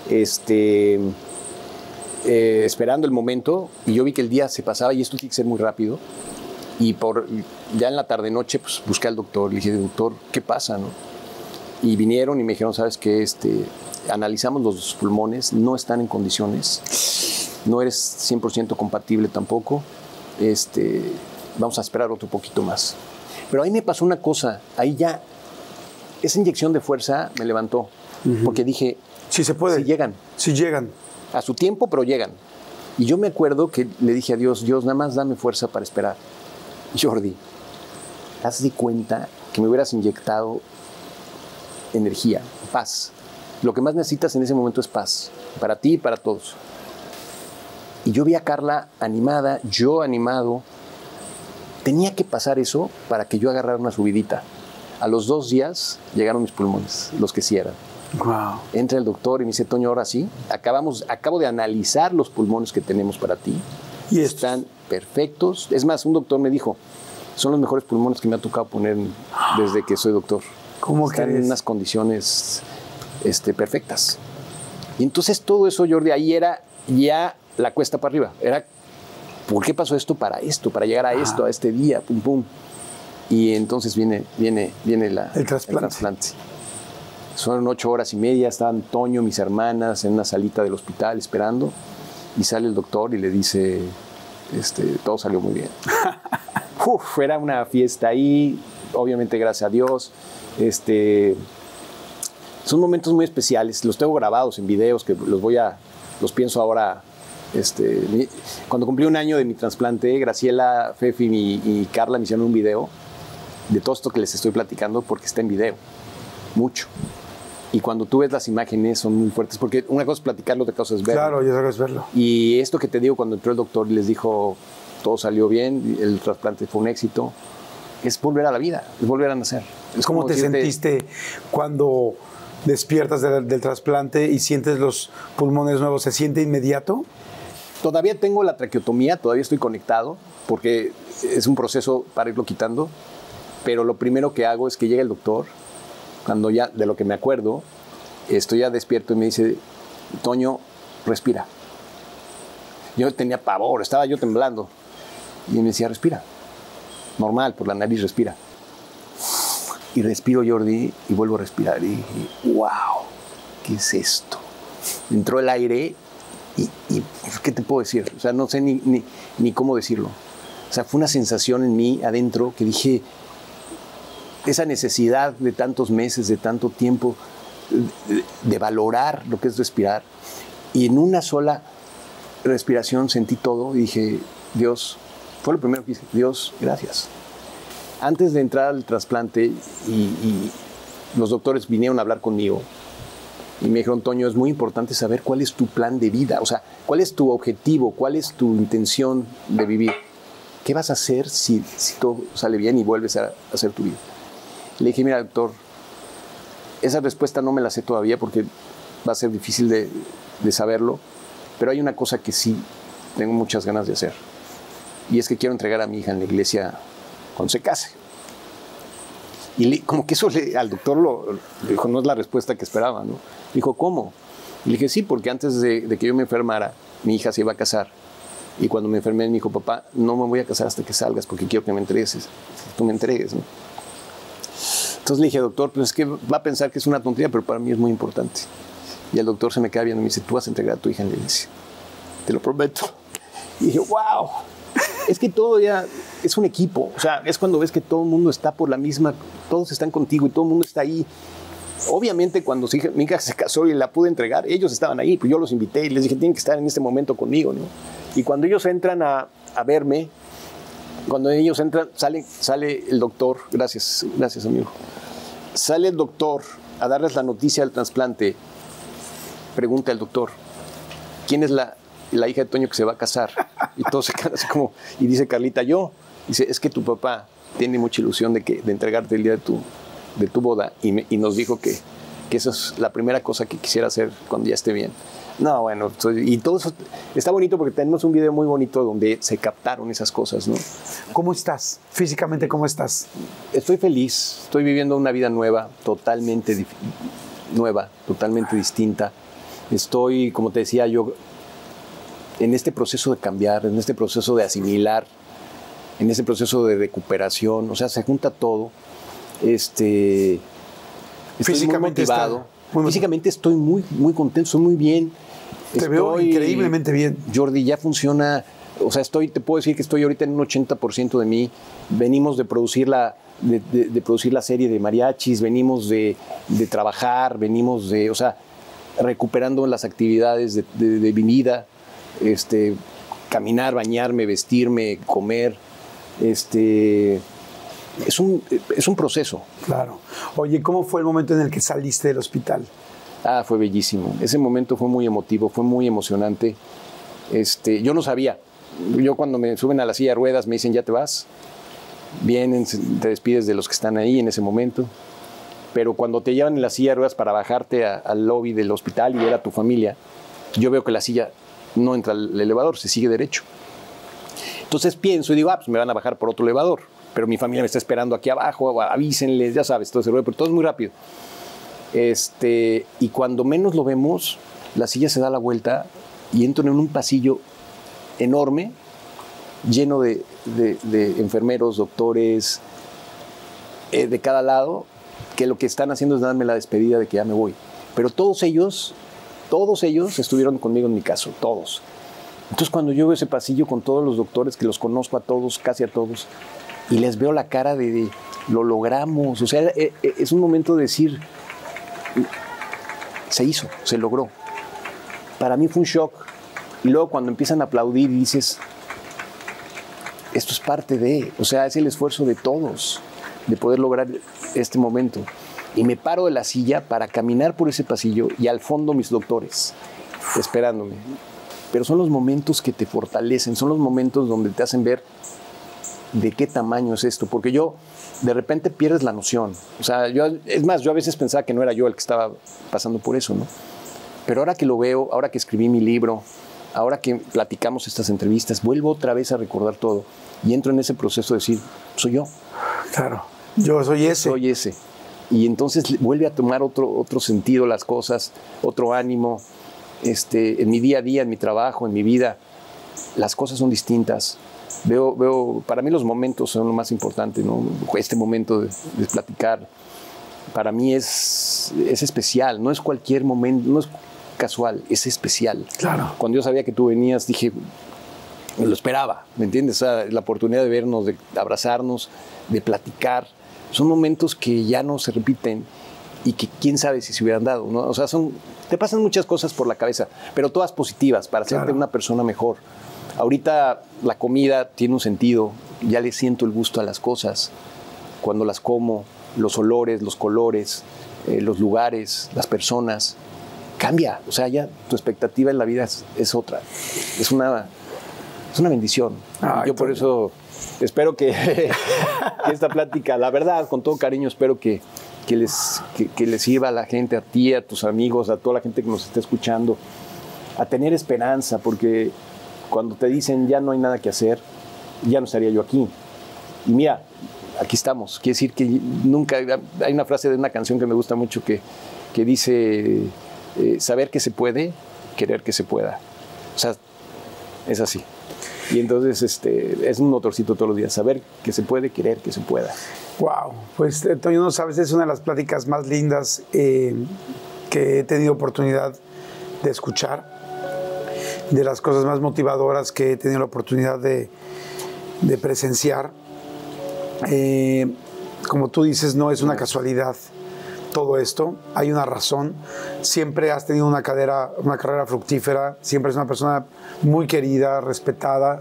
esperando el momento, y yo vi que el día se pasaba y esto tiene que ser muy rápido. Y ya en la tarde-noche pues, busqué al doctor, le dije, doctor, ¿qué pasa? ¿No? Y vinieron y me dijeron, ¿sabes qué? Analizamos los pulmones, no están en condiciones, no eres 100% compatible tampoco, vamos a esperar otro poquito más. Pero ahí me pasó una cosa, ahí ya, esa inyección de fuerza me levantó, porque dije, sí se puede. Sí llegan. A su tiempo, pero llegan. Y yo me acuerdo que le dije a Dios, nada más dame fuerza para esperar. Jordi, haz de cuenta que me hubieras inyectado energía, paz. Lo que más necesitas en ese momento es paz, para ti y para todos. Y yo vi a Carla animada, yo animado. Tenía que pasar eso para que yo agarrara una subidita. A los 2 días llegaron mis pulmones, los que sí eran. Wow. Entra el doctor y me dice, Toño, ahora sí, acabo de analizar los pulmones que tenemos para ti. ¿Y están perfectos? Es más, un doctor me dijo, son los mejores pulmones que me ha tocado poner desde que soy doctor. ¿Cómo están crees? En unas condiciones perfectas. Y entonces todo eso, Jordi, ahí era ya la cuesta para arriba. Era, ¿por qué pasó esto? Para llegar a esto, a este día, pum, pum. Y entonces viene el trasplante. Son 8 horas y media, estaban Toño, mis hermanas, en una salita del hospital esperando, y sale el doctor y le dice, todo salió muy bien. Era una fiesta ahí, obviamente gracias a Dios. Son momentos muy especiales, los tengo grabados en videos que los pienso ahora. Cuando cumplí 1 año de mi trasplante, Graciela, Fefi y Carla me hicieron un video de todo esto que les estoy platicando, porque está en video, mucho. Y cuando tú ves las imágenes son muy fuertes, porque una cosa es platicarlo, otra cosa es verlo. Claro, y otra cosa es verlo. Y esto que te digo, cuando entró el doctor y les dijo, todo salió bien, el trasplante fue un éxito, es volver a la vida, es volver a nacer. ¿Cómo te sentiste cuando despiertas del trasplante y sientes los pulmones nuevos? ¿Se siente inmediato? Todavía tengo la traqueotomía, todavía estoy conectado, porque es un proceso para irlo quitando, pero lo primero que hago es que llega el doctor, cuando ya, de lo que me acuerdo, estoy ya despierto y me dice, Toño, respira. Yo tenía pavor, estaba yo temblando. Y me decía, respira. Normal, por la nariz respira. Y respiro, Jordi, y vuelvo a respirar. Y dije, wow, ¿qué es esto? Entró el aire y ¿qué te puedo decir? O sea, no sé ni cómo decirlo. O sea, fue una sensación en mí adentro que dije, esa necesidad de tantos meses, de tanto tiempo, de valorar lo que es respirar. Y en una sola respiración sentí todo y dije, Dios, fue lo primero que dije, Dios, gracias. Antes de entrar al trasplante y los doctores vinieron a hablar conmigo y me dijeron, Toño, es muy importante saber cuál es tu plan de vida, o sea, cuál es tu objetivo, cuál es tu intención de vivir. ¿Qué vas a hacer si todo sale bien y vuelves a hacer tu vida? Le dije, mira, doctor, esa respuesta no me la sé todavía porque va a ser difícil de saberlo, pero hay una cosa que sí tengo muchas ganas de hacer. Y es que quiero entregar a mi hija en la iglesia cuando se case. Y como que eso al doctor le dijo, no es la respuesta que esperaba, ¿no? Dijo, ¿cómo? Y le dije, sí, porque antes de que yo me enfermara, mi hija se iba a casar. Y cuando me enfermé, me dijo, papá, no me voy a casar hasta que salgas porque quiero que me entregues. Tú me entregues, ¿no? Entonces le dije, doctor, pues es que va a pensar que es una tontería, pero para mí es muy importante. Y el doctor se me queda viendo y me dice, tú vas a entregar a tu hija en la iglesia. Te lo prometo. Y dije, wow. Es que todo ya es un equipo. O sea, es cuando ves que todo el mundo está por la misma, todos están contigo y todo el mundo está ahí. Obviamente, cuando mi hija se casó y la pude entregar, ellos estaban ahí, pues yo los invité y les dije, tienen que estar en este momento conmigo, ¿no? Y cuando ellos entran a verme, cuando ellos entran, sale el doctor, gracias amigo, sale el doctor a darles la noticia del trasplante. Pregunta el doctor, ¿quién es la hija de Toño que se va a casar? Y todos se quedan así como, y dice Carlita, yo. Dice, es que tu papá tiene mucha ilusión de entregarte el día de tu boda y nos dijo que esa es la primera cosa que quisiera hacer cuando ya esté bien. No, bueno, y todo eso está bonito porque tenemos un video muy bonito donde se captaron esas cosas, ¿no? ¿Cómo estás? Físicamente, ¿cómo estás? Estoy feliz, estoy viviendo una vida nueva, totalmente distinta. Estoy, como te decía yo, en este proceso de cambiar, en este proceso de asimilar, en este proceso de recuperación, o sea, se junta todo. Estoy Físicamente muy motivado. Físicamente estoy muy, muy contento, estoy muy bien. Te veo increíblemente bien. Jordi, ya funciona, o sea, te puedo decir que estoy ahorita en un 80% de mí. Venimos de producir de producir la serie de mariachis, venimos de trabajar, venimos o sea, recuperando las actividades de mi vida, caminar, bañarme, vestirme, comer, es un proceso. Claro. Oye, ¿cómo fue el momento en el que saliste del hospital? Fue bellísimo. Ese momento fue muy emotivo, fue muy emocionante. Yo no sabía. Yo cuando me suben a la silla de ruedas me dicen, ya te vas. Vienen, te despides de los que están ahí en ese momento. Pero cuando te llevan en la silla de ruedas para bajarte al lobby del hospital y ver a tu familia, yo veo que la silla no entra al elevador, se sigue derecho. Entonces pienso y digo, pues me van a bajar por otro elevador. Pero mi familia me está esperando aquí abajo, avísenles, ya sabes, todo ese rollo, pero todo es muy rápido. Y cuando menos lo vemos, la silla se da la vuelta y entro en un pasillo enorme, lleno de enfermeros, doctores, de cada lado, que lo que están haciendo es darme la despedida de que ya me voy. Pero todos ellos estuvieron conmigo en mi caso, todos. Entonces cuando yo veo ese pasillo con todos los doctores, que los conozco a todos, casi a todos, y les veo la cara de lo logramos, o sea, es un momento de decir, se hizo, se logró. Para mí fue un shock. Y luego cuando empiezan a aplaudir y dices, esto es parte o sea, es el esfuerzo de todos de poder lograr este momento. Y me paro de la silla para caminar por ese pasillo y al fondo mis doctores esperándome. Pero son los momentos que te fortalecen, son los momentos donde te hacen ver de qué tamaño es esto, porque de repente pierdes la noción. O sea, yo a veces pensaba que no era yo el que estaba pasando por eso, ¿no? Pero ahora que lo veo, ahora que escribí mi libro, ahora que platicamos estas entrevistas, vuelvo otra vez a recordar todo y entro en ese proceso de decir, soy yo. Claro, yo soy ese. Soy ese. Y entonces vuelve a tomar otro sentido las cosas, otro ánimo. En mi día a día, en mi trabajo, en mi vida, las cosas son distintas. Para mí los momentos son lo más importante, ¿no? Este momento de platicar, para mí es especial, no es cualquier momento, no es casual, es especial. Claro. Cuando yo sabía que tú venías, dije, lo esperaba, ¿me entiendes? O sea, la oportunidad de vernos, de abrazarnos, de platicar, son momentos que ya no se repiten y que quién sabe si se hubieran dado, ¿no? O sea, te pasan muchas cosas por la cabeza, pero todas positivas, para hacerte una persona mejor. Ahorita la comida tiene un sentido, ya le siento el gusto a las cosas. Cuando las como, los olores, los colores, los lugares, las personas, cambia. O sea, ya tu expectativa en la vida es otra. Es una bendición. Yo por eso espero que esta plática, la verdad, con todo cariño, espero que les sirva a la gente, a ti, a tus amigos, a toda la gente que nos está escuchando, a tener esperanza, porque cuando te dicen ya no hay nada que hacer, ya no estaría yo aquí. Y mira, aquí estamos. Quiere decir que nunca... Hay una frase de una canción que me gusta mucho que dice, saber que se puede, querer que se pueda. O sea, es así. Y entonces es un motorcito todos los días, saber que se puede, querer que se pueda. Wow, pues Toño, no sabes, es una de las pláticas más lindas que he tenido oportunidad de escuchar, de las cosas más motivadoras que he tenido la oportunidad de presenciar. Como tú dices, no es una casualidad. todo esto, hay una razón. Siempre has tenido una carrera fructífera, siempre es una persona muy querida, respetada.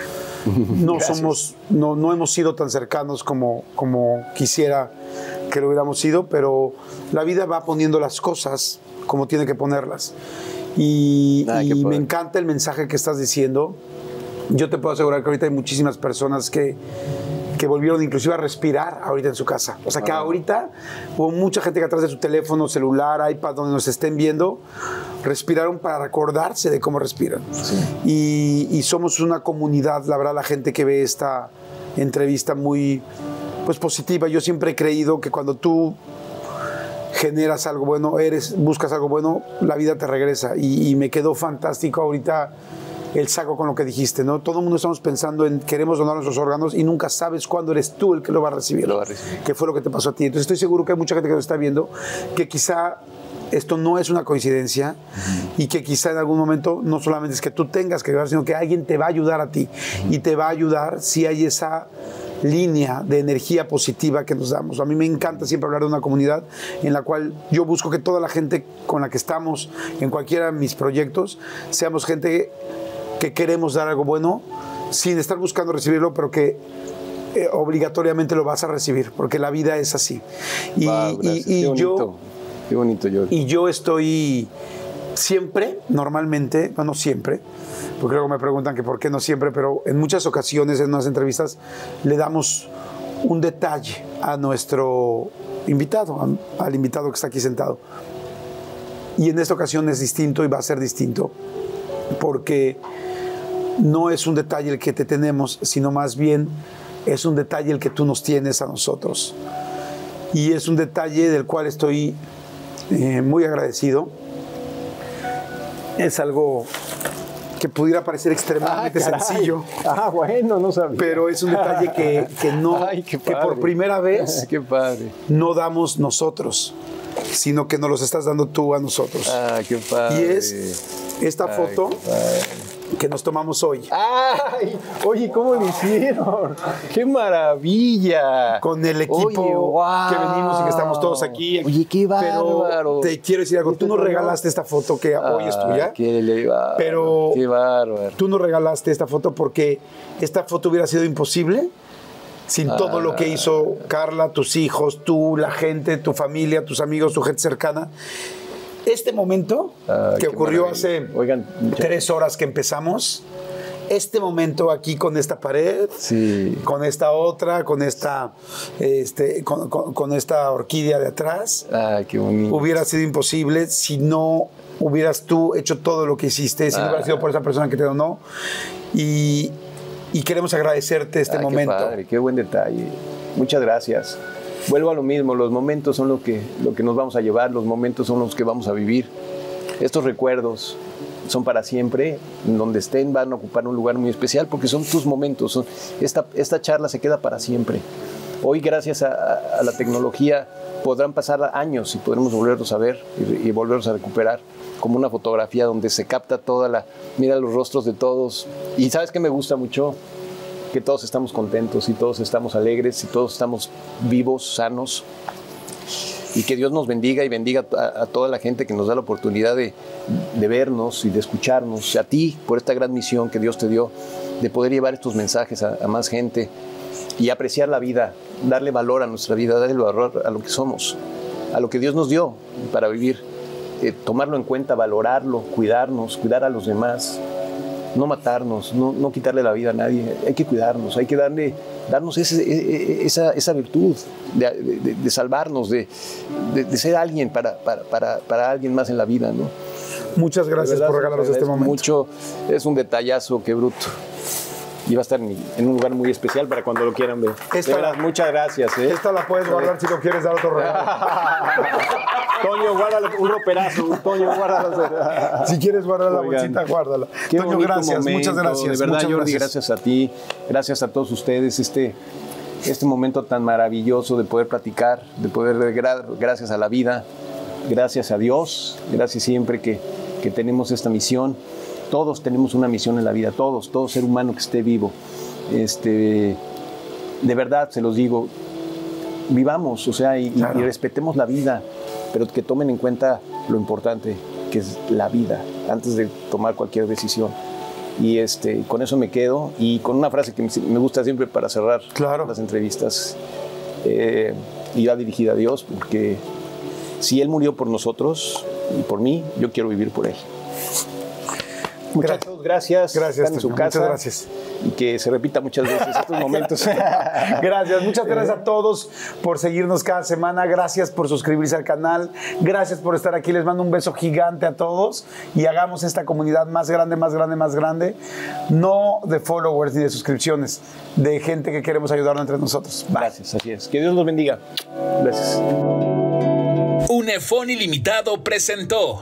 No hemos sido tan cercanos como quisiera que lo hubiéramos sido, pero la vida va poniendo las cosas como tiene que ponerlas. Y me encanta el mensaje que estás diciendo. Yo te puedo asegurar que ahorita hay muchísimas personas que volvieron inclusive a respirar ahorita en su casa. O sea que ahorita hubo mucha gente que atrás de su teléfono, celular, iPad, donde nos estén viendo, respiraron para recordarse de cómo respiran. Sí. Y somos una comunidad, la verdad, la gente que ve esta entrevista muy positiva. Yo siempre he creído que cuando tú generas algo bueno, buscas algo bueno, la vida te regresa. Y me quedó fantástico ahorita el saco con lo que dijiste, ¿no? Todo el mundo estamos pensando en queremos donar nuestros órganos y nunca sabes cuándo eres tú el que lo va a recibir. Que fue lo que te pasó a ti. Entonces estoy seguro que hay mucha gente que nos está viendo que quizá esto no es una coincidencia y que quizá en algún momento no solamente es que tú tengas que ayudar, sino que alguien te va a ayudar a ti y te va a ayudar si hay esa línea de energía positiva que nos damos. A mí me encanta siempre hablar de una comunidad en la cual yo busco que toda la gente con la que estamos en cualquiera de mis proyectos seamos gente que queremos dar algo bueno sin estar buscando recibirlo, pero que obligatoriamente lo vas a recibir, porque la vida es así. Qué bonito, Jordi. Y yo estoy siempre, normalmente, no siempre, porque luego me preguntan que por qué no siempre, pero en muchas ocasiones en unas entrevistas le damos un detalle a nuestro invitado, al invitado que está aquí sentado. Y en esta ocasión es distinto y va a ser distinto, porque no es un detalle el que te tenemos, sino más bien es un detalle el que tú nos tienes a nosotros. Y es un detalle del cual estoy muy agradecido. Es algo que pudiera parecer extremadamente sencillo. Bueno, no sabía. Pero es un detalle que por primera vez qué padre. No damos nosotros, sino que nos los estás dando tú a nosotros. Qué padre. Y es esta foto que nos tomamos hoy. ¡Ay! Oye, ¿cómo lo hicieron? ¡Qué maravilla! Con el equipo que venimos y que estamos todos aquí. Oye, qué bárbaro. Pero te quiero decir algo. Tú nos regalaste esta foto que hoy es tuya. Pero qué bárbaro. Tú nos regalaste esta foto porque esta foto hubiera sido imposible sin todo lo que hizo Carla, tus hijos, tú, la gente, tu familia, tus amigos, tu gente cercana. Este momento que ocurrió hace 3 horas que empezamos, este momento aquí con esta pared, con esta otra, con esta, con esta orquídea de atrás, qué bonito. Hubiera sido imposible si no hubieras tú hecho todo lo que hiciste, si no hubiera sido por esa persona que te donó. Y queremos agradecerte este momento. Qué padre, qué buen detalle. Muchas gracias. Vuelvo a lo mismo, los momentos son lo que nos vamos a llevar, los momentos son los que vamos a vivir. Estos recuerdos son para siempre, en donde estén van a ocupar un lugar muy especial porque son tus momentos. Esta charla se queda para siempre. Hoy, gracias a la tecnología, podrán pasar años y podremos volverlos a ver y volverlos a recuperar como una fotografía donde se capta mira los rostros de todos. Y ¿sabes qué me gusta mucho? Que todos estamos contentos y todos estamos alegres y todos estamos vivos, sanos, y que Dios nos bendiga y bendiga a toda la gente que nos da la oportunidad de vernos y de escucharnos, a ti por esta gran misión que Dios te dio de poder llevar estos mensajes a más gente y apreciar la vida, darle valor a nuestra vida, darle valor a lo que somos, a lo que Dios nos dio para vivir, tomarlo en cuenta, valorarlo, cuidarnos, cuidar a los demás. No matarnos, no quitarle la vida a nadie. Hay que cuidarnos, hay que darnos esa virtud de salvarnos, de ser alguien para alguien más en la vida, ¿no? Muchas gracias por regalarnos este momento. Mucho, es un detallazo, qué bruto. Y va a estar en un lugar muy especial para cuando lo quieran ver. Muchas gracias. Esta la puedes guardar si no quieres dar otro regalo. Toño, guárdalo, un roperazo. Toño, guárdalo. Si quieres guardar la bolsita, guárdala. Toño, gracias, muchas gracias. De verdad, Jordi, gracias a ti, gracias a todos ustedes. Este momento tan maravilloso de poder platicar, de poder, gracias a la vida, gracias a Dios, gracias siempre que tenemos esta misión. Todos tenemos una misión en la vida, todo ser humano que esté vivo. De verdad, se los digo, vivamos, y respetemos la vida. pero que tomen en cuenta lo importante, que es la vida, antes de tomar cualquier decisión. Y con eso me quedo, y con una frase que me gusta siempre para cerrar las entrevistas, y va dirigida a Dios, porque si Él murió por nosotros y por mí, yo quiero vivir por Él. Muchachos, gracias. Gracias, están en su casa. muchas gracias. Y que se repita muchas veces estos momentos. Gracias, muchas gracias a todos por seguirnos cada semana. Gracias por suscribirse al canal. Gracias por estar aquí. Les mando un beso gigante a todos y hagamos esta comunidad más grande, más grande, más grande. No de followers ni de suscripciones, de gente que queremos ayudarnos entre nosotros. Bye. Gracias, así es. Que Dios los bendiga. Gracias. Unefón Ilimitado presentó.